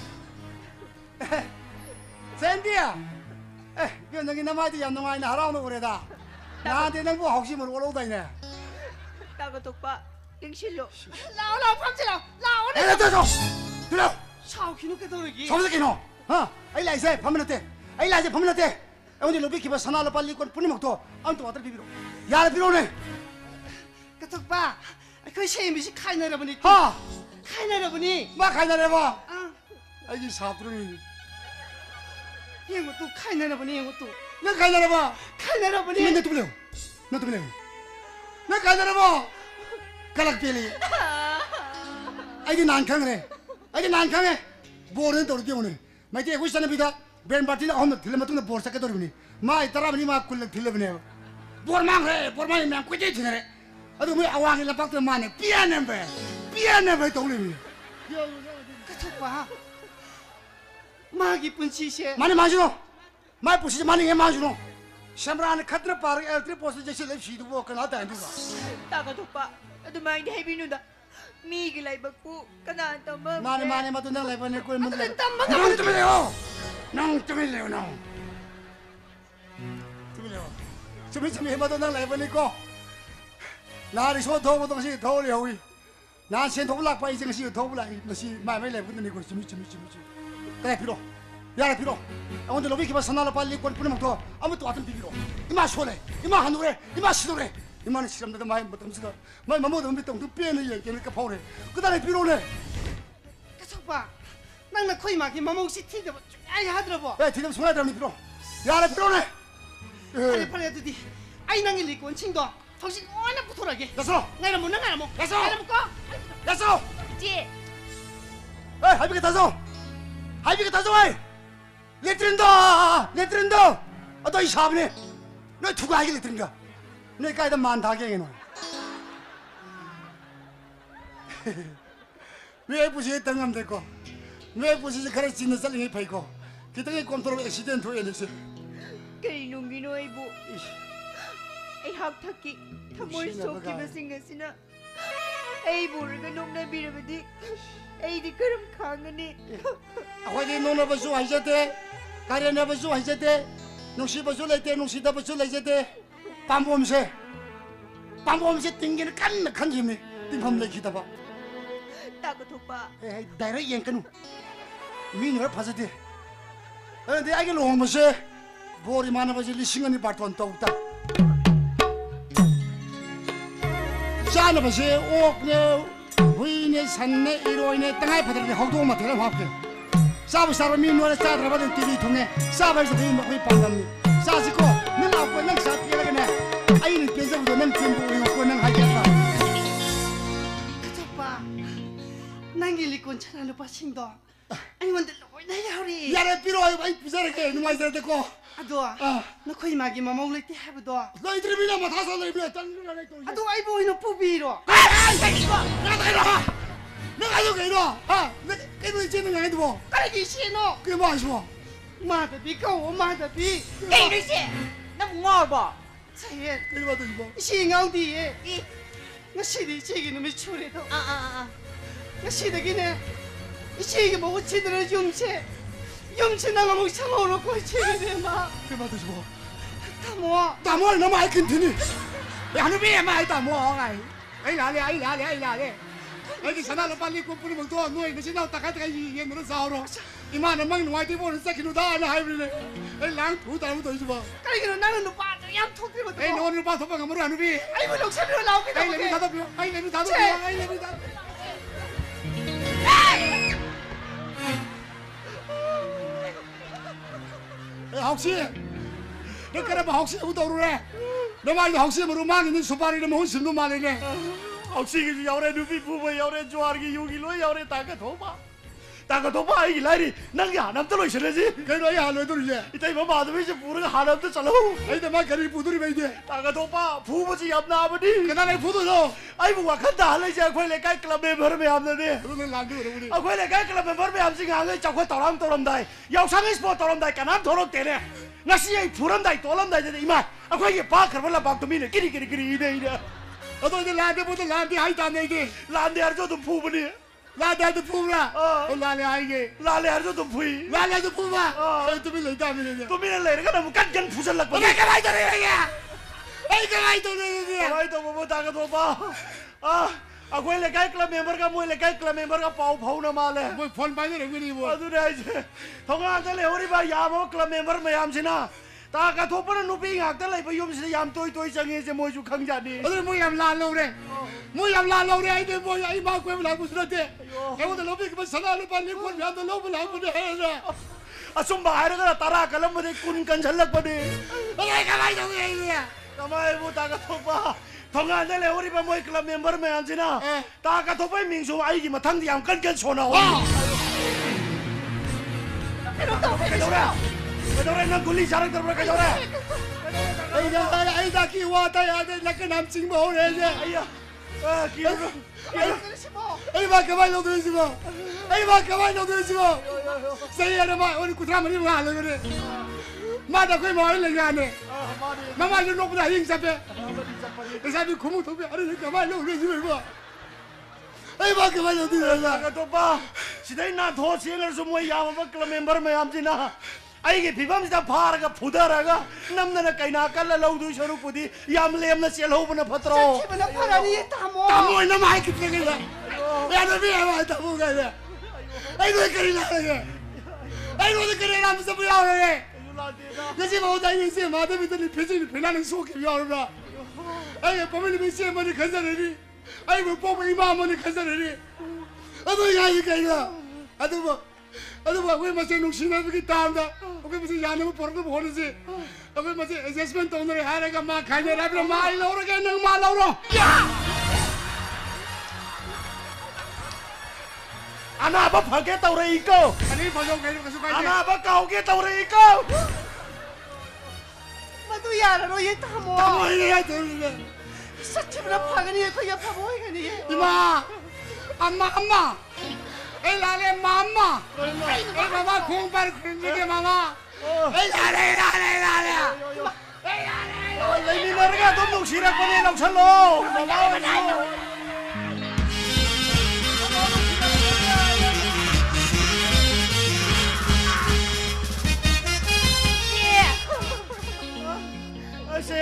샌디야. 에, 그 너기 남아도 야 너가 이나 하라고 그래다. 나한테 너무 혹시모르 올라오다니네. ตากระทบปะยังชิลโล 라오 라오 팜지라. 라오 네. 에라 저 들어. 샤오키노 깨도르기. 저기서 너. 어? 아이 라이세 밤낮에. 아이 라이세 밤낮에. 오늘 로비 기바 사나로 빨리 건 뿌리 먹도 안도 왔다 비비로. 야를 비로네. 까톡바. 그 셰미시 카이나라보니. 하. 카이나라보니. 막 가이나래 봐. 아. 아이 사부르니. 이거 또 카이나라보니 이거 또. 나 가이나래 봐. 카이나라보니. 너 또 빌려. 너 또 빌려. 나 가이나래 봐. 가락 빌리. 아이디 난강해. 아이디 난강해. 뭐는 또 이렇게 오네. 마이디 후시는 비다. 벤 바티나 엄마 들려 맞는 보르사 깨더니. 마이 따라버니 마 꿀 들려버네. 보르망해. 보르망이 면 꾸지 지네. 아도 뭐 아왕이 라박도 마네. 삐아네 배. 삐아네 배 동리미. 까톡바. 마기 분치시. 많이 마시노. 많이 부시지 많이 해 마시노. 샴브라는 카드를 빠르게 엘트리 포스 제시 랩시도 뭐 그나 다 안두가. ตากระทบปะอะดูมาได้ให้พี่นุ่นดะมีกี่ไรบักกูก็นานต่อเมื่อ 많이 많이 마도 나 라이브네 꿀 문들. 땀 낭 뜸이래요. 낭 뜸이래요 낭. 뜸이래요. 뜸이 뜸이 해봐도 나 라이브네 거. 나를 소 더고 동시 더우려고. 난 센터블락 바 이정시 더블락 뭐시 마음에 라이브네 거 뜸이 뜸이 뜸이. 그래 필요. 야라 필요. 오늘 로비 기바 선나라 빨리 꼴 뿌리면 더 아무것도 왔던 비비로. 이마 소래. 이마 한노래. 이마 시도래. 이마는 시험도 많이 못 담스가. 많이 못 담았던 그 뼈는 얘기니까 파오래. 그다음에 비로네. 까톡바. 낭나 코이 마기 마모시 티드. 아이 하더라고. 야, 뒤에 손에 담는 비로. 야라 비로네. 빨리 빨리 해두디. 아이 낭이 리콘 친구. 정신 워낙 붙어라게. 됐어. 나이라 못 나가라 뭐. 됐어. 나이라 먹고. 됐어. เจ๊ 에이, 할비가 다서. 할비가 다서 와이. 레트린다. 레트린다. 아, 너이 샤브네. 너 두고 하기 레트린가. 너 까이다 만다게 너. 왜 부시에 땅감 됐고. 왜 부시에 그래 짓는 살림이 파이고. 기등에 컨트롤 액시덴트 에네스. กะนุ่งกินไอ้บุไอ้ฮักทักกิทำมวยโซกิมาสิงกันสินะไอ้บุรก็นุ่งในบีระบดีไอ้ที่กระรำค้างกันนี่ 아버지 너는 벌써 와이셨대? 가려내버수 하이제대 농시버수 레이테 농시다버수 레이제대 밤봄새 밤봄새 띵기는 깐나간 힘이 띵밤 레기다 봐 따고 독바 에이 나이라 옌까누 미녀를 파서대 근데 아이게 롱버새 보리 많아버지 리싱원이 바톤 떠욱다 짜나버새 옥네 후이네 산네 이로이네 땅아이 파들이 헉도 마테라 화게 사부 사람 민노에 짜드라바든 티비 통해 사바에서 그 먹이 판단니 사시고 는 아고 는 사피라게네 아이는 뺏어부터 는 전부 이고 는 하겠다 그저빠 난길리 꼰차나 루파 싱도 아니 원들 나 야우리 야래 삐로 아이 부자라게 누가 있어야 되고 아도 너 거의 마기 마마울 때 해보도 너희들이 미나 뭐 다섯 너희들 딴 아도 아이 보이노 뿌비로 아이 새끼가 나가 이러 내가 여기 이러 아 내가 이러 있지는 거 아니도 뭐 까르기 씨노 그게 뭐 하시오 마다비 고 마다비 에이 씨 너무 ngồi 차에 그게 뭐도 이거 시강디에 이 ngasi디 지기 놈이 추레도 아아아 ngasi디기네 이 지기 먹고 지들은 용체 용체 나가 먹 상어놓고 지기네 마 그게 뭐도 이거 다모 다모 너무 아이 큰티니 야는 왜 마이 다모 아이 아이 라래 아이 라래 아이 라래 아이 사나로 빨리 꿈꾸는 먹도 너희 그 신나 딱하다가 이게 너는 싸우러 이만한 막 누가 되보는 새끼로 다 하나 하이브네 아이 랑 두다무 더 있어 봐 까리기로 나는 너 빠져 양 톡들고 아이 너는 봐 도망가 뭐라 하는 비 아이고 럭셔리로 나오기도 아이 내비 다도 비 아이 내비 다도 비 아이 내비 다도 혹시 너 그래 봐 혹시 우도 오르래 너 말도 혹시 모르 망이는 수발이는 뭐 심도 말이네 혹시 그 야오래 누비 부부 야오래 좋아하기 요기로 야오래 다가 도봐 다가 도봐 이 라이리 난게 하남들로 있어야지 그래 너희 할로들 이제 이따 이거 마드메 이제 부르가 하남들 잘라 아이 내말 그리 부들이 왜 돼? 다가 도봐 부부지 yap나 아버지 그나네 부들어 아이 뭐 와칸다 할래지 아코레 까이 클럽에 버르메 합는데 그러면 안 돼, 우리. 아코레 까이 클럽에 버르메 합지 안에 자꾸 떠람 떠람다이 야우상에 스포 떠람다이 까남 도록 때네 나시에 부른다이 떠람다이 되네 이마 아코레 바 그러면 박도미네 끼리 끼리 끼리 이네 이네 어도 이제 라데 보다 라데 하이다 내게 라데 하르조도 부부니 라데도 부라 어 라레 아이게 라레 하르조도 부이 라레도 부마 어 또미 레다 미네 또미네 레가 너무 깐깐 부설락 봐 내가 많이 들으냐 아이가 많이 들으냐 많이 또 뭐 다가 도봐 아 아코레 까이 클럽 멤버가 뭐래 까이 클럽 멤버가 파우 파우나 말래 뭐폰 많이 내고 뭐 아두네 이제 동안들 우리 봐 야모 클럽 멤버 매암시나 다가 도퍼는 누비 학들 라이브 용시에 얌 또이 또이 장에서 뭐주 강자니 어들 뭐야 라로래 뭐야 라로래 아이들 뭐야 이 마고 해 라고 쓰는데 내가 로비 그 사나로 빨리 권 면도 로브 라고 해라 아 좀봐 아이가 따라 갈라면 군간 잘락 버리 내가 많이 들으냐 가만히 뭐 다가 도봐 동안들 우리 봐 뭐이 클럽 멤버 매암시나 다가 도퍼의 민수 아이기 뭐 당디 얌 깐깐 소나와 그래 그래 난 굴리 자랑 들어 그래 아이가 아이다 기와다 야데 나그 남친 뭐래 아이야 아 기우로 아이 봐 가만히 너 들지 마 아이 봐 가만히 너 들지 마 세야라 마 우리 구트라만 이거 하려 그래 마다 거의 뭐 하려고 하네 마마를 놓고다 행사배 그 사람이 고무 도배 하려니까 가만히 너 그러지 말고 아이 봐 가만히 너 들지 마 다가 도봐 시대에 나더 지행을 좀 뭐야 야마 클럽 멤버 매암지나 아이게 비밤시다 바라가 보다라가 남나나 까이나 깔라 라우두 셔루푸디 얌레암나 셀호브나 파트로 기분아 파라니 다모 다모 나 마이크 뜨게라 야너 비야 마 다모 가야 아이고 그리나 그래 아이고 그리나 무슨 뭐야 그래 그지 뭐 다니지 마다비들이 표정이 변하는 속이 야오라 아이고 보면이 미세 머리 간사르니 아이고 보면 이마 머리 간사르니 아도 야이가 이거 아도 뭐 aduh aku masih nungsinan begitu anda, aku masih jangan mau pergi boleh sih, aku masih assessment tahun ini hari ke makanya rapi mahal orang kan neng mahal orang. Anak apa pakai tahu reko? Ini pojok kayu kesukaan. Anak apa kau ke tahu reko? Matu yara lo ye tamu. Tamu ini ya tu. Sacimna pagani ye kaya pamoy kani ye. Ima, amma amma. Eh lale mama. Eh mama kumpar kunjige mama. Eh lale lale lale. Eh lale. Ini mereka tuh nungsirak pada yang selo.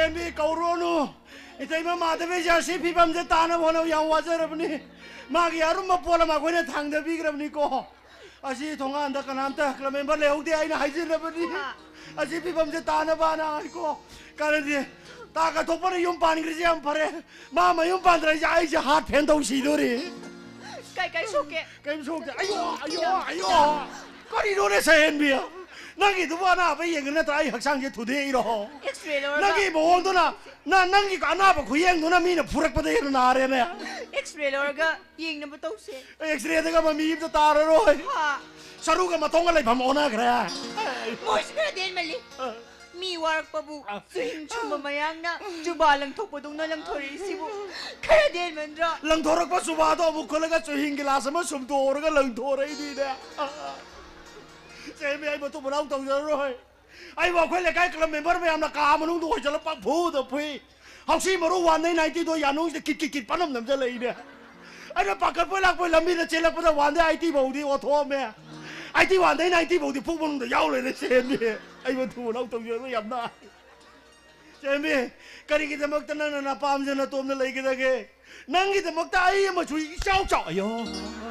ꯆꯦꯟꯕꯤ ꯀꯧꯔꯣꯅꯨ 이따이마 마담의 자식 비밤제 따나 보는 양화자라보니 마기 아rum마 뽀라마 고네 당대비 그럽니까 아시 동안다 까남다 그러면 벌레 오대 아이나 하이질라보니 아시 비밤제 따나 바나 아이고 가는데 다가 독번에 용반이 그러지 안 파래 마마 용반들아 이제 아이지 핫 팬동 시도리 까이까이 속게 까이 속게 아이고 아이고 아이고 거리 노래서 헨비야 나기 누구나 앞에 얘기는 다 학생제 두대 이러 나기 뭐 온도나 나 나기 가나봐 그 얘기 누나 미는 부럭부터 일어나 아래네 엑스레이 로가 얘기는 뭐 또세 엑스레이가 뭐 미입도 따라로 사루가 뭐 동갈래 밤 오나 그래 뭐시 그래 된 말리 미 와르바부 스윙 춤바 마양나 주발랑 톡보동 나랑 토리시부 그래 된 만들어 랑 토럭바 수바도 뭐 걸어가 주힌 길라서만 숨 도르가 랑 토레이 디네 제미 아이 뭐또 뭐라고 동전을 아이 뭐 그래 갈 그럼 멤버 매암나 까만 도 호절로 빡 보도 피 혹시 뭐로 완내 나이티도 야농스 kitkit 빠놈 남자래 이래 아이 바깥 볼락 볼 남미를 제락보다 완내 아이티 보디 오토메 아이티 완내 나이티 보디 폭보는데 야올래 제미 아이 뭐또 뭐라고 동전을 얌나 제미 까리기다 먹다 나는 나 밤새나 또 없는 레이기다게 낭기다 먹다 아이 뭐 주의 샤오샤오 아요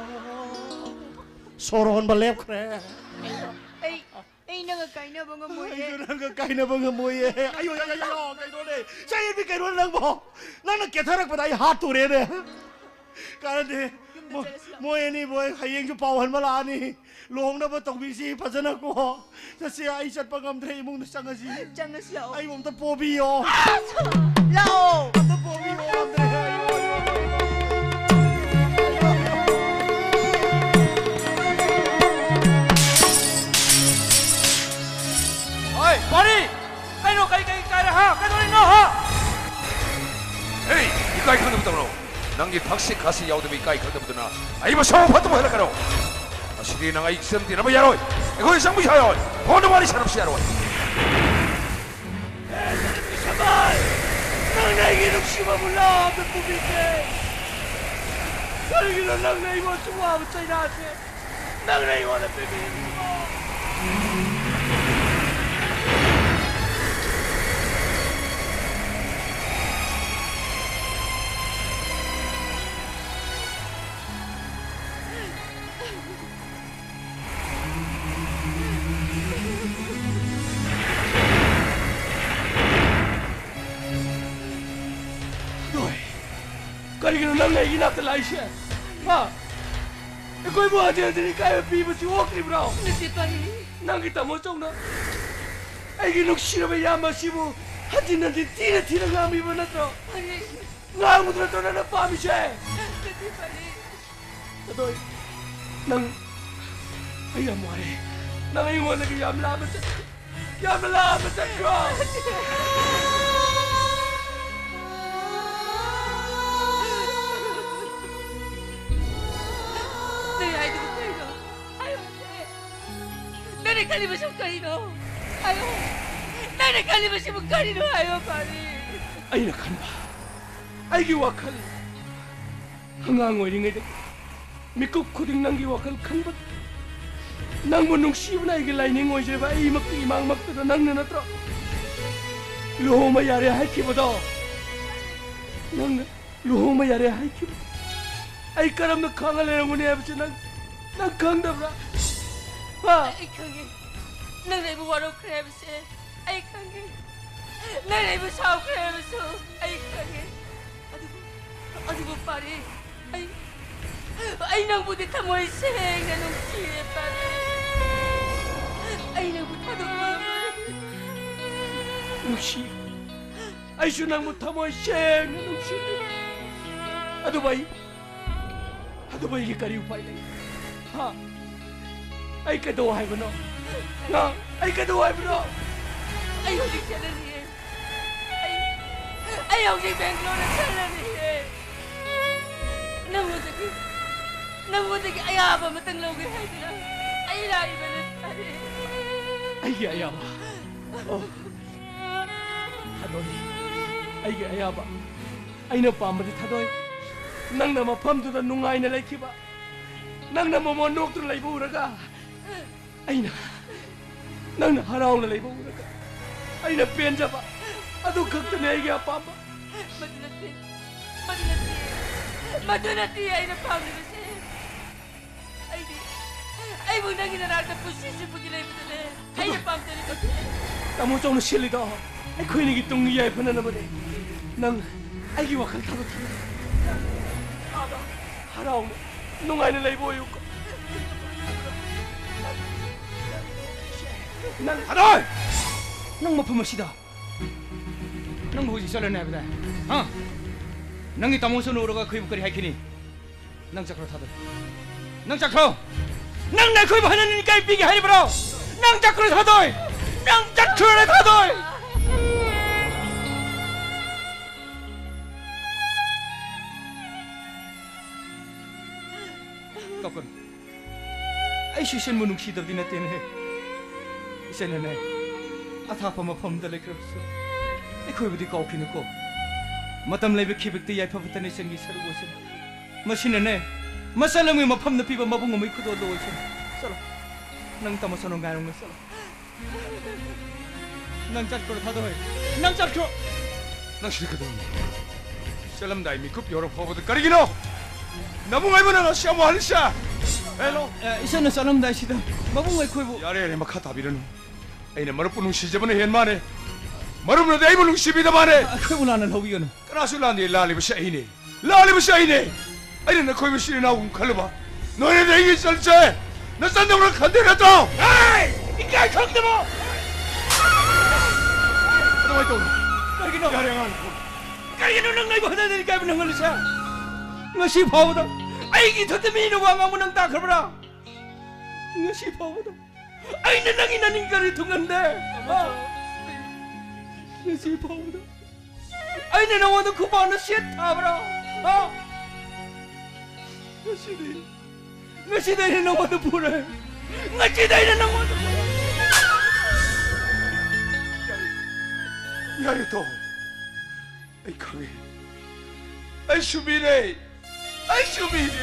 소로한 발랩 그래 에이, 에이 너가 까이나 방금 뭐해? 너가 까이나 방금 뭐해? 아유, 야야야, 까이노네. 자이비 까이노는 뭐? 나는 깨타락보다 이 핫도래네. 가는데 뭐 뭐해니 뭐해? 하이행 좀 바워 할말 아니. 로홍나버 동비시 파전하고. 자시 아이 샷방 감드레 이몽도 짱가시. 짱가시요. 아이 몸도 뽀비요. 라오. 몸도 뽀비요. 감드레. Bonnie! Cái đồ cái cái cái ha, cái đồ này nó ha. Hey, 이거 아이 컨도 붙어로. 낭기 박시 가시 야오드미 이거 아이 컨도 붙어나. 아이 뭐 샤워 받도 뭐 할까로. 아시리 나가 익선 디나 뭐 야로. 이거 이상 무시하요. 보는 말이 사람 시야로. 샤발. 낭나이기 녹시마 몰라. 몇 부비게. 저기는 낭나이 뭐 좋아 붙어 이나한테. 낭나이 원에 빼비. Kalian nang lagi nak terlai sih, ha? Kau ibu ada dari kaya pi mesti walk ni bro. Nanti pari. Nang kita mau cong na. Aiki nuk sih be yam masih bu. Hati nanti tidak tidak kami mana tu. Ngang muda tu nana pami sih. Nanti pari. Aduh, nang ayam mari. Nang ayam lagi yam lah macam, yam lah macam kau. Nani kali masih kali no, ayo. Nani kali masih kali no, ayo pari. Ayo nak kan ba? Ayo wakal. Hangang waiting itu. Mikuk kuding nanggi wakal kan ba? Nang menung siapa nak ikut lining wajib ba? Ayo mak imang mak tu nang nana tro. Loh mayare hai kibo do. Nang loh mayare hai kibo. Ayo karam nak kangal yang mana apa nang nang kang dah bra. Ay kange, nang nai bu waro krebse. Ay kange, nang nai bu sao krebse. Ay kange, aduh, aduh pari. Ay, ay nang bu di tamoy seng nang siye pari. Ay nang bu tadoy pari. Nung siye, ay siya nang bu tamoy seng nang siye. Aduh bay, aduh bay ikari upay lagi. Ha? Ay kedua hai benar, na, ay kedua hai benar. Ay udik jalan ni, ay, ay udik Bangalore jalan ni. Namu tadi, namu tadi ay apa matang logi hai dia, ay lagi benar tadi. Ay ay apa, oh, hadoy, ay ay apa, ay na pamri hadoy, nang nama pam tu dan nungai na lagi ba, nang nama monok tu lagi buraga. Ay na, nang naharau na lay mo ka. Ay na piyan siya pa. ꯑꯗꯨ ꯈꯛꯇꯅꯦ ꯑꯩꯒꯤ ꯑꯄꯥꯝꯕ ꯃꯗꯨ ꯅꯠꯇꯦ ꯃꯗꯨ ꯅꯠꯇꯦ ꯃꯗꯨ ꯅꯠꯇꯦ ꯑꯩꯅ ꯄꯥꯝꯂꯤꯕꯁꯦ ꯑꯩꯗꯤ ꯑꯩꯕꯨ ꯅꯪꯒꯤ ꯅꯅꯥꯛꯇ ꯄꯨꯟꯁꯤ ꯆꯨꯞꯄꯒꯤ ꯂꯩꯕꯗꯨꯅꯦ ꯑꯩꯅ ꯄꯥꯝꯖꯔꯤꯕꯁꯦ ꯇꯥꯃꯣ ꯆꯧꯅ ꯁꯤꯜꯂꯤꯗꯣ ꯑꯩꯈꯣꯏꯅꯤꯒꯤ ꯇꯨꯡꯒꯤ ꯌꯥꯏꯐꯅꯅꯕꯅꯦ ꯅꯪ ꯑꯩꯒꯤ ꯋꯥꯈꯜ ꯊꯥꯗꯣꯛꯈꯤꯕ ꯑꯥꯗ ꯍꯔꯥꯎꯅ ꯅꯨꯡꯉꯥꯏꯅ ꯂꯩꯕ ꯑꯣꯏꯌꯨꯀꯣ ꯅꯪ ꯊꯥꯗꯣꯏ ꯅꯪ ꯃꯐꯝ ꯑꯁꯤꯗ ꯅꯪ ꯍꯧꯖꯤꯛ ꯆꯠꯂꯅꯤ ꯍꯥꯏꯕꯗꯥꯏ ꯍꯥ ꯅꯪꯒꯤ ꯇꯥꯃꯣꯁꯨ ꯎꯔꯒ ꯑꯩꯈꯣꯏꯕꯨ ꯀꯔꯤ ꯍꯥꯏꯈꯤ니 ꯅꯪ ꯆꯠꯈ꯭ꯔꯣ ꯊꯥꯗꯣꯏ ꯅꯪ ꯆꯠꯈ꯭ꯔꯣ ꯅꯪꯅ ꯑꯩꯈꯣꯏꯕꯨ ꯍꯟꯅ ꯏꯀꯥꯏ ꯄꯤꯒꯦ ꯍꯥꯏꯔꯤꯕ꯭ꯔꯣ ꯅꯪ ꯆꯠꯈ꯭ꯔꯣ ꯊꯥꯗꯣꯏ ꯅꯪ ꯆꯠꯈ꯭ꯔꯣ ꯊꯥꯗꯣꯏ ꯀꯞꯀꯅꯨ ꯑꯩꯁꯨ 이senꯕꯨ ꯅꯨꯡꯁꯤꯗꯕꯗꯤ ꯅꯠꯇꯦꯅꯦ 이senꯅꯅꯦ ꯑꯊꯥꯞꯄ ꯃꯐꯝꯗ ꯂꯩꯈ꯭ꯔꯕꯁꯨ ꯑꯩꯈꯣꯏꯕꯨꯗꯤ ꯀꯥꯎꯈꯤꯅꯨꯀꯣ ꯃꯇꯝ ꯂꯩꯕ ꯈꯤꯕꯛꯇ ꯌꯥꯏꯐꯕꯇꯅꯤ ꯏsenꯒꯤ ꯁꯔꯨꯛ ꯑꯣꯏꯁꯅꯨ ꯃꯁꯤꯅꯅꯦ ꯃꯆꯜ ꯃꯐꯝꯗ ꯄꯤꯕ ꯃꯕꯨꯡ ꯑꯃꯒꯤ ꯈꯨꯗꯣꯜꯗ ꯑꯣꯏꯁꯅꯨ ꯆꯠꯂꯣ ꯅꯪ ꯇꯥꯃꯣꯁꯨ ꯉꯥꯏꯔꯝꯒ ꯆꯠꯂꯣ ꯅꯪ ꯆꯠꯈ꯭ꯔꯣ ꯊꯥꯗꯣꯏ ꯅꯪ ꯆꯠꯈ꯭ꯔꯣ ꯅꯪ ꯁꯤꯗ ꯀꯩꯗꯧꯔꯤꯅꯣ ꯆꯠꯂꯝꯗꯥꯏ ꯃꯤꯀꯨꯞ ꯌꯧꯔ ꯐꯥꯎꯕꯗ ꯀꯔꯤꯒꯤꯅꯣ ꯅꯕꯨꯡ ꯑꯩꯕꯨꯅ ꯉꯁꯤ ꯑꯃꯨꯛ ꯍꯜꯂꯤꯁꯦ ꯍꯦꯂꯣ 이senꯅ ꯆꯠꯂꯝꯗꯥꯏꯁꯤꯗ ꯃꯕꯨꯡ ꯑꯩꯈꯣꯏꯕꯨ ꯌꯥꯔꯦ ꯌꯥꯔꯦ ꯃꯈꯥ ꯇꯥꯕꯤꯔꯅꯨ ꯑꯩꯅ ꯃꯔꯨꯞꯄꯨ ꯅꯨꯡꯁꯤꯖꯕꯅ ꯍꯦꯟ ꯃꯥꯅꯦ ꯃꯔꯨꯞꯅꯗꯤ ꯑꯩꯕꯨ ꯅꯨꯡꯁꯤꯕꯤꯗ ꯃꯥꯅꯦ ꯑꯩꯈꯣꯏꯕꯨ ꯂꯥꯟꯅ ꯂꯧꯕꯤꯒꯅꯨ ꯀꯅꯥꯁꯨ ꯂꯥꯟꯗꯦ ꯂꯥꯜꯂꯤꯕꯁꯦ ꯑꯩꯅꯦ ꯂꯥꯜꯂꯤꯕꯁꯦ ꯑꯩꯅꯦ ꯑꯩꯅ ꯅꯈꯣꯏꯕꯨ ꯁꯤꯔꯤꯅꯥꯎꯒꯨꯝ ꯈꯜꯂꯨꯕ ꯅꯣꯏꯅꯗꯤ ꯑꯩꯒꯤ ꯏꯆꯜꯁꯦ ꯅꯆꯟꯗꯧꯅ ꯈꯟꯗꯦ ꯅꯠꯇ꯭ꯔꯣ 이까이 ꯈꯪꯗꯕ 그동안 또 그러기는 야량한 그러기는 능 나이고 하다니까 이분 능을리사 ngasi 파우다 아이기 터뜨미는 왕아무 능 따크브라 ngasi 파우다 아이는 능이 나는 거리 둥간데 ngasi 파우다 아이는 너와도 그 바는 시에 타브라 어 ngasi ngasi 내는 너와도 보래 ngasi 내는 너와도 보래 야리 또 아이 강해 아이 수비네 아이 수비네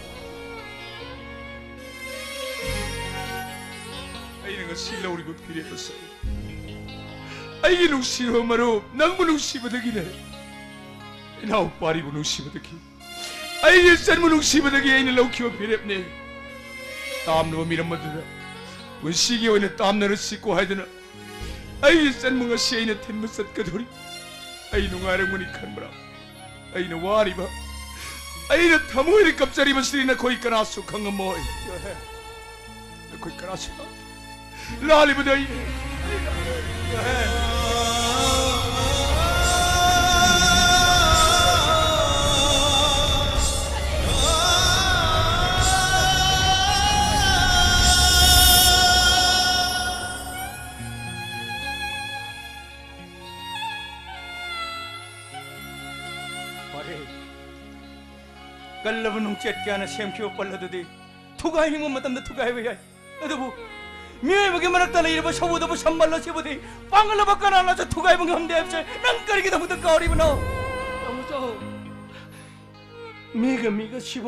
아이는 거 실러 우리 그 필요했어 아이기 누시로 마루 낭부 누시버득이네 나 오빠리고 누시버득이 아이기 쌀무 누시버득이 아이는 라우키와 필요했네 땀 너무 미련만드나 원시기 오이는 땀 너를 씻고 하이드나 아이 쌀무가 시에는 텐무삿 가돌이 아이 농아랑문이 칸브라 아이는 와리바 아이는 타모이를 깝자리바 시리나 거기 까나수 강은 뭐이 거기 까나수 라리브다 이 कल्लब नुंचेट क्या ना सेम क्यों पल्ला तो दे थुगाई हिंग मतम द थुगाई वे यार अदे वो मिये बगे मरक तले ये बस वो तो बस संभाल लो से वो दे पांगल बकरा ना से थुगाई बगे हम दे अब से नंग करके तो मुझे कावड़ी बनाओ 아무저 미가 미가 치보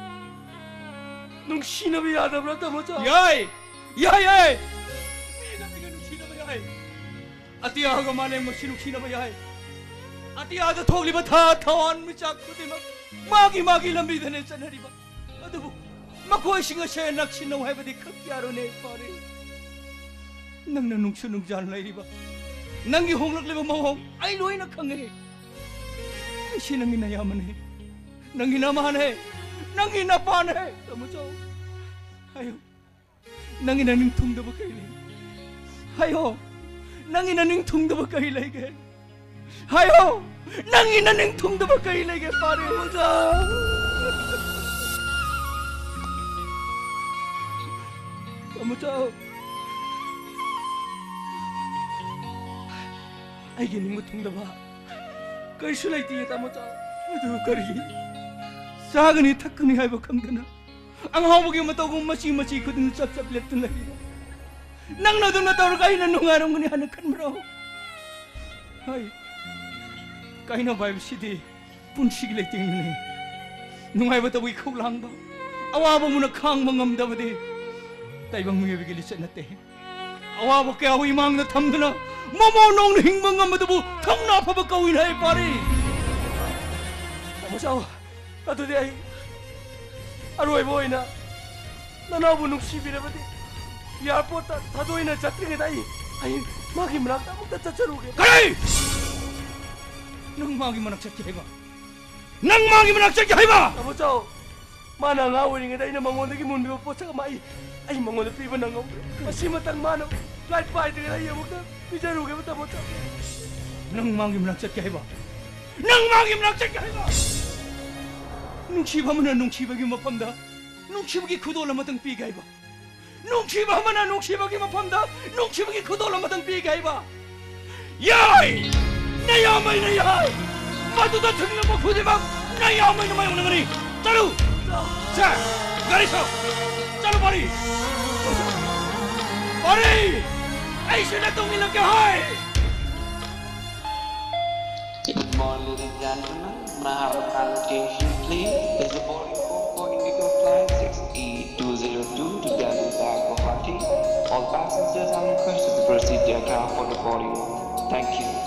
능 신업이 야다브라 아무저 याय याय याय मिगा मिगा नुक सीना में याय अतिया होगा माने मुझे नुक सीना में याय अतिया तो थोगली बता थान में चाक खुदे मग मागी मागी लंबी धने चनरीबा अदबु मकोय सिंग से नक्सिनो हाइबदि खक्यारोने पारे नंगना नुंगसु नुंगजान लाइरिबा नंगी होंगलकलेबा महोंग आई लोइना खंगे इसी नंगी नयामने नंगी नमाने नंगी नपाने तमुजो आयो नंगी ननिंग थुंगदबा कइले आयो नंगी ननिंग थुंगदबा कइलेगे आयो नंगी ननिंग थुंगदबा कइलेगे पारे मजा तमुजो 아이게 님 못통다 봐. 그리스 라이티에 담았다. 아주 그리. 사그니 탁근이 하이버 강드나. 앙하보게 못하고 마치 마치 그든 sap삽 lep든 라이. 낭나도 나타오르 가이나 농아롱군이 하는 큰 브로. 하이. 가이나 바이브 시디 분식이 라이팅네. 농아이버터 위 콕랑바. 아와보 무나 캉망감다버디. 따이방 무예비게 리셋나때. 아와보 깨 아위 망나 탐드나. Mamo nong hing mangam matabu kangna pa ba kawin hai pare. Tamo sao. Atu di ai. Aroi boy na. Nanabu nuksibira bati. Airport ta thadoi na chatri ke dai. Ai magi manak ta mukta chacharuge. Kare! Nang magi manak chat ke ba. Nang magi manak chat ke ba. Tamo sao. Mana ngawin nga dai na mangon dagi mun biyo pocha mai. Ai mangon pi ba nangom. Masi matang mana. Flight fight ke dai mukta bicharuge ba tamo sao. Nang magi manak chat ke ba. Nang magi manak chat ke ba. Nungchiba mana nungchiba gi mapamda. Nungchiba gi khudol amatang pi gai ba. Nungchiba mana nungchiba gi mapamda. Nungchiba gi khudol amatang pi gai ba. Yai! Nayamay na yai! Matuta thangna mo khudi ba. Nayamay na mayong nangani. Chalu! Sa! Gari sa! Chalu pari! Pari! Ay sila tong ilang kahay! Good morning, ladies and gentlemen. May I have a connotation, please? Is the boarding call for Indigo Flight six E two zero two to Delhi back Guwahati? All passengers are requested to proceed their car for the boarding. Thank you.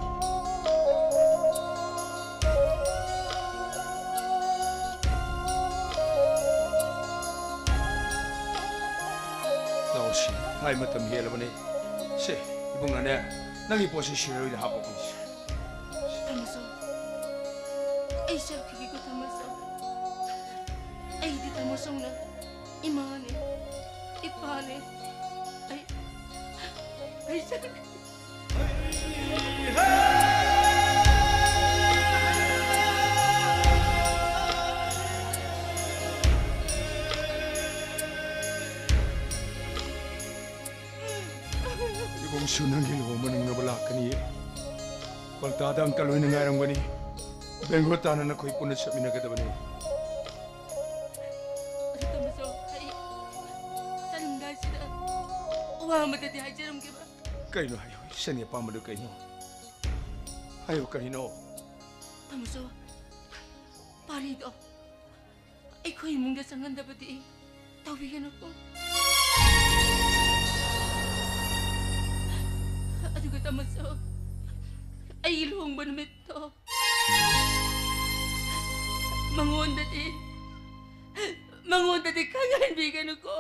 Naushi, hai matam hela bane. Se, ibung na ne. Nangi posi shiro ida hapo kunsi. Tamaso. Ay siya kiki ko tamaso. Ay di tamaso na. Imane. Ipane. Ay. Ay siya. Ibung sunang gilo manang nabalakani. Baltada ang kaloy na ngayang gani. Bengo tanan ako'y punat sa minagadabani. Tamaso. Ay. Salunggay sila. Uwa matati ay jaram ke ba? Kaino hayo, isa niya pamalo kaino. Hayo kaino. Tamaso. Parido. Ay ko imong dasangan dapat eh. Tawigan ako. Aduh kata Tamaso. Ay iluhong ba naman ito? Mangon dati. Mangon dati kaganbigan ako.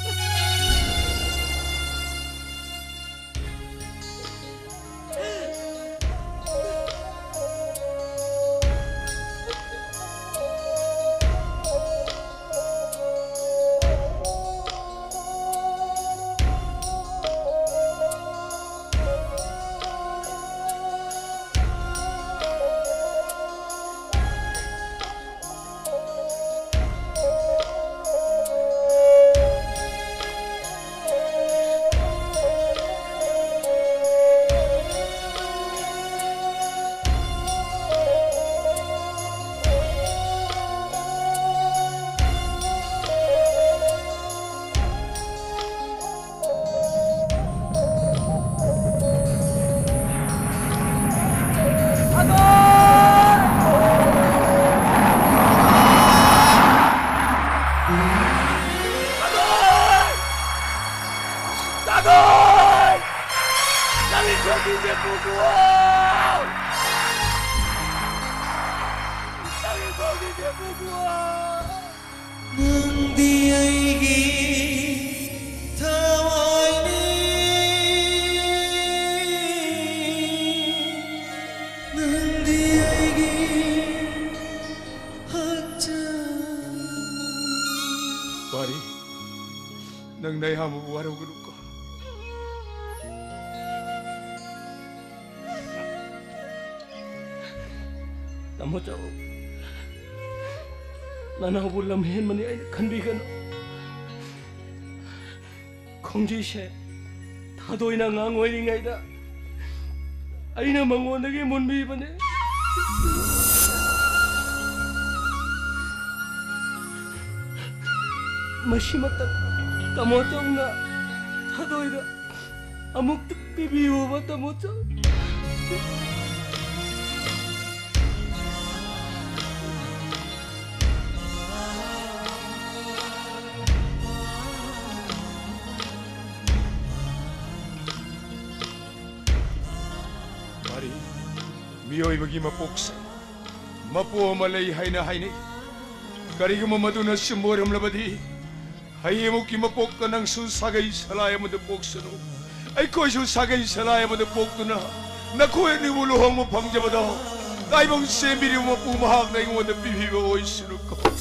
Pari, nang naihamu waraw gulong ko. Tamo sao. Nanahubul lamhin mani ay kanbigan. Kongji siya. Tadoy na ngangoy ngay da. Ay na mangonagi munbi ba ne? Masimatang tamotong na. Tadoy na. Amuk bibiyo ba tamotong? 미오이버기 마복사 마포 말레이 하이나 하이니 가리그마 마두나 심모름라바디 하이에모기 마복가 낭수 사가이 살아야마드 복스노 아이코이수 사가이 살아야마드 복두나 나코에 니물로 황모 방자바다 나이봉 세미리마 부마학 나이모드 비비바 오이스누까